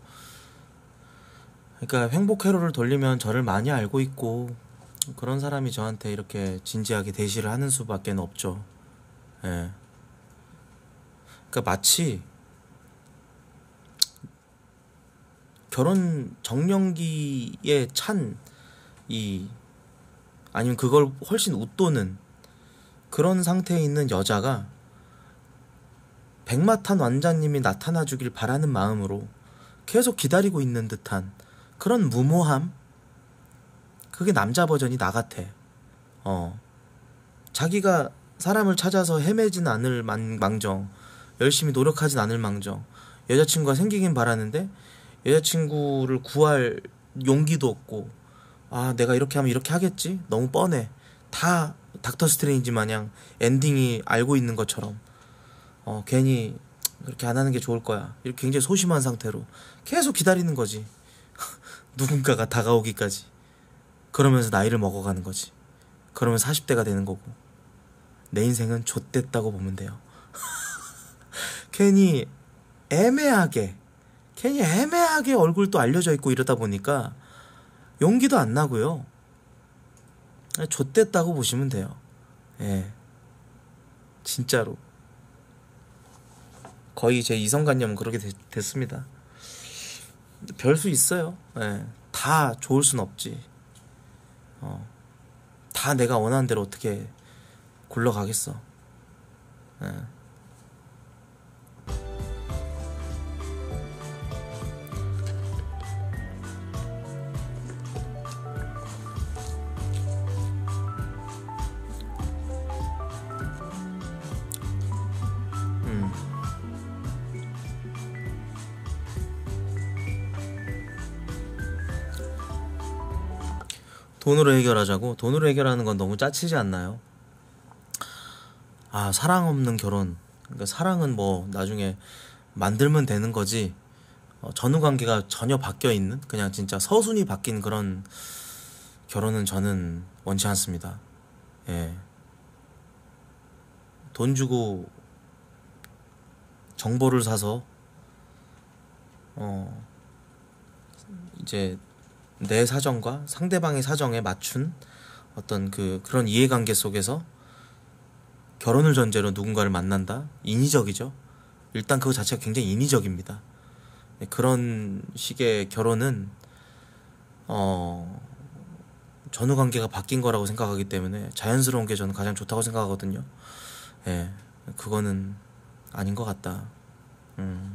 그러니까 행복 회로를 돌리면 저를 많이 알고 있고 그런 사람이 저한테 이렇게 진지하게 대시를 하는 수밖에 없죠. 예. 그러니까 마치 결혼 정년기에 찬 이 아니면 그걸 훨씬 웃도는 그런 상태에 있는 여자가 백마탄 왕자님이 나타나 주길 바라는 마음으로 계속 기다리고 있는 듯한 그런 무모함, 그게 남자 버전이 나 같아. 어. 자기가 사람을 찾아서 헤매진 않을 망, 망정, 열심히 노력하진 않을 망정, 여자친구가 생기긴 바라는데 여자친구를 구할 용기도 없고, 아 내가 이렇게 하면 이렇게 하겠지? 너무 뻔해. 다 닥터 스트레인지 마냥 엔딩이 알고 있는 것처럼 어 괜히 그렇게 안 하는 게 좋을 거야. 이렇게 굉장히 소심한 상태로 계속 기다리는 거지. 누군가가 다가오기까지. 그러면서 나이를 먹어가는 거지. 그러면 사십 대가 되는 거고 내 인생은 좆됐다고 보면 돼요. 괜히 애매하게 괜히 애매하게 얼굴도 알려져 있고 이러다 보니까 용기도 안 나고요. 좆됐다고 보시면 돼요. 예, 진짜로 거의 제 이성관념은 그렇게 되, 됐습니다. 별 수 있어요. 예, 다 좋을 순 없지. 어, 다 내가 원하는 대로 어떻게 굴러가겠어. 예. 음. 돈으로 해결하자고? 돈으로 해결하는 건 너무 짜치지 않나요? 아, 사랑 없는 결혼. 그러니까 사랑은 뭐 나중에 만들면 되는 거지. 어, 전후 관계가 전혀 바뀌어 있는, 그냥 진짜 서순이 바뀐 그런 결혼은 저는 원치 않습니다. 예. 돈 주고 정보를 사서 어 이제 내 사정과 상대방의 사정에 맞춘 어떤 그 그런 이해관계 속에서 결혼을 전제로 누군가를 만난다? 인위적이죠. 일단 그거 자체가 굉장히 인위적입니다. 그런 식의 결혼은 어 전후 관계가 바뀐 거라고 생각하기 때문에 자연스러운 게 저는 가장 좋다고 생각하거든요. 예, 그거는 아닌 것 같다. 음.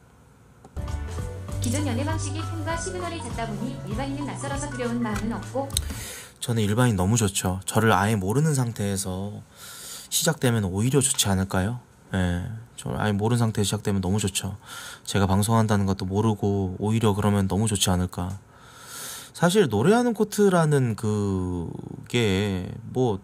기존 연애 방식이 팬과 시그널이 잦다 보니 일반인은 낯설어서 두려운 마음은 없고. 저는 일반인 너무 좋죠. 저를 아예 모르는 상태에서 시작되면 오히려 좋지 않을까요? 예, 저를 아예 모르는 상태에서 시작되면 너무 좋죠. 제가 방송한다는 것도 모르고 오히려 그러면 너무 좋지 않을까. 사실 노래하는 코트라는 그게 뭐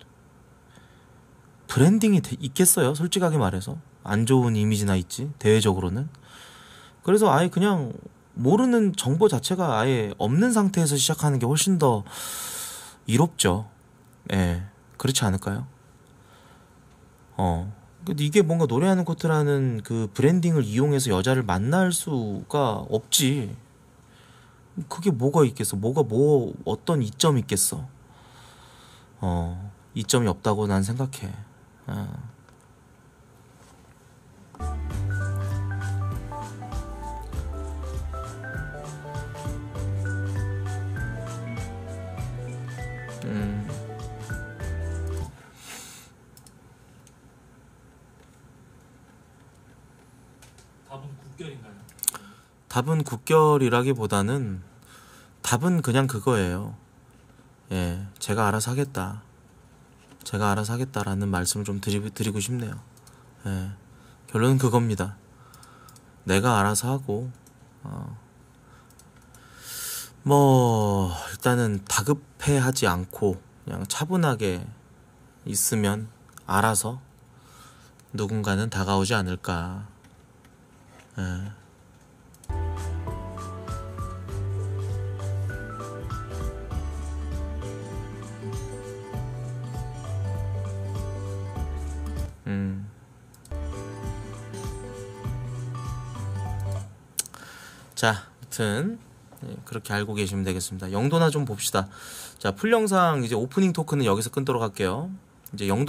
브랜딩이 있겠어요? 솔직하게 말해서 안 좋은 이미지나 있지, 대외적으로는. 그래서 아예 그냥 모르는 정보 자체가 아예 없는 상태에서 시작하는 게 훨씬 더 이롭죠. 예, 그렇지 않을까요? 어, 근데 이게 뭔가 노래하는 코트라는 그 브랜딩을 이용해서 여자를 만날 수가 없지. 그게 뭐가 있겠어? 뭐가 뭐 어떤 이점이 있겠어? 어, 이점이 없다고 난 생각해. 어. 음. 답은 국결인가요? 답은 국결이라기보다는 답은 그냥 그거예요. 예, 제가 알아서 하겠다. 제가 알아서 하겠다라는 말씀을 좀 드리, 드리고 싶네요. 예, 결론은 그겁니다. 내가 알아서 하고 어, 뭐 일단은 다급해하지 않고 그냥 차분하게 있으면 알아서 누군가는 다가오지 않을까. 예. 음. 자, 아무튼 네, 그렇게 알고 계시면 되겠습니다. 영도나 좀 봅시다. 자, 풀 영상 이제 오프닝 토크는 여기서 끊도록 할게요. 이제 영도